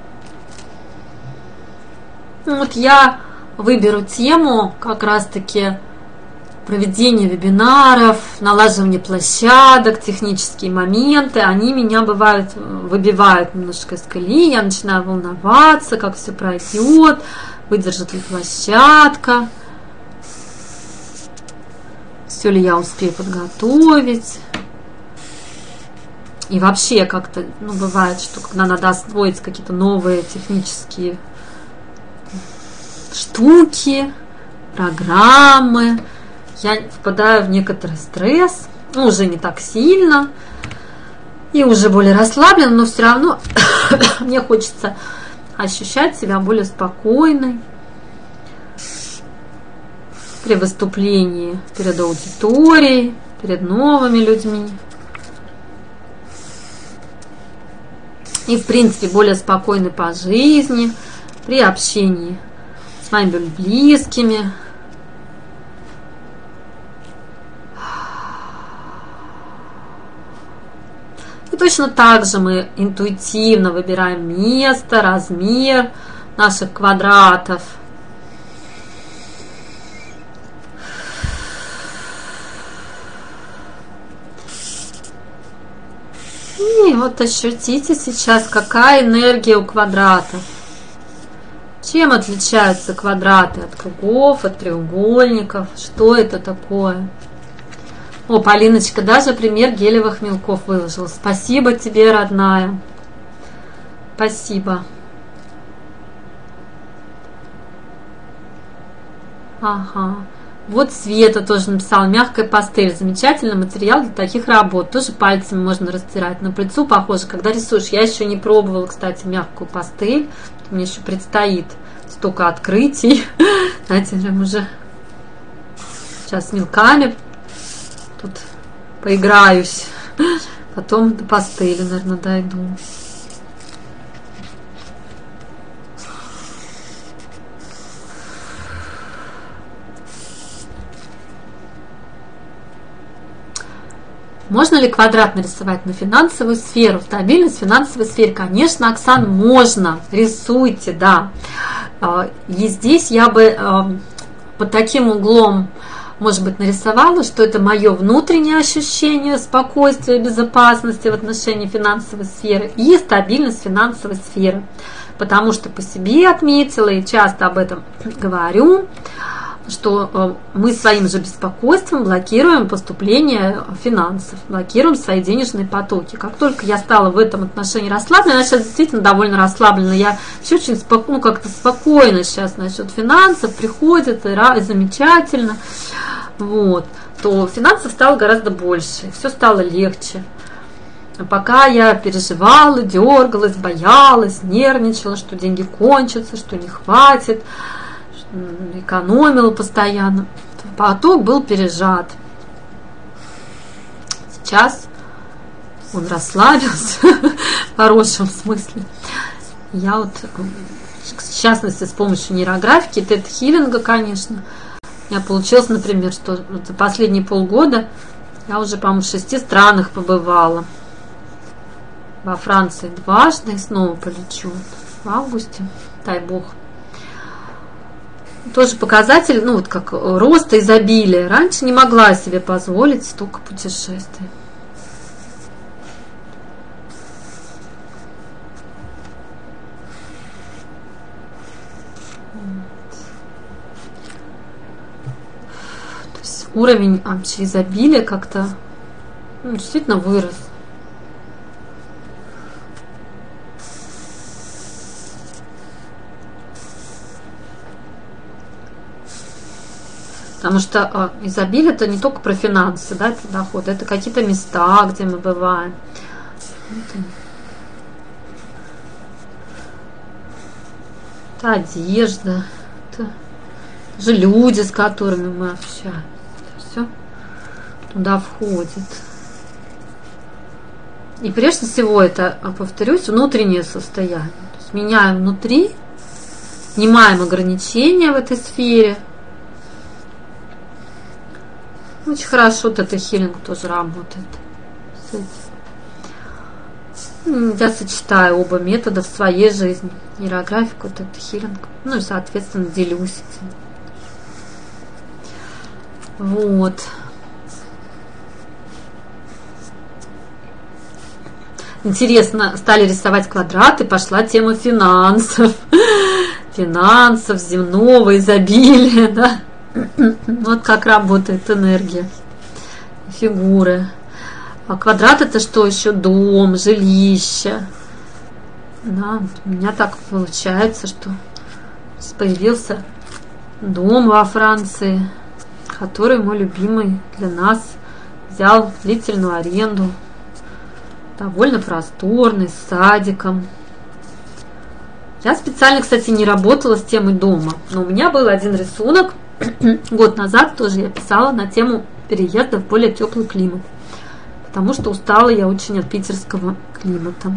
Вот я выберу тему как раз-таки проведение вебинаров, налаживание площадок, технические моменты. Они меня бывают выбивают немножко из колеи, я начинаю волноваться, как все пройдет, выдержит ли площадка, все ли я успею подготовить. И вообще как-то, ну, бывает, что когда надо освоить какие-то новые технические штуки, программы, я впадаю в некоторый стресс, ну, уже не так сильно, и уже более расслабленно, но все равно мне хочется ощущать себя более спокойной при выступлении перед аудиторией, перед новыми людьми. И, в принципе, более спокойной по жизни, при общении с моими близкими. И точно так же мы интуитивно выбираем место, размер наших квадратов. И вот ощутите сейчас, какая энергия у квадратов. Чем отличаются квадраты от кругов, от треугольников? Что это такое? О, Полиночка, даже пример гелевых мелков выложила. Спасибо тебе, родная. Спасибо. Ага. Вот Света тоже написала. Мягкая пастель. Замечательный материал для таких работ. Тоже пальцами можно растирать. На пыльцу похоже. Когда рисуешь, я еще не пробовала, кстати, мягкую пастель. Мне еще предстоит столько открытий. Знаете, уже сейчас с мелками тут поиграюсь. Потом до пастели, наверное, дойду. Можно ли квадрат нарисовать на финансовую сферу? Стабильность в финансовой сфере? Конечно, Оксан, можно. Рисуйте, да. И здесь я бы под таким углом, может быть, нарисовала, что это мое внутреннее ощущение спокойствия, безопасности в отношении финансовой сферы и стабильность финансовой сферы. Потому что по себе отметила и часто об этом говорю, что мы своим же беспокойством блокируем поступление финансов, блокируем свои денежные потоки. Как только я стала в этом отношении расслаблена, я сейчас действительно довольно расслаблена, я все очень споко, ну, как-то спокойно сейчас насчет финансов, приходит, и, и замечательно, вот, то финансов стало гораздо больше, все стало легче. Пока я переживала, дергалась, боялась, нервничала, что деньги кончатся, что не хватит, экономила постоянно, поток был пережат. Сейчас он расслабился в хорошем смысле. Я вот, в частности, с помощью нейрографики, тета-хиллинга, конечно, у меня получилось, например, что за последние полгода я уже, по-моему, в шести странах побывала. Во Франции дважды и снова полечу в августе, дай бог. Тоже показатель, ну вот как роста, изобилия. Раньше не могла себе позволить столько путешествий. То есть уровень вообще изобилия как-то, ну, действительно вырос. Потому что э, изобилие это не только про финансы, да, это доходы, это какие-то места, где мы бываем. Это, это одежда, это же люди, с которыми мы общаемся. Это все туда входит. И прежде всего это, повторюсь, внутреннее состояние. То есть меняем внутри, снимаем ограничения в этой сфере. Очень хорошо тета-хиллинг тоже работает с этим. Я сочетаю оба метода в своей жизни. Нейрографику, тета-хиллинг. Ну и, соответственно, делюсь этим. Вот. Интересно, стали рисовать квадраты, пошла тема финансов. Финансов, земного изобилия, да. Вот как работает энергия, фигуры. А квадрат это что еще? Дом, жилище. Да, у меня так получается, что появился дом во Франции, который мой любимый для нас взял длительную аренду. Довольно просторный, с садиком. Я специально, кстати, не работала с темой дома, но у меня был один рисунок. Год назад тоже я писала на тему переезда в более теплый климат, потому что устала я очень от питерского климата.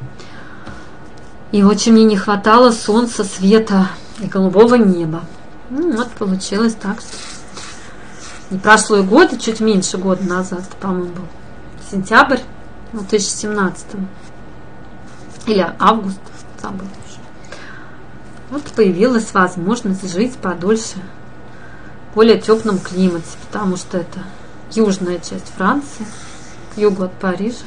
И очень мне не хватало солнца, света и голубого неба. Ну, вот получилось так. Не прошло и год, чуть меньше года назад, по-моему, был сентябрь две тысячи семнадцатого. Или август, забыла уже. Вот появилась возможность жить подольше в более теплом климате, потому что это южная часть Франции, к югу от Парижа.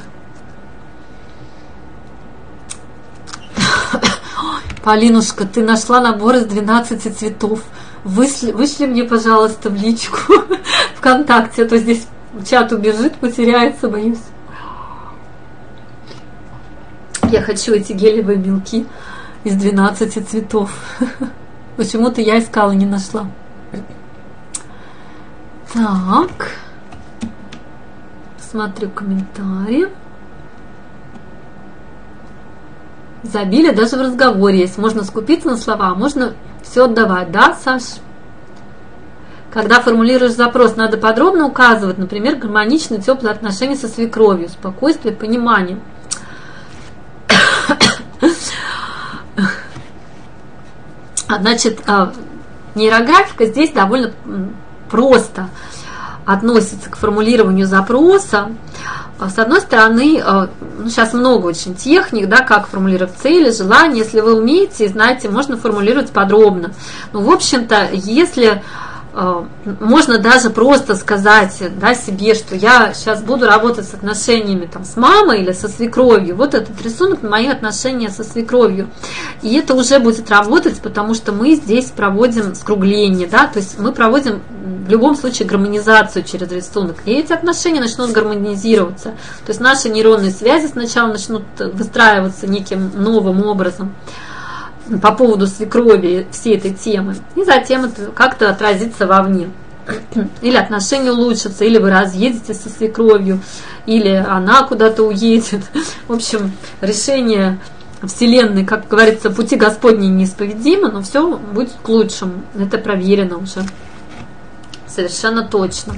Полинушка, ты нашла набор из двенадцати цветов. Вышли, вышли мне, пожалуйста, в личку ВКонтакте, а то здесь чат убежит, потеряется, боюсь. Я хочу эти гелевые мелки из двенадцати цветов. Почему-то я искала, не нашла. Так. Смотрю комментарии. Изобилие даже в разговоре есть. Можно скупиться на слова, а можно все отдавать. Да, Саш? Когда формулируешь запрос, надо подробно указывать, например, гармоничные, теплые отношения со свекровью, спокойствие, понимание. Значит, нейрографика здесь довольно просто относится к формулированию запроса. С одной стороны, ну, сейчас много очень техник, да, как формулировать цели, желания. Если вы умеете и знаете, можно формулировать подробно. Ну, в общем-то, если можно даже просто сказать, да, себе, что я сейчас буду работать с отношениями там, с мамой или со свекровью. Вот этот рисунок на мои отношения со свекровью. И это уже будет работать, потому что мы здесь проводим скругление, да, то есть мы проводим в любом случае гармонизацию через рисунок. И эти отношения начнут гармонизироваться. То есть наши нейронные связи сначала начнут выстраиваться неким новым образом по поводу свекрови всей этой темы, и затем это как-то отразится вовне. Или отношения улучшатся, или вы разъедетесь со свекровью, или она куда-то уедет. В общем, решение Вселенной, как говорится, пути Господни неисповедимы, но все будет к лучшему. Это проверено уже. Совершенно точно.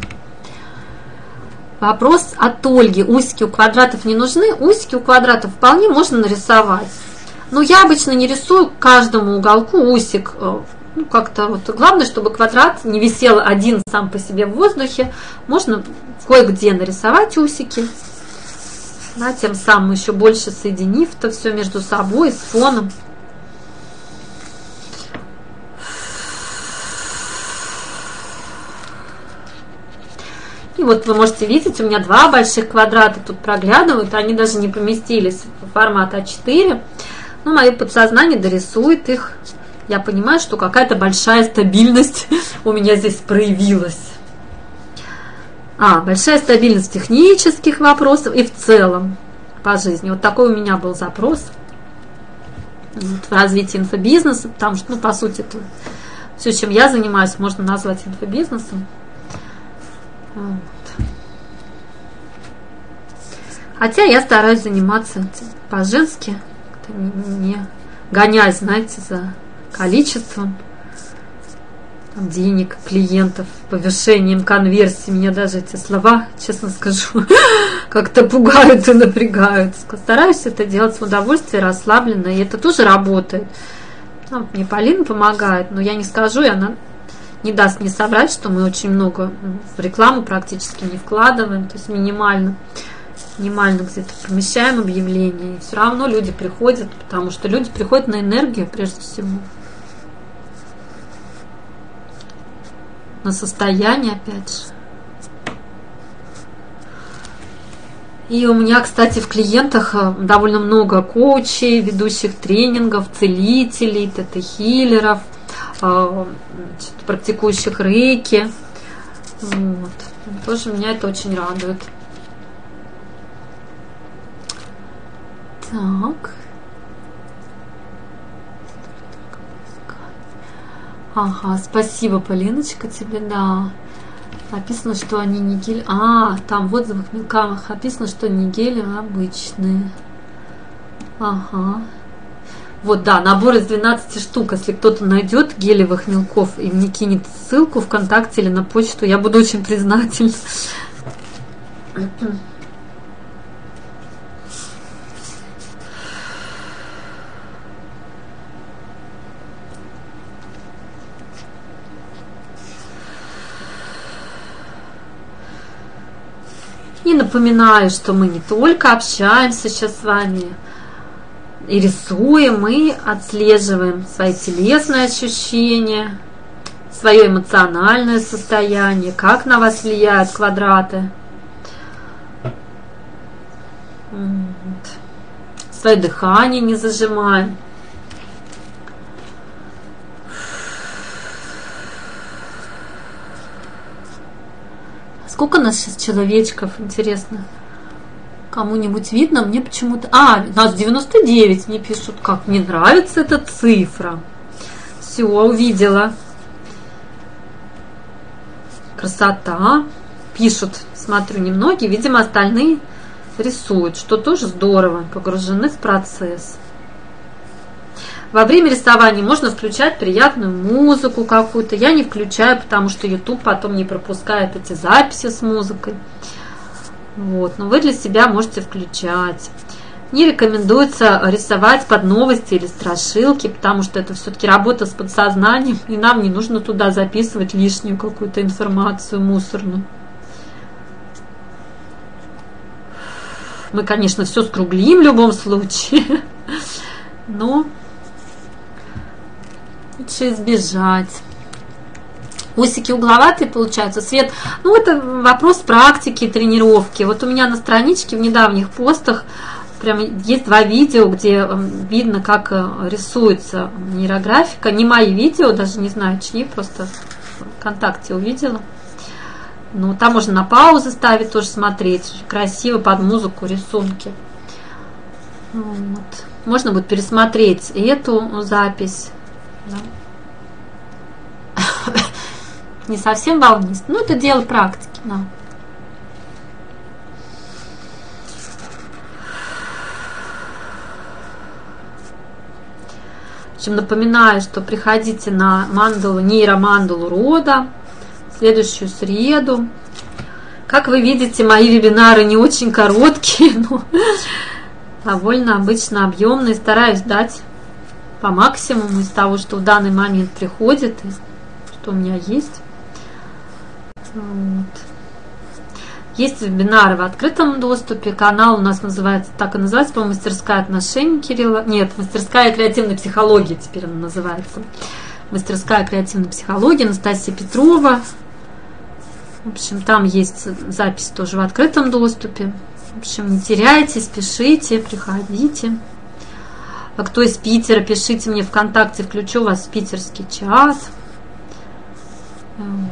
Вопрос от Ольги. Усики у квадратов не нужны? Усики у квадратов вполне можно нарисовать. Но я обычно не рисую к каждому уголку усик. Ну, как-то вот. Главное, чтобы квадрат не висел один сам по себе в воздухе. Можно кое-где нарисовать усики. Да, тем самым еще больше соединив это все между собой, с фоном. И вот вы можете видеть, у меня два больших квадрата тут проглядывают. Они даже не поместились в формат а четыре. Но мое подсознание дорисует их. Я понимаю, что какая-то большая стабильность у меня здесь проявилась. А, большая стабильность технических вопросов и в целом по жизни. Вот такой у меня был запрос вот, в развитии инфобизнеса, потому что, ну, по сути, это все, чем я занимаюсь, можно назвать инфобизнесом. Вот. Хотя я стараюсь заниматься по-женски, не гонясь, знаете, за количеством там, денег, клиентов, повышением конверсии. Меня даже эти слова, честно скажу, как-то пугают и напрягают. Стараюсь это делать с удовольствием, расслабленно, и это тоже работает. Там, мне Полина помогает, но я не скажу, и она не даст мне соврать, что мы очень много в рекламу практически не вкладываем, то есть минимально. Минимально где-то помещаем объявления, и все равно люди приходят, потому что люди приходят на энергию прежде всего, на состояние, опять же. И у меня, кстати, в клиентах довольно много коучей, ведущих тренингов, целителей, тета-хиллеров, практикующих рейки. Вот. Тоже меня это очень радует. Так. Ага, спасибо, Полиночка, тебе, да. Написано, что они не гель. А, там в отзывах мелкамах написано, что не гели, а обычные. Ага. Вот, да, набор из двенадцати штук. Если кто-то найдет гелевых мелков и мне кинет ссылку ВКонтакте или на почту, я буду очень признательна. И напоминаю, что мы не только общаемся сейчас с вами и рисуем, мы отслеживаем свои телесные ощущения, свое эмоциональное состояние, как на вас влияют квадраты, свое дыхание не зажимаем. Сколько нас сейчас человечков, интересно? Кому-нибудь видно? Мне почему-то... А, нас девяносто девять, мне пишут, как мне нравится эта цифра. Все, увидела. Красота. Пишут, смотрю, немногие, видимо, остальные рисуют, что тоже здорово, погружены в процесс. Во время рисования можно включать приятную музыку какую-то. Я не включаю, потому что YouTube потом не пропускает эти записи с музыкой. Вот. Но вы для себя можете включать. Не рекомендуется рисовать под новости или страшилки, потому что это все-таки работа с подсознанием, и нам не нужно туда записывать лишнюю какую-то информацию мусорную. Мы, конечно, все скруглим в любом случае, но лучше избежать. Усики угловатые получаются. Свет, ну это вопрос практики, тренировки. Вот у меня на страничке в недавних постах прям есть два видео, где видно, как рисуется нейрографика. Не мои видео, даже не знаю чьи, просто ВКонтакте увидела. Ну, там можно на паузу ставить, тоже смотреть. Красиво под музыку рисунки. Вот. Можно будет пересмотреть эту запись. Да. Не совсем волнист, но это дело практики. Да. В общем, напоминаю, что приходите на мандалу, нейромандалу рода в следующую среду. Как вы видите, мои вебинары не очень короткие, но довольно обычно объемные. Стараюсь дать по максимуму из того, что в данный момент приходит, и что у меня есть. Вот. Есть вебинары в открытом доступе. Канал у нас называется, так и называется, по-моему, мастерская отношений Кирилла. Нет, мастерская креативной психологии теперь она называется. Мастерская креативной психологии Анастасия Петрова. В общем, там есть запись тоже в открытом доступе. В общем, не теряйте, спешите, приходите. А кто из Питера, пишите мне ВКонтакте, включу вас в питерский чат. Вот.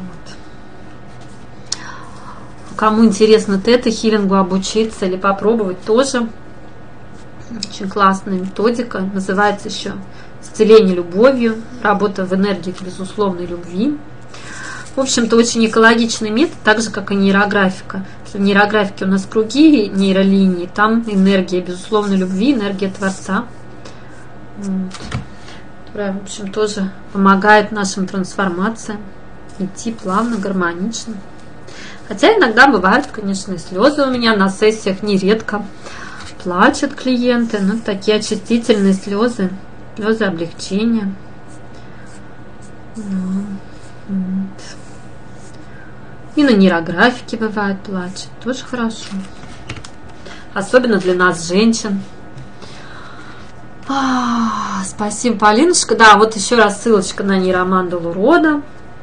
Кому интересно тета-хилингу обучиться или попробовать тоже. Очень классная методика. Называется еще «Исцеление любовью». Работа в энергии безусловной любви. В общем-то, очень экологичный метод, так же, как и нейрографика. В нейрографике у нас круги нейролинии, там энергия безусловной любви, энергия Творца. Вот. Которая, в общем, тоже помогает нашим трансформациям идти плавно, гармонично. Хотя иногда бывают, конечно, и слезы у меня на сессиях, нередко плачут клиенты, но такие очистительные слезы, слезы облегчения. Вот. И на нейрографике бывает плачет, тоже хорошо. Особенно для нас, женщин. А, спасибо, Полиночка. Да, вот еще раз ссылочка на нейромандалу рода.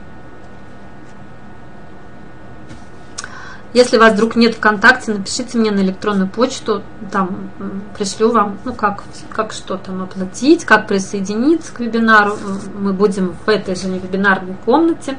Если вас вдруг нет ВКонтакте, напишите мне на электронную почту, там пришлю вам, ну как, как что там оплатить, как присоединиться к вебинару. Мы будем в этой же вебинарной комнате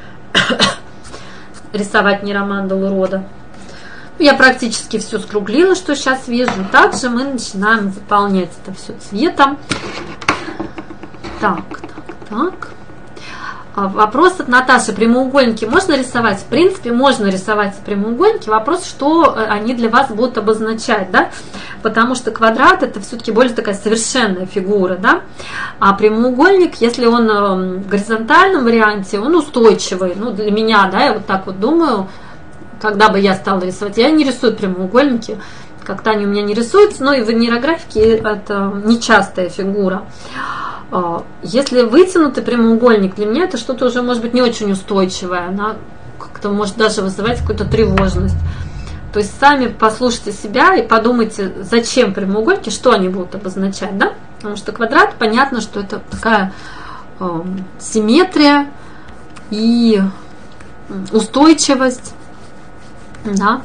рисовать нейромандалу рода. Я практически все скруглила, что сейчас вижу. Также мы начинаем заполнять это все цветом. Так, так, так. Вопрос от Наташи. Прямоугольники можно рисовать? В принципе, можно рисовать прямоугольники. Вопрос, что они для вас будут обозначать, да? Потому что квадрат — это все-таки более такая совершенная фигура, да? А прямоугольник, если он в горизонтальном варианте, он устойчивый. Ну, для меня, да, я вот так вот думаю, когда бы я стала рисовать. Я не рисую прямоугольники, как-то они у меня не рисуются, но и в нейрографике это нечастая фигура. Если вытянутый прямоугольник, для меня это что-то уже может быть не очень устойчивое, она как-то может даже вызывать какую-то тревожность. То есть сами послушайте себя и подумайте, зачем прямоугольники, что они будут обозначать, да? Потому что квадрат, понятно, что это такая э, симметрия и устойчивость, да?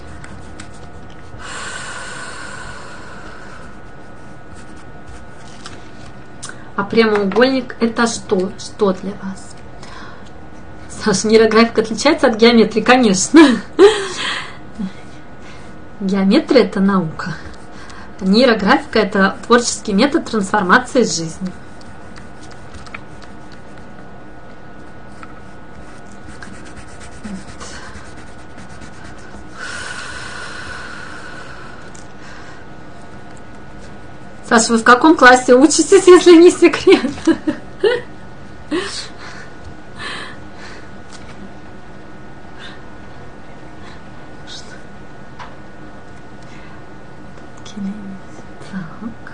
А прямоугольник — это что? Что для вас? Саша, нейрографика отличается от геометрии? Конечно. Геометрия — это наука. Нейрографика — это творческий метод трансформации жизни. Саша, вы в каком классе учитесь, если не секрет? Так.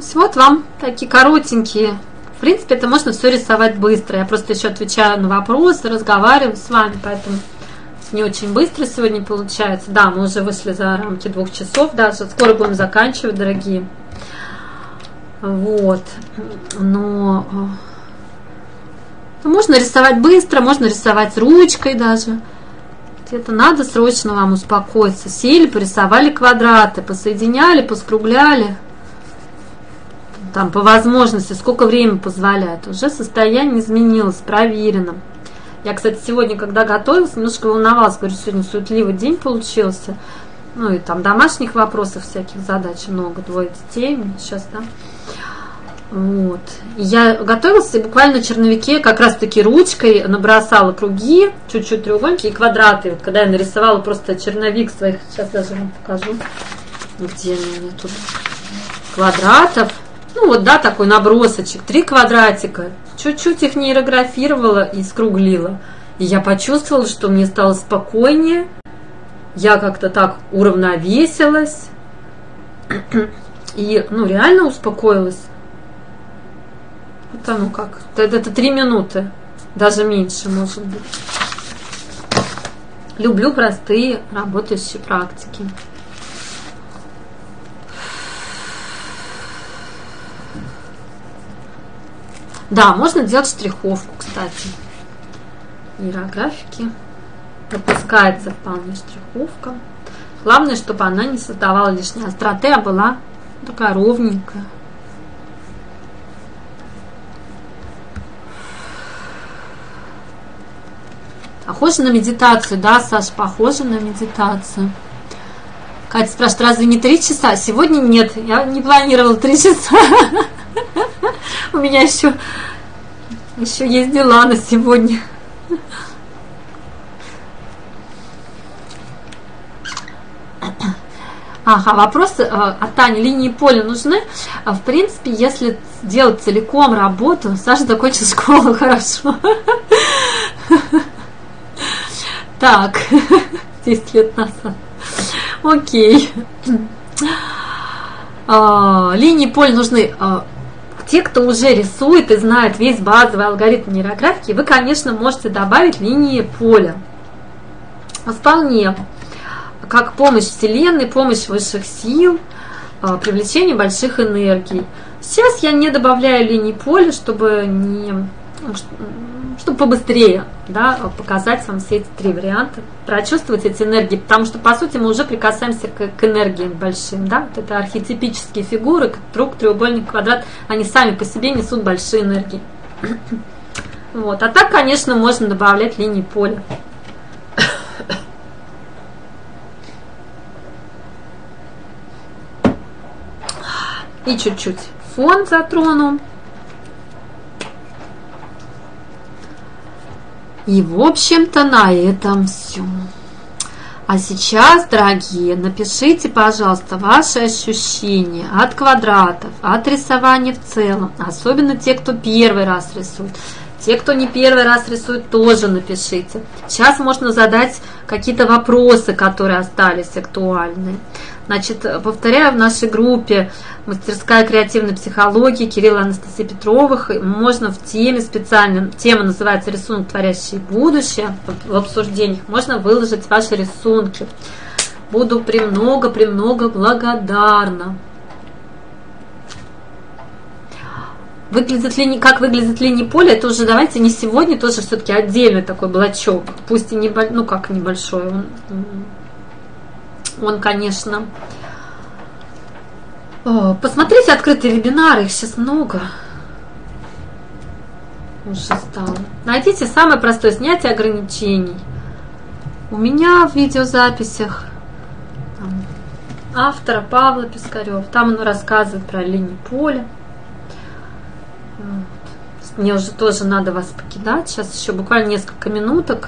вот вам такие коротенькие. В принципе, это можно все рисовать быстро. Я просто еще отвечаю на вопросы, разговариваю с вами, поэтому не очень быстро сегодня получается. Да, мы уже вышли за рамки двух часов даже. Скоро будем заканчивать, дорогие. Вот. Но можно рисовать быстро, можно рисовать ручкой даже. Это надо срочно вам успокоиться. Сели, порисовали квадраты, посоединяли, поскругляли. Там по возможности, сколько времени позволяет. Уже состояние изменилось, проверено. Я, кстати, сегодня, когда готовилась, немножко волновалась. Говорю, сегодня суетливый день получился. Ну и там домашних вопросов, всяких задач много. Двое детей сейчас, да. Вот. И я готовилась и буквально на черновике как раз-таки ручкой набросала круги, чуть-чуть треугольники и квадраты. Вот когда я нарисовала просто черновик своих, сейчас даже вам покажу, где у меня тут квадратов. Ну вот, да, такой набросочек, три квадратика. Чуть-чуть их нейрографировала и скруглила. И я почувствовала, что мне стало спокойнее. Я как-то так уравновесилась. И, ну, реально успокоилась. Вот оно как. Это, это три минуты. Даже меньше, может быть. Люблю простые работающие практики. Да, можно делать штриховку, кстати. Иерографики. Допускается вполне штриховка. Главное, чтобы она не создавала лишней остроты, а была такая ровненькая. Похоже на медитацию, да, Саша, похоже на медитацию. Катя спрашивает, разве не три часа? Сегодня нет, я не планировала три часа. У меня еще, еще есть дела на сегодня. Ага, вопрос от Тани. Линии поля нужны? В принципе, если делать целиком работу, Саша закончил школу, хорошо. Так, десять лет назад. Окей. Линии поля нужны. Те, кто уже рисует и знает весь базовый алгоритм нейрографики, вы, конечно, можете добавить линии поля. Вполне. Как помощь Вселенной, помощь высших сил, привлечение больших энергий. Сейчас я не добавляю линии поля, чтобы не, чтобы побыстрее, да, показать вам все эти три варианта, прочувствовать эти энергии, потому что, по сути, мы уже прикасаемся к, к энергиям большим. Да? Вот это архетипические фигуры, круг, треугольник, квадрат, они сами по себе несут большие энергии. Вот. А так, конечно, можно добавлять линии поля. И чуть-чуть фон затрону. И, в общем-то, на этом все. А сейчас, дорогие, напишите, пожалуйста, ваши ощущения от квадратов, от рисования в целом. Особенно те, кто первый раз рисует. Те, кто не первый раз рисует, тоже напишите. Сейчас можно задать какие-то вопросы, которые остались актуальные. Значит, повторяю, в нашей группе «Мастерская креативной психологии» Кирилла и Анастасии Петровых можно в теме специально, тема называется «Рисунок, творящий будущее», в обсуждениях можно выложить ваши рисунки. Буду премного-премного благодарна. Выглядит ли, как выглядит линия поля, это уже давайте не сегодня, тоже все-таки отдельный такой блочок, пусть и небольшой, ну как небольшой, он, он конечно. О, посмотрите открытые вебинары, их сейчас много. Уже стало. Найдите самое простое снятие ограничений. У меня в видеозаписях там, автора Павла Пискарева, там он рассказывает про линию поля. Мне уже тоже надо вас покидать. Сейчас еще буквально несколько минуток.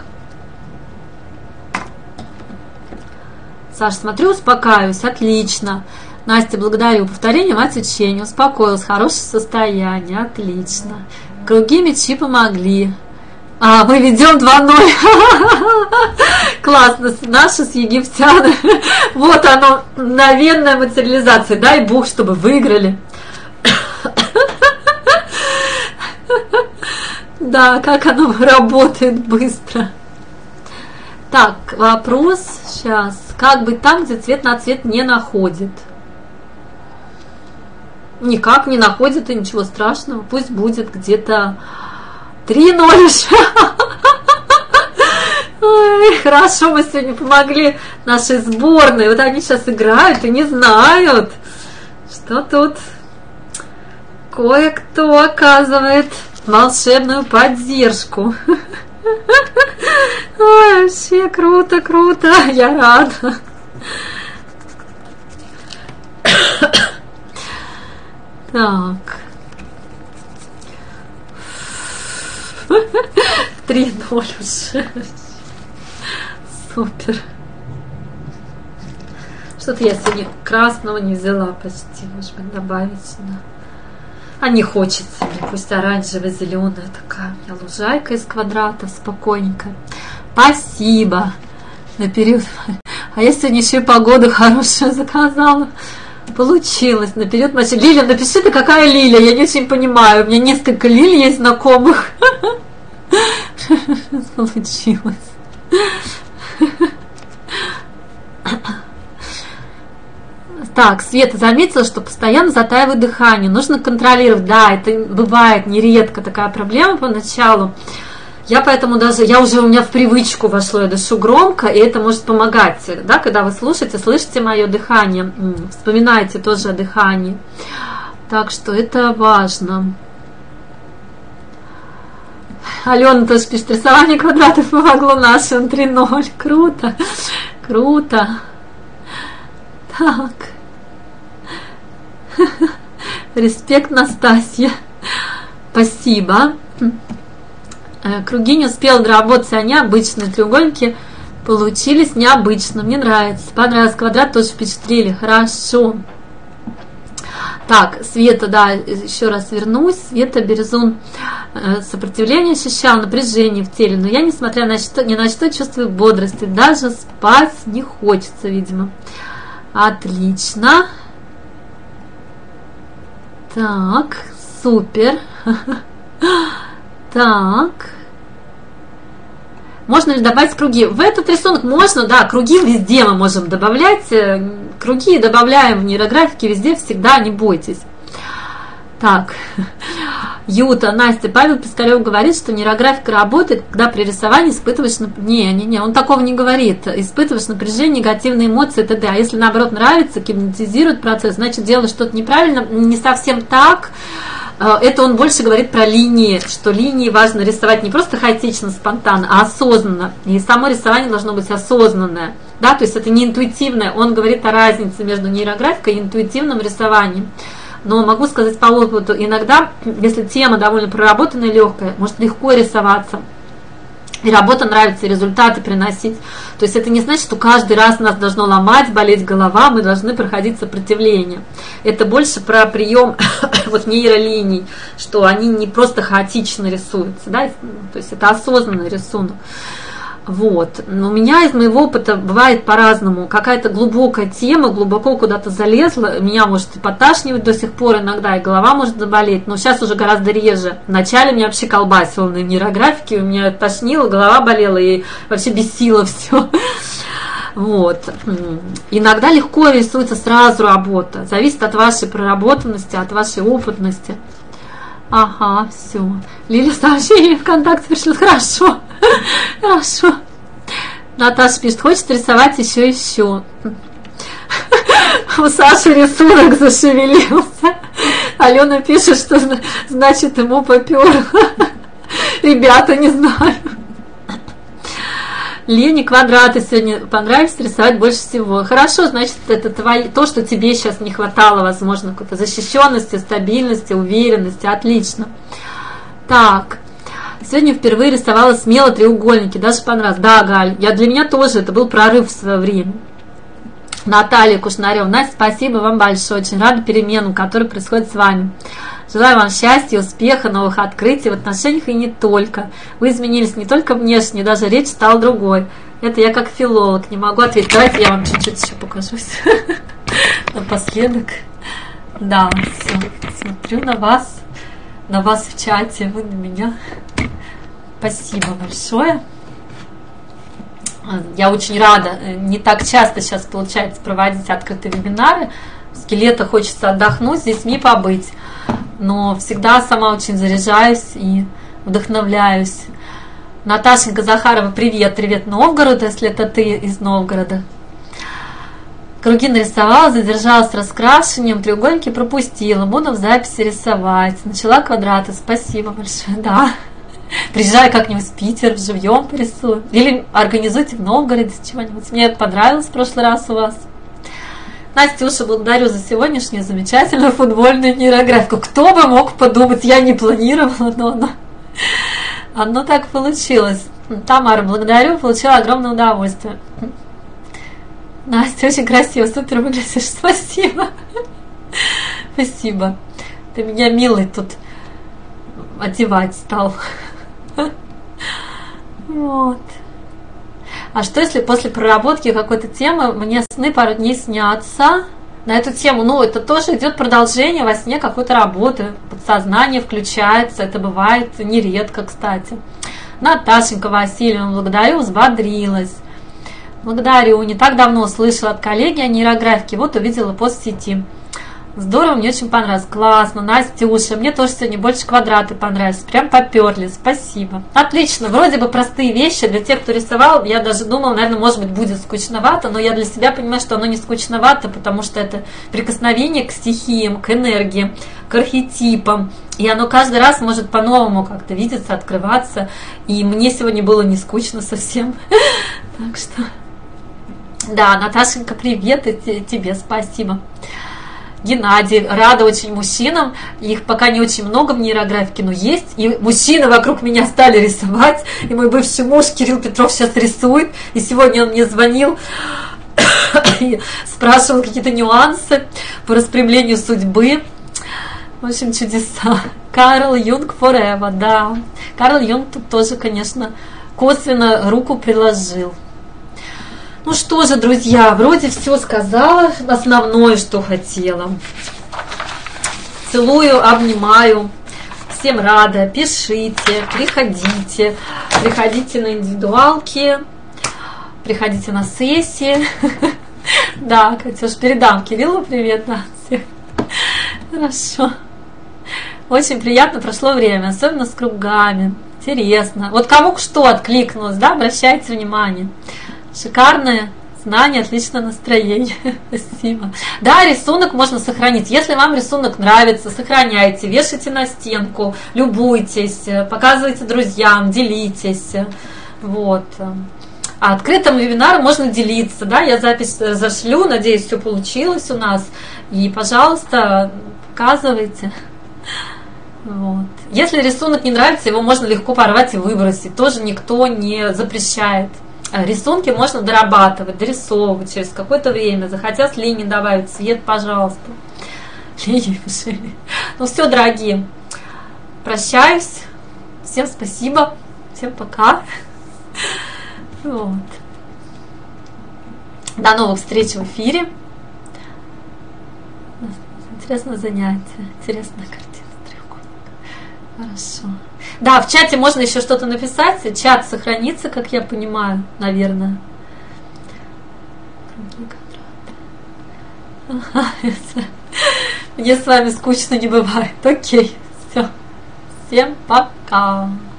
Саша, смотрю, успокаиваюсь. Отлично. Настя, благодарю. Повторением отвечения. Успокоилась. Хорошее состояние. Отлично. Круги мечи помогли. А, мы ведем два ноль. Классно. Наши с египтянами. Вот оно. Мгновенная материализация. Дай Бог, чтобы выиграли. да, как оно работает быстро. Так, вопрос сейчас. Как быть там, где цвет на цвет не находит? Никак не находит, и ничего страшного. Пусть будет где-то три ноль. Ой, хорошо, мы сегодня помогли нашей сборной. Вот они сейчас играют и не знают, что тут кое-кто оказывает волшебную поддержку. Ой, вообще круто, круто, я рада. Так. три ноль уже. Супер. Что-то я сегодня красного не взяла почти. Может быть, добавить сюда. А не хочется мне. Пусть оранжевая, зеленая такая. У меня лужайка из квадратов спокойненькая. Спасибо. Наперед. А я сегодня еще и погоду хорошую заказала. Получилось. Наперед мочи. Лиля, напиши ты, какая Лиля. Я не очень понимаю. У меня несколько Лиль есть знакомых. Получилось. Так, Света заметила, что постоянно затаивает дыхание. Нужно контролировать. Да, это бывает нередко такая проблема поначалу. Я поэтому даже, я уже у меня в привычку вошло, я дышу громко, и это может помогать. Да, когда вы слушаете, слышите мое дыхание, вспоминаете тоже о дыхании. Так что это важно. Алена тоже пишет, рисование квадратов помогло нашим три ноль. Круто, круто. Так. Респект, Настасья. Спасибо. Круги не успела доработать, они обычные. Треугольники получились необычно. Мне нравится. Понравился квадрат, тоже впечатлили. Хорошо. Так, Света, да, еще раз вернусь. Света Березун. Сопротивление ощущал, напряжение в теле. Но я, несмотря на что, ни на что, чувствую бодрость. И даже спать не хочется, видимо. Отлично. Так, супер. Так. Можно ли добавить круги? В этот рисунок можно, да, круги везде мы можем добавлять. Круги добавляем в нейрографике везде, всегда, не бойтесь. Так, Юта, Настя, Павел Пискарев говорит, что нейрографика работает, когда при рисовании испытываешь напряжение. Не, не, не, он такого не говорит. Испытываешь напряжение, негативные эмоции и т.д. А если наоборот нравится, гипнотизирует процесс, значит делаешь что-то неправильно, не совсем так. Это он больше говорит про линии, что линии важно рисовать не просто хаотично, спонтанно, а осознанно. И само рисование должно быть осознанное. Да? То есть это не интуитивное. Он говорит о разнице между нейрографикой и интуитивным рисованием. Но могу сказать по опыту, иногда, если тема довольно проработанная, легкая, может легко рисоваться. И работа нравится, и результаты приносить. То есть это не значит, что каждый раз нас должно ломать, болеть голова, мы должны проходить сопротивление. Это больше про прием вот нейролиний, что они не просто хаотично рисуются, да? То есть это осознанный рисунок. Вот. Но у меня из моего опыта бывает по-разному. Какая-то глубокая тема, глубоко куда-то залезла, меня может и поташнивать до сих пор иногда, и голова может заболеть, но сейчас уже гораздо реже. Вначале меня вообще колбасило на нейрографике, у меня тошнило, голова болела, и вообще бесило все. Вот. Иногда легко рисуется сразу работа. Зависит от вашей проработанности, от вашей опытности. Ага, все. Лиля сообщение ВКонтакте пришло. Хорошо. Хорошо. Наташа пишет, хочет рисовать еще еще. У Саши рисунок зашевелился. Алена пишет, что значит ему поперло. Ребята, не знаю. Лене квадраты сегодня понравились рисовать больше всего. Хорошо, значит, это твои, то, что тебе сейчас не хватало, возможно, какой-то защищенности, стабильности, уверенности. Отлично. Так, сегодня впервые рисовала смело треугольники, даже понравилось. Да, Галь, я, для меня тоже это был прорыв в свое время. Наталья Кушнарева. Настя, спасибо вам большое. Очень рада переменам, которые происходят с вами. Желаю вам счастья, успеха, новых открытий в отношениях и не только. Вы изменились не только внешне, даже речь стала другой. Это я как филолог не могу ответить. Давайте я вам чуть-чуть еще покажусь напоследок. Да, все. Смотрю на вас, на вас в чате, вы на меня. спасибо большое. Я очень рада. Не так часто сейчас получается проводить открытые вебинары. С лета хочется отдохнуть, с детьми побыть. Но всегда сама очень заряжаюсь и вдохновляюсь. Наташенька Захарова, привет, привет, Новгород, если это ты из Новгорода. Круги нарисовала, задержалась с раскрашиванием, треугольники пропустила, буду в записи рисовать. Начала квадраты, спасибо большое, да. Приезжай как-нибудь в Питер, живьем порисую. Или организуйте в Новгороде чего-нибудь. Мне это понравилось в прошлый раз у вас. Настюша, благодарю за сегодняшнюю замечательную футбольную нейрографику. Кто бы мог подумать, я не планировала, но оно, оно так получилось. Тамара, благодарю, получила огромное удовольствие. Настя, очень красиво, супер выглядишь, спасибо. Спасибо. Ты меня, милый, тут одевать стал. Вот. А что если после проработки какой-то темы мне сны пару дней снятся на эту тему? Ну, это тоже идет продолжение во сне какой-то работы. Подсознание включается, это бывает нередко, кстати. Наташенька Васильевна, благодарю, взбодрилась. Благодарю. Не так давно слышала от коллеги о нейрографике, вот увидела пост в сети. Здорово, мне очень понравилось. Классно, Настюша. Мне тоже сегодня больше квадраты понравились. Прям поперли. Спасибо. Отлично. Вроде бы простые вещи. Для тех, кто рисовал, я даже думала, наверное, может быть, будет скучновато, но я для себя понимаю, что оно не скучновато, потому что это прикосновение к стихиям, к энергии, к архетипам. И оно каждый раз может по-новому как-то видеться, открываться. И мне сегодня было не скучно совсем. Так что... Да, Наташенька, привет. И тебе спасибо. Геннадий, рада очень мужчинам, их пока не очень много в нейрографике, но есть, и мужчины вокруг меня стали рисовать, и мой бывший муж Кирилл Петров сейчас рисует, и сегодня он мне звонил и спрашивал какие-то нюансы по распрямлению судьбы. В общем, чудеса. Карл Юнг forever, да. Карл Юнг тут тоже, конечно, косвенно руку приложил. Ну что же, друзья, вроде все сказала, основное, что хотела. Целую, обнимаю. Всем рада. Пишите, приходите. Приходите на индивидуалки. Приходите на сессии. Да, Катюш, передам Кириллу привет, Настя. Хорошо. Очень приятно прошло время, особенно с кругами. Интересно. Вот кому что откликнулось, да, обращайте внимание. Шикарное знание, отличное настроение. Спасибо. Да, рисунок можно сохранить. Если вам рисунок нравится, сохраняйте, вешайте на стенку, любуйтесь, показывайте друзьям, делитесь. Вот. А открытым вебинаром можно делиться. Да? Я запись зашлю, надеюсь, все получилось у нас. И, пожалуйста, показывайте. Вот. Если рисунок не нравится, его можно легко порвать и выбросить. Тоже никто не запрещает. Рисунки можно дорабатывать, дорисовывать через какое-то время. Захотят с линии добавить цвет, пожалуйста. Линии пошили. Ну все, дорогие. Прощаюсь. Всем спасибо. Всем пока. Вот. До новых встреч в эфире. Интересное занятие. Интересная картина. Хорошо. Да, в чате можно еще что-то написать. Чат сохранится, как я понимаю, наверное. Мне с вами скучно не бывает. Окей, все. Всем пока.